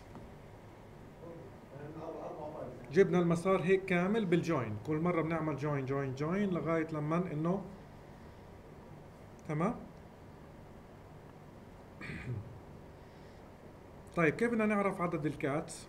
جبنا المسار هيك كامل بالجوين، كل مره بنعمل جوين جوين جوين لغايه لما انه تمام. طيب كيف بدنا نعرف عدد الكاتس؟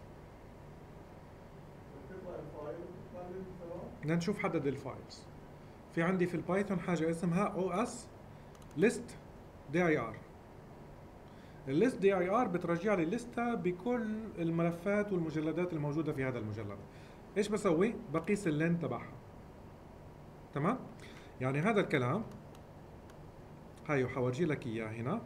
بدنا نشوف عدد الفايلز. في عندي في البايثون حاجه اسمها او اس list dir. الليست دي اي ار بترجع لي لستة بكل الملفات والمجلدات الموجوده في هذا المجلد. ايش بسوي؟ بقيس اللين تبعها. تمام؟ يعني هذا الكلام هايو حورجي لك اياه هنا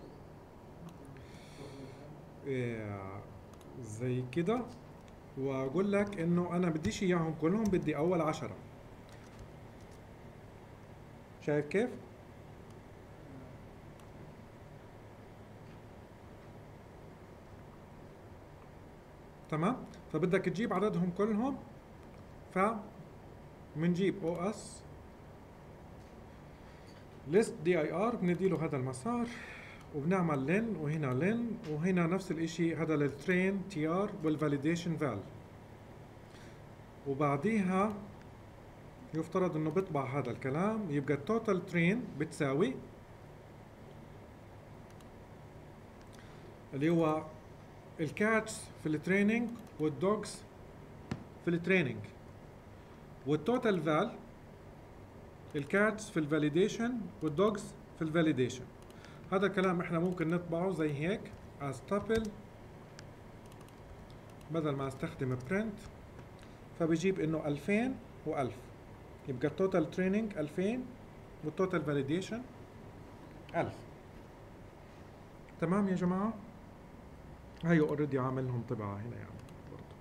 إيه زي كده، واقول لك انه انا بديش اياهم كلهم، بدي اول عشرة. شايف كيف؟ تمام؟ فبدك تجيب عددهم كلهم، ف بنجيب او اس list dir بنديله هذا المسار وبنعمل لين، وهنا لين، وهنا نفس الاشي هذا للترين تي ار والفاليديشن فال. وبعديها يفترض انه بيطبع هذا الكلام، يبقى التوتال ترين بتساوي اللي هو الكاتس في التريننج والدوجز في التريننج، والتوتال فال الكاتس في الفاليديشن والدوجز في الفاليديشن. هذا الكلام احنا ممكن نطبعه زي هيك as tuple بدل ما استخدم print، فبيجيب انه ألفين وألف، يبقى التوتال تريننج ألفين والتوتال فاليديشن ألف. تمام يا جماعه؟ هيو اوريدي عاملهم طبعه هنا يعني برضه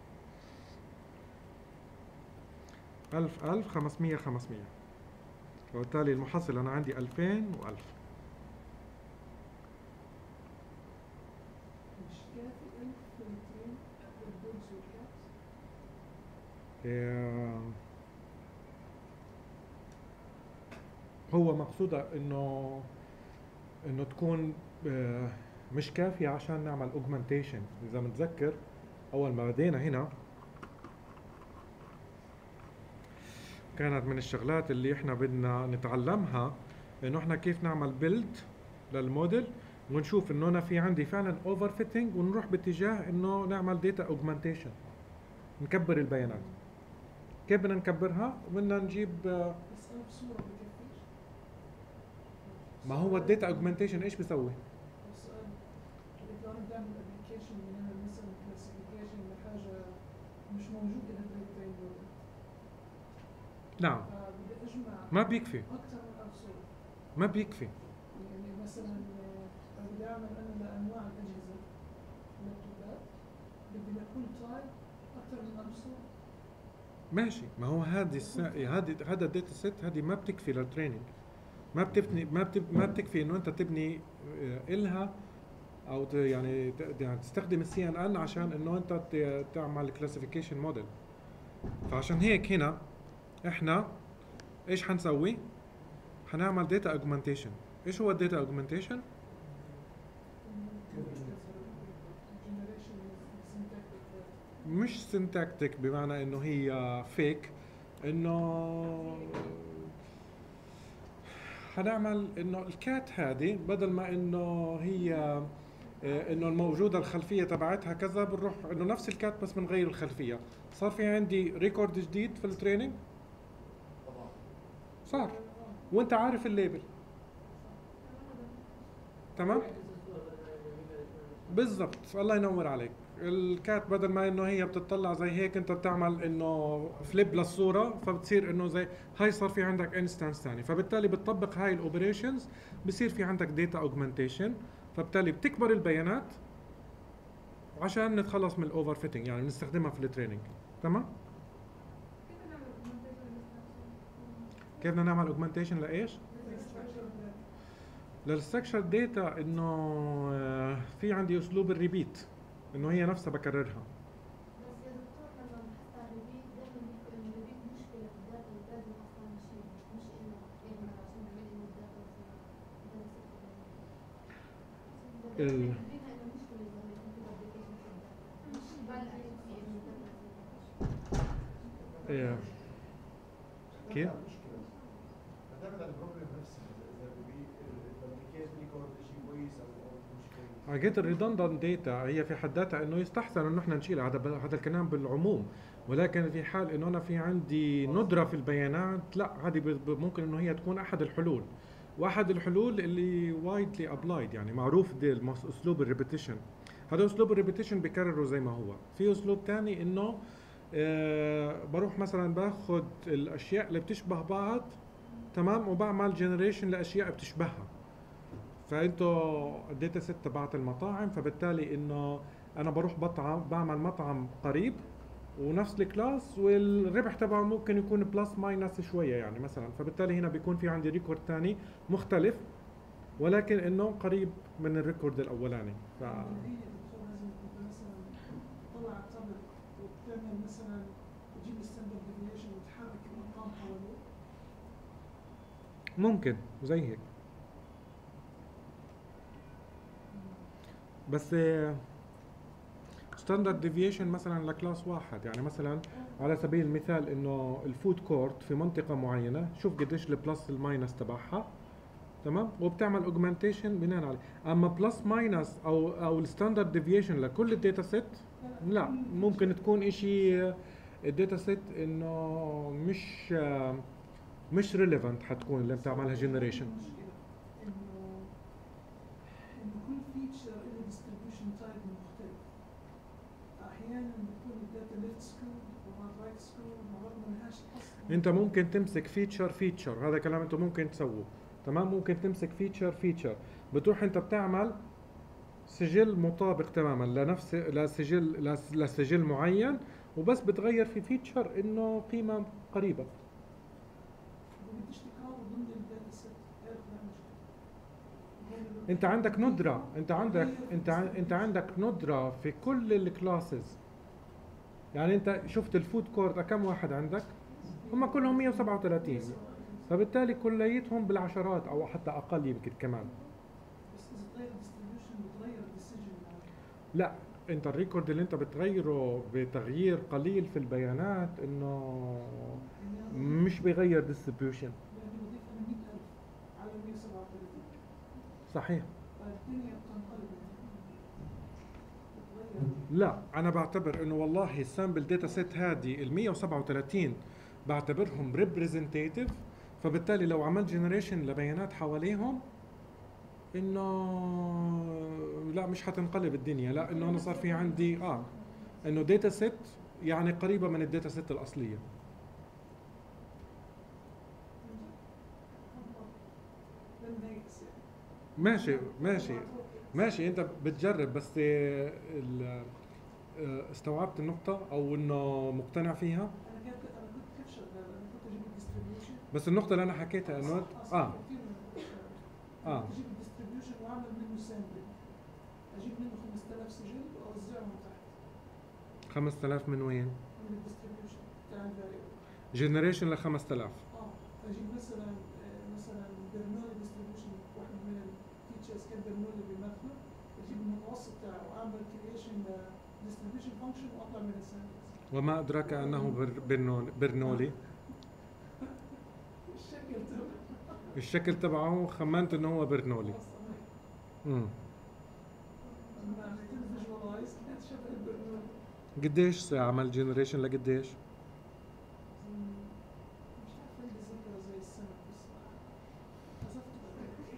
ألف ألف خمسمية خمسمية، وبالتالي المحصل انا عندي ألفين وألف. مش كافي ألف ومئتين الدوجز والكاتس؟ إيه هو مقصودة انه انه تكون آه مش كافية عشان نعمل اوجمنتيشن. اذا متذكر اول ما بدينا هنا كانت من الشغلات اللي احنا بدنا نتعلمها انه احنا كيف نعمل بيلد للموديل، ونشوف انه انا في عندي فعلا اوفر فيتنج، ونروح باتجاه انه نعمل داتا اوجمنتيشن، نكبر البيانات. كيف بدنا نكبرها؟ بدنا نجيب آه بس أنا بصورة بكفيش. ما هو الداتا اوجمنتيشن ايش بيسوي؟ السؤال إذا أنا بعمل أبلكيشن منها مثلا كلاسيفيكيشن لحاجة مش موجود إلها بريك فريم، نعم فبدي أجمع ما بيكفي، أكثر من ألف صورة. ما بيكفي. يعني مثلا آه، بدي أعمل أنا لأنواع الأجهزة اللابتوبات، بدي لكل تايب أكثر من ألف صورة. ماشي، ما هو هذه الس... هذه هذا الداتا سيت هذه ما بتكفي للتريننج، ما بتبني ما بتب... ما بتكفي انه انت تبني آه، إلها او ت... يعني ت... يعني تستخدم السي ان ان عشان انه انت ت... تعمل كلاسيفيكيشن موديل. فعشان هيك هنا احنا ايش حنسوي؟ حنعمل داتا اوجمنتيشن. ايش هو الداتا اوجمنتيشن؟ مش سينتاكتيك بمعنى انه هي فيك، انه حنعمل انه الكات هذه بدل ما انه هي آه، انه الموجوده الخلفيه تبعتها كذا، بنروح انه نفس الكات بس بنغير الخلفيه. صار في عندي ريكورد جديد في التريننج، طبعا صار وانت عارف الليبل. تمام بالضبط، الله ينور عليك. الكات بدل ما انه هي بتطلع زي هيك، انت بتعمل انه فليب للصوره، فبتصير انه زي هاي صار في عندك انستانس ثاني، فبالتالي بتطبق هاي الاوبريشنز، بصير في عندك داتا اوجمنتيشن، فبالتالي بتكبر البيانات عشان نتخلص من الاوفر فيتنج، يعني بنستخدمها في التريننج. تمام؟ كيف بدنا نعمل اوجمنتيشن لايش؟ للستركشر داتا. انه آه، في عندي اسلوب الريبيت، انه هي نفسها بكررها. بس يا دكتور لما بحث على الريبيت دائما بيكون الريبيت مشكلة في الداتا، ال- إيه. كيف؟ تعتمد على البروجرام نفسه اذا بي الابلكيشن ريكورد شيء كويس او أو مش كويس. حاجات الريدندنت داتا هي في حد ذاتها انه يستحسن انه احنا نشيلها، هذا ب- هذا الكلام بالعموم، ولكن في حال انه انا في عندي ندره في البيانات، لا هذه ب- ب- ممكن انه هي تكون احد الحلول، واحد الحلول اللي وايدلي ابلايد يعني معروف دي المس- اسلوب الريبيتيشن. هذا اسلوب الريبيتيشن بكرره زي ما هو. في اسلوب ثاني انه آه بروح مثلا باخذ الاشياء اللي بتشبه بعض، تمام، وبعمل جنريشن لاشياء بتشبهها. فانتوا الداتا سيت تبعت المطاعم، فبالتالي انه انا بروح بطعم بعمل مطعم قريب ونفس الكلاس، والربح تبعه ممكن يكون بلس ماينس شويه يعني مثلا، فبالتالي هنا بيكون في عندي ريكورد ثاني مختلف ولكن انه قريب من الريكورد الاولاني. ف هي الدكتور لازم انت مثلا تطلع التابلت وتعمل مثلا تجيب الستاندرد ديفيشن وتحرك الارقام حواليه. ممكن زي هيك، بس ستاندرد ديفيشن مثلا لكلاس واحد، يعني مثلا على سبيل المثال انه الفود كورت في منطقه معينه، شوف قديش البلس الماينس تبعها، تمام، وبتعمل اوجمانتيشن بناء عليه. اما بلس ماينس او او الستاندرد ديفيشن لكل الداتا سيت، لا ممكن تكون اشي الداتا سيت انه مش مش ريليفنت حتكون اللي بتعملها جنريشن. المشكلة انه انه كل فيتشر له ديستريبيوشن تايب مختلف. احيانا بتكون الداتا ليفت سكرول ومرات رايت سكرول ومرات ما لهاش اصلا. انت ممكن تمسك فيتشر فيتشر، هذا كلام انت ممكن تسووه، تمام، ممكن تمسك فيتشر فيتشر، بتروح انت بتعمل سجل مطابق تماما لنفس لسجل لس- لسجل معين، وبس بتغير في فيتشر انه قيمه قريبه. وبديش تكرار ضمن الداتا سيت، هي المشكلة. انت عندك ندره، انت عندك انت عن- انت عندك ندره في كل الكلاسز. يعني انت شفت الفود كورت كم واحد عندك؟ هم كلهم مية وسبعة وثلاثين، فبالتالي كليتهم بالعشرات او حتى اقل يمكن كمان. بس اذا تغير الديستريبيوشن بتغير الديسيجن. لا انت الريكورد اللي انت بتغيره بتغيير قليل في البيانات انه مش بيغير ديستريبيوشن. يعني بضيف انا مية ألف على مية وسبعة وثلاثين، صحيح. فالدنيا بتنقلب بتغير. لا انا بعتبر انه والله السامبل داتا سيت هذه ال مية وسبعة وثلاثين بعتبرهم ريبريزنتيتيف، فبالتالي لو عملت جنريشن لبيانات حواليهم انه لا مش حتنقلب الدنيا، لا انه انا صار في عندي اه انه داتا سيت يعني قريبه من الداتا سيت الاصليه. ماشي ماشي ماشي، انت بتجرب بس آه، ال- آه، استوعبت النقطة او انه مقتنع فيها؟ انا كنت انا كنت كيف شغال؟ انا كنت اجيب الديستريبيوشن. بس النقطة اللي انا حكيتها انه اه اه اه اجيب الديستريبيوشن واعمل منه سامبل، اجيب منه خمسة آلاف سجل واوزعهم تحت خمسة آلاف من وين؟ من الديستريبيوشن بتاع الفاريبل. جنريشن ل خمسة آلاف. اه اجيب مثلا آه، مثلا برنولي ديستريبيوشن، واحد من الفيتشرز كان برنولي بيمثله، اجيب المتوسط تاعه واعمل كرييشن ديستريبيوشن فانكشن واطلع من السامبلز. وما ادراك انه بر- برنول- برنولي؟ الشكل تبعه الشكل تبعه خمنت انه هو برنولي. امم لما عملت فيجوالايز كانت شبه البرنولي. قديش عمل جنريشن لقديش؟ مش عارف عندي ذكرى زي السنة بس حذفت بعدين.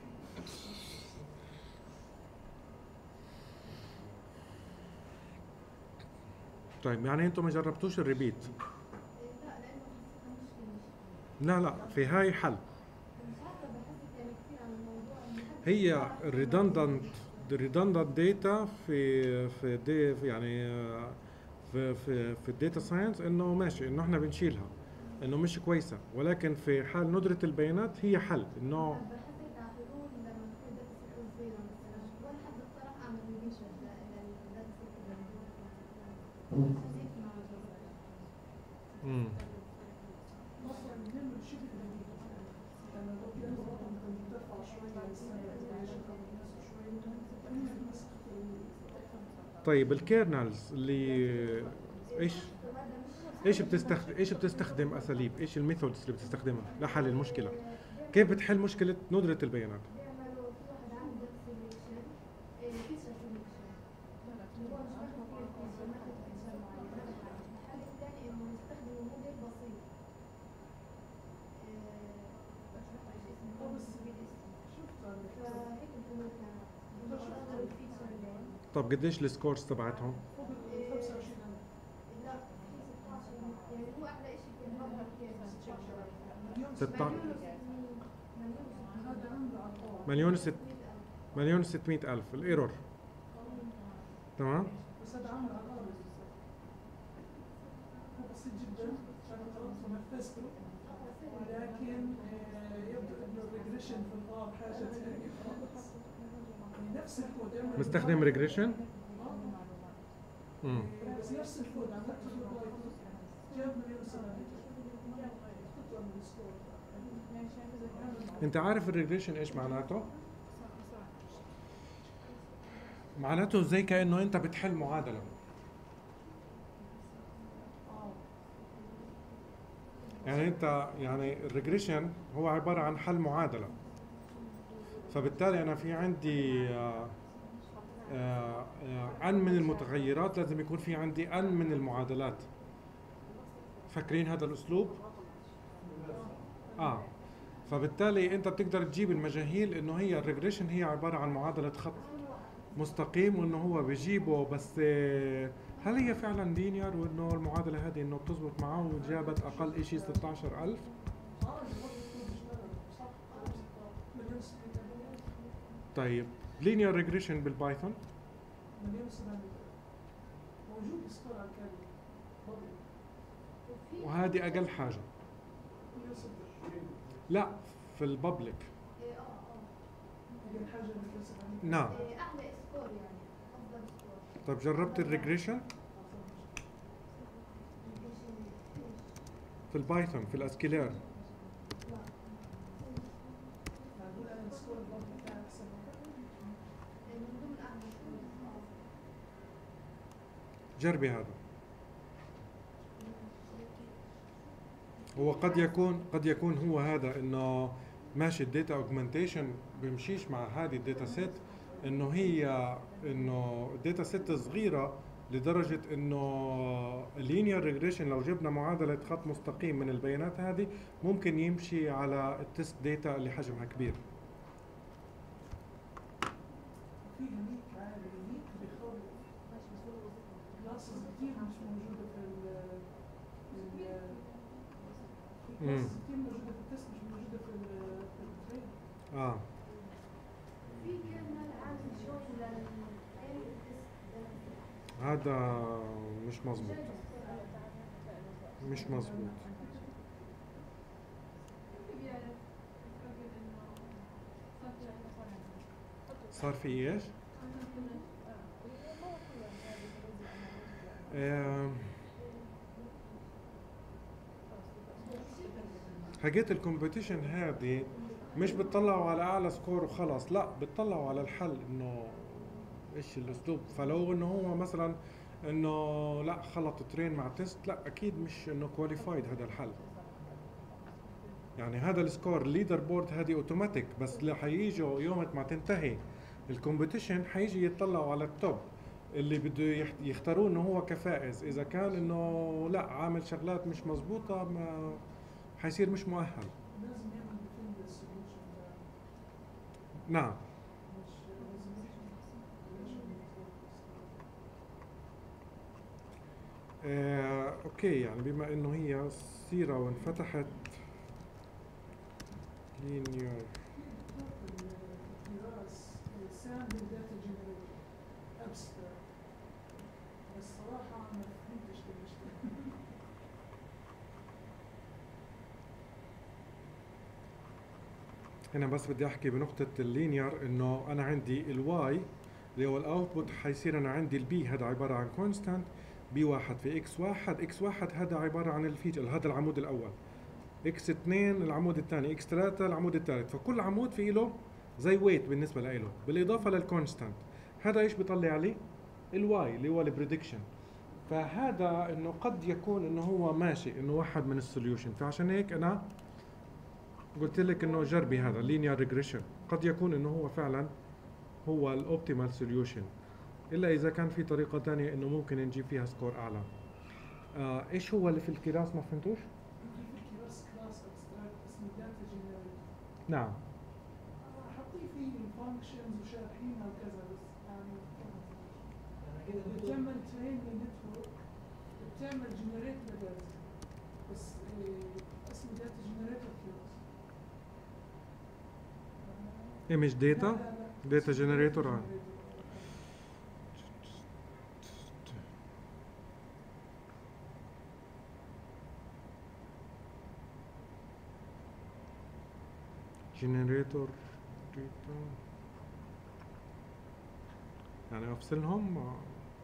طيب يعني انتم ما جربتوش الريبيت؟ لا لانه حسيتها مش فينيش. لا لا في هاي حل. مش عارفه بحثت يعني كثير عن الموضوع إنه حد هي يعرف الريدندنت الريدندنت داتا في في دي في يعني آه، في في في الداتا ساينس انه ماشي انه احنا بنشيلها انه مش كويسه، ولكن في حال ندره البيانات هي حل انه بحثت على حلول لما تكون داتا سيت صغيره مثلا، ولا حد اقترح اعمل ريفيجن للداتا سيت اللي هيك مع امم اصلا بنعمل شبه جديد. انا لو كان الرقم كان مرتفع شويه عن السنه اللي عشان كان الناس شويه، بنعمل مثلا طيب الكيرنلز اللي ايش ايش بتستخدم ايش بتستخدم اساليب، ايش الميثودز اللي بتستخدمها لحل المشكله؟ كيف بتحل مشكله ندره البيانات؟ بيعملوا في واحد عنده سيلكشن فيشر سيلكشن هو مش باخد فيه الفيشر باخد فيشر معين. الحل الثاني انه يستخدموا موديل بسيط اه بس شفت انا فهيك الامور كانت بيشتغلوا الفيشر لين طب قديش السكورز تبعتهم؟ فوق ال خمسة وعشرين ألف. لا في ستاشر يعني هو اعلى شيء في المبلغ ستاشر مليون ستة- هذا عنده عطاء مليون ست مليون وستمئة ألف الايرور. تمام؟ بس هذا عمل عقاري هو بسيط جدا. انا طلبته نفذته ولكن آه، يبدو انه الريجريشن في الغار حاجه ثانيه خالص. يعني نفس الكود يعمل مستخدم ريجريشن؟ آه، امم بس نفس الكود عملته في البايثون جاب مليون سبعمية تطلع من السكور. انت عارف الريجريشن ايش معناته؟ معناته زي كانه انت بتحل معادله. يعني انت يعني الريجريشن هو عباره عن حل معادله. فبالتالي انا في عندي آه، آه، آه، ان من المتغيرات، لازم يكون في عندي ان من المعادلات. فاكرين هذا الاسلوب؟ اه فبالتالي انت بتقدر تجيب المجاهيل انه هي الريجريشن هي عباره عن معادله خط مستقيم، وانه هو بيجيبه. بس آه، هل هي فعلا لينير، وانه المعادله هذه انه بتزبط معه وجابت اقل شيء ستة عشر ألف؟ اه اللي برضه الكود اشتغل صح مليون سبعمية طيب لينير ريجريشن بالبايثون مليون سبعمية موجود سكور على الكامل برضه وهذه اقل حاجه. مليون ستة لا في الببليك. اه اه أقل حاجة مليون سبعمية نعم. اعلى سكور يعني افضل سكور. طب جربت الريجريشن في البايثون في الاسكيلير؟ أقول أنا السكور برضه بتاعي أحسن من ضمن اعلى سكور. جربي هذا. هو قد يكون قد يكون هو هذا انه ماشي الداتا اوجمنتيشن بيمشيش مع هذه الداتا سيت، انه هي انه الداتا سيت صغيره لدرجه انه اللينير ريجريشن لو جبنا معادله خط مستقيم من البيانات هذه ممكن يمشي على التست داتا اللي حجمها كبير. فيها ميك عالي ميك بيخوف كلاسز كتير مش موجودة في ال ال في مم. كلاسز كتير موجودة في التست مش موجودة في ال في الترين. اه في كيرنل عامل شوي لل هذا مش مزبوط مش مزبوط. صار في ايش؟ آم، حاجات الكومبيتيشن هذه مش بتطلعوا على اعلى سكور وخلاص، لا بتطلعوا على الحل انه ايش الاسلوب. فلو انه هو مثلا انه لا خلط ترين مع تيست، لا اكيد مش انه كواليفايد هذا الحل. يعني هذا السكور الليدر بورد هذه اوتوماتيك، بس اللي حييجوا يوم ما تنتهي الكومبيتيشن حيجي يطلعوا على التوب اللي بده يخ- يختاروه انه هو كفائز. اذا كان انه لا عامل شغلات مش مزبوطة ما حيصير مش مؤهل. لازم يعمل ديفند السوليوشن ده نعم. مش لازم يعمل آه، اوكي يعني بما انه هي سيرة وانفتحت لينير الدراسة سامبل داتا جنريشن ابستراكت بس صراحة ما فهمتش ليش هنا بس بدي احكي بنقطة اللينير انه انا عندي الواي اللي هو الاوتبوت حيصير انا عندي البي هذا عبارة عن كونستانت بي واحد في اكس واحد، اكس واحد هذا عبارة عن الفيتشر هذا العمود الاول، اكس اثنين العمود الثاني، اكس ثلاثة العمود الثالث. فكل عمود فيه له زي ويت بالنسبة له، بالاضافة للكونستانت. هذا ايش بيطلع لي؟ الواي اللي هو البريدكشن. فهذا انه قد يكون انه هو ماشي انه واحد من السوليوشن، فعشان هيك انا قلت لك انه جربي هذا لينير ريجريشن، قد يكون انه هو فعلا هو الاوبتيمال سوليوشن، الا اذا كان في طريقه ثانيه انه ممكن نجيب فيها سكور اعلى. آه ايش هو اللي في الكلاس ما فهمتوش؟ في الكلاس كلاس ابستراكت اسمه داتا جنريتور. نعم حاطين فيه الفانكشنز وشارحينها وكذا، بس يعني يعني كده بدو بتعمل ترين للنتورك، بتعمل جنريت لداتا، بس إيه اسمه داتا جنريتور كلاس. ايمج داتا داتا جنريتور. آه. جنريتور داتا يعني افصلهم. آه.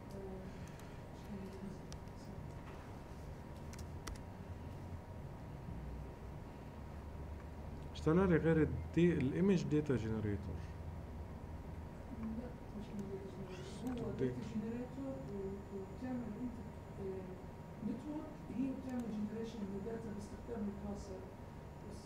اشتغل لي غير الدي الايمج داتا جنريتور. لا مش داتا جنريتور، هو داتا جنريتور وبتعمل انت نتورك، هي بتعمل جنريشن للداتا باستخدام الكلاس بس.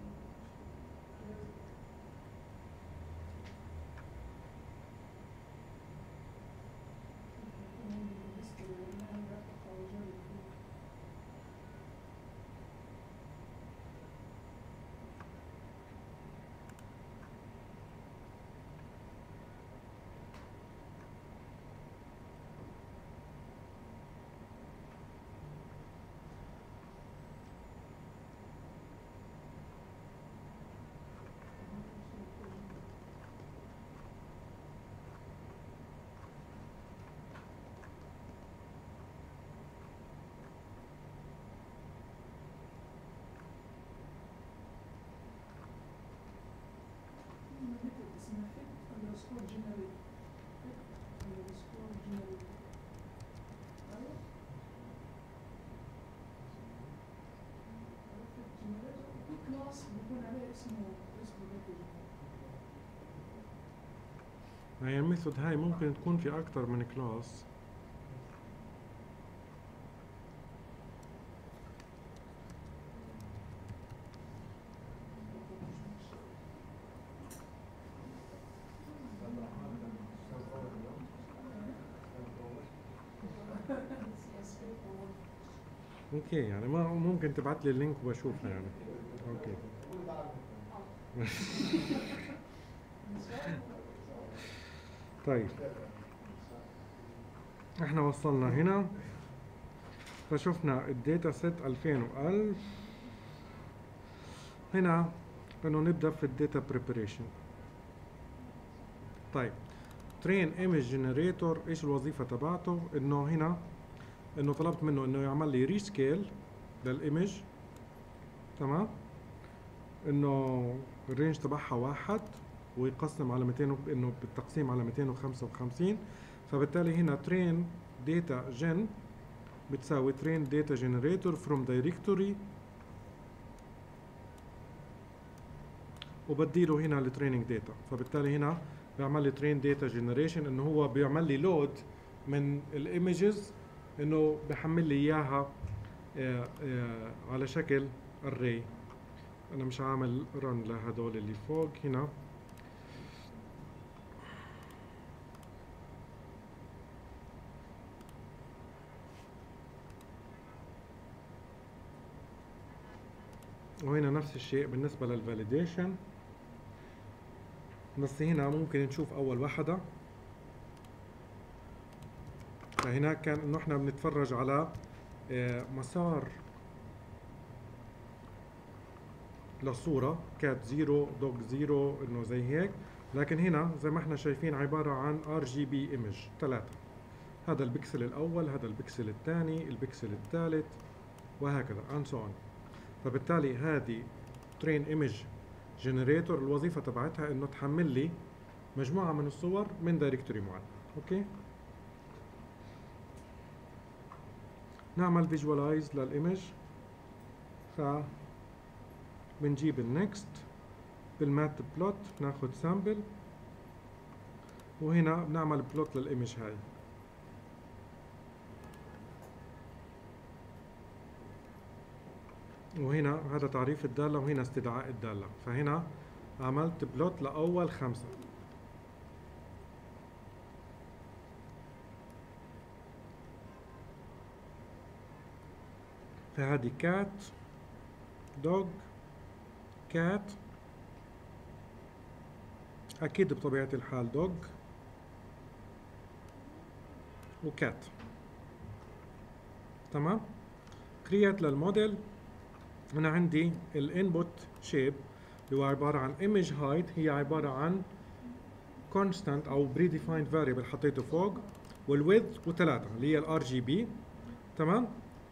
اسمها فيت اندرسكور جنريت، فيت اندرسكور جنريت. ايوه فيت جنريتور، في كلاس بيكون عليه اسمه اسمه داتا جنريتور. هي الميثود هاي ممكن تكون في اكثر من كلاس. اوكي يعني ما ممكن تبعت لي اللينك وبشوفها يعني. اوكي طيب احنا وصلنا هنا فشفنا الداتا سيت ألفين وألف. هنا انه نبدا في الداتا بريبريشن. طيب ترين ايمج جنريتور ايش الوظيفه تبعته؟ انه هنا انه طلبت منه انه يعمل لي ريسكيل للايمج، تمام، انه الرينج تبعها واحد ويقسم على مئتين، انه بالتقسيم على مئتين وخمسة وخمسين. فبالتالي هنا ترين داتا جن بتساوي ترين داتا جنريتور فروم دايركتوري، وبديله هنا التريننج داتا. فبالتالي هنا بيعمل لي ترين داتا جنريشن، انه هو بيعمل لي لود من الايمجز، انه بحمل لي اياها آه آه على شكل array. انا مش عامل رن لهدول اللي فوق هنا. وهنا نفس الشيء بالنسبة للفاليديشن، بس هنا ممكن نشوف اول واحدة. فهناك كان انه احنا بنتفرج على آه مسار للصورة كات زيرو دوج زيرو، انه زي هيك. لكن هنا زي ما احنا شايفين عبارة عن ار جي بي ايمج ثلاثة، هذا البكسل الاول، هذا البكسل الثاني، البكسل الثالث، وهكذا and so on. فبالتالي هذه train image generator الوظيفة تبعتها انه تحمل لي مجموعة من الصور من دايركتوري معين. اوكي، نعمل visualize للايمج. ف بنجيب النكست بالمات بلوت، ناخد سامبل، وهنا بنعمل بلوت للايمج هاي. وهنا هذا تعريف الدالة وهنا استدعاء الدالة. فهنا عملت بلوت لأول خمسة. فهذه كات دوغ كات، أكيد بطبيعة الحال دوغ وكات. تمام. كريات للموديل. أنا عندي الانبوت شيب اللي هو عبارة عن image height، هي عبارة عن constant أو predefined variable حطيته فوق، والwidth وثلاثة اللي هي الار جي بي. تمام.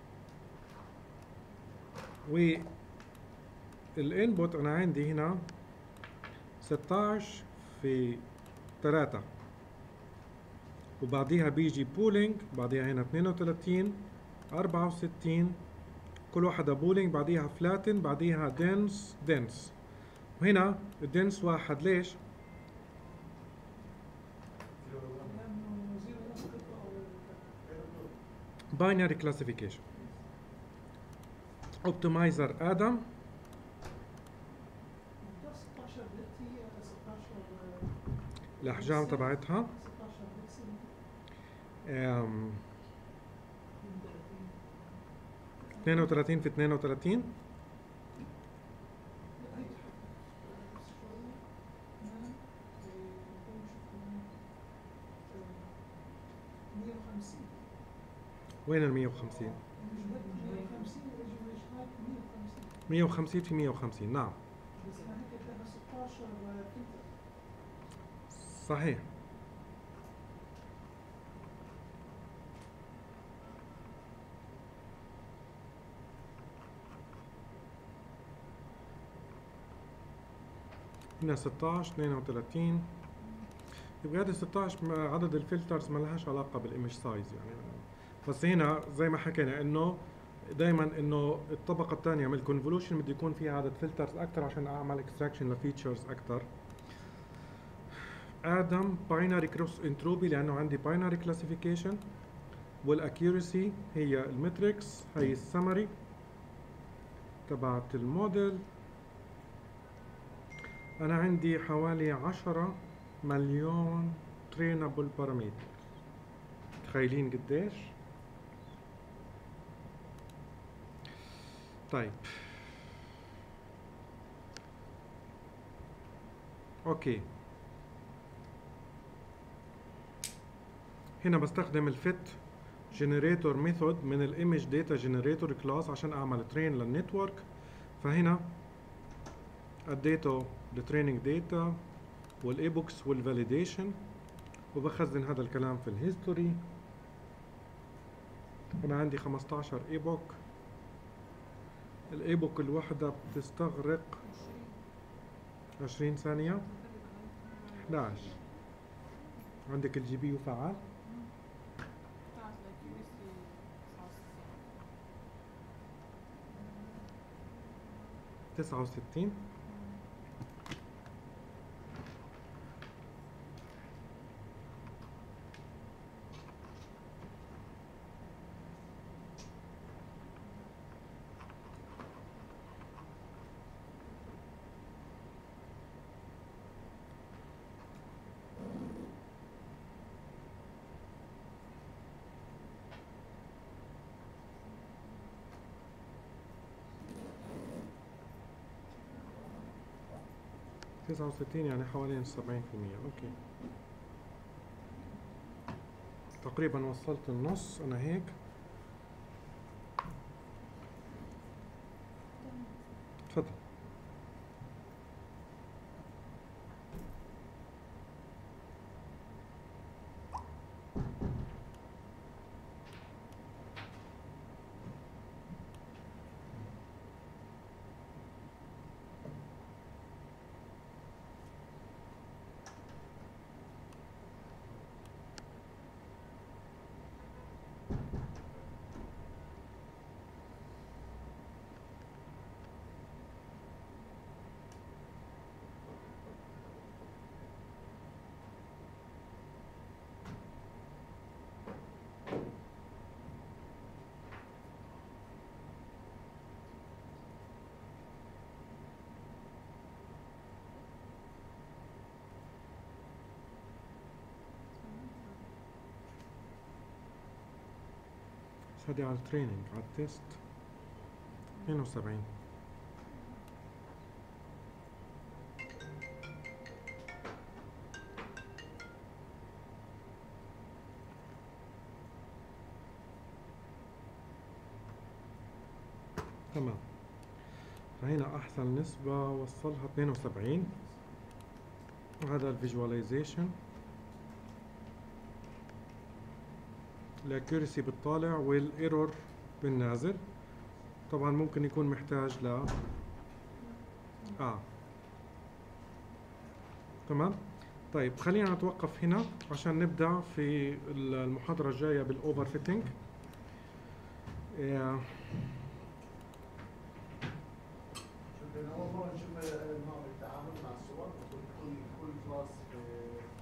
والانبوت أنا عندي هنا ستة عشر في ثلاثة، وبعديها بيجي بولينج، بعديها هنا اثنين وثلاثين أربعة وستين، كل واحدة بولينج، بعديها فلاتن، بعديها دنس دنس. وهنا الدنس واحد. ليش؟ لأنه زيرو مسقط أو باينري كلاسيفيكيشن. اوبتمايزر ادم. ستة عشر بت هي ستة عشر الاحجام تبعتها ستة عشر بكسل. أم، اثنين وثلاثين في اثنين وثلاثين. مية وخمسين. وين ال مية وخمسين؟ مية وخمسين والإيمج هايت مية وخمسين. مية وخمسين في مية وخمسين. نعم بس أنا هيك تلاقي ستة عشر فلتر. صحيح. هنا ستة عشر اثنين وثلاثين. يبقى هذا ستة عشر عدد الفلترز ما لهاش علاقة بالايمج سايز يعني. بس هنا زي ما حكينا انه دائما انه الطبقة الثانية من الكونفولوشن بده يكون فيها عدد فلترز اكثر عشان اعمل اكستراكشن لفيتشرز اكثر. ادم باينري كروس انتروبي لانه عندي باينري كلاسيفيكيشن، والاكيورسي هي المتريكس، هي السمري تبعت الموديل. انا عندي حوالي عشرة مليون ترينابل بارامتر. تخيلين قديش؟ طيب اوكي، هنا بستخدم الفيت جنريتور ميثود من الايمج داتا جنريتور كلاس عشان اعمل ترين للنتورك. فهنا اديته التريننج داتا والايبوكس والفاليديشن، وبخزن هذا الكلام في الهيستوري. انا عندي خمسة عشر ايبوك. الايبوك الواحدة بتستغرق عشرين ثانية. احد عشر. عندك الجي بي يو فعال؟ تسعة وستين. تسعة وستين يعني حوالي سبعين في المية. اوكي تقريبا وصلت النص انا هيك. تفضل. هذه على التريننج، على التيست اثنين وسبعين. تمام، فهنا أحسن نسبة وصلها اثنين وسبعين. وهذا الفيجواليزيشن، الاكيورسي بالطالع والايرور بالنازل. طبعا ممكن يكون محتاج ل اه تمام. طيب خلينا نتوقف هنا عشان نبدأ في المحاضرة الجاية بالأوفر فيتنج. شكرا. أول مرة نشوف نوع التعامل مع الصور، كل كل كل كلاس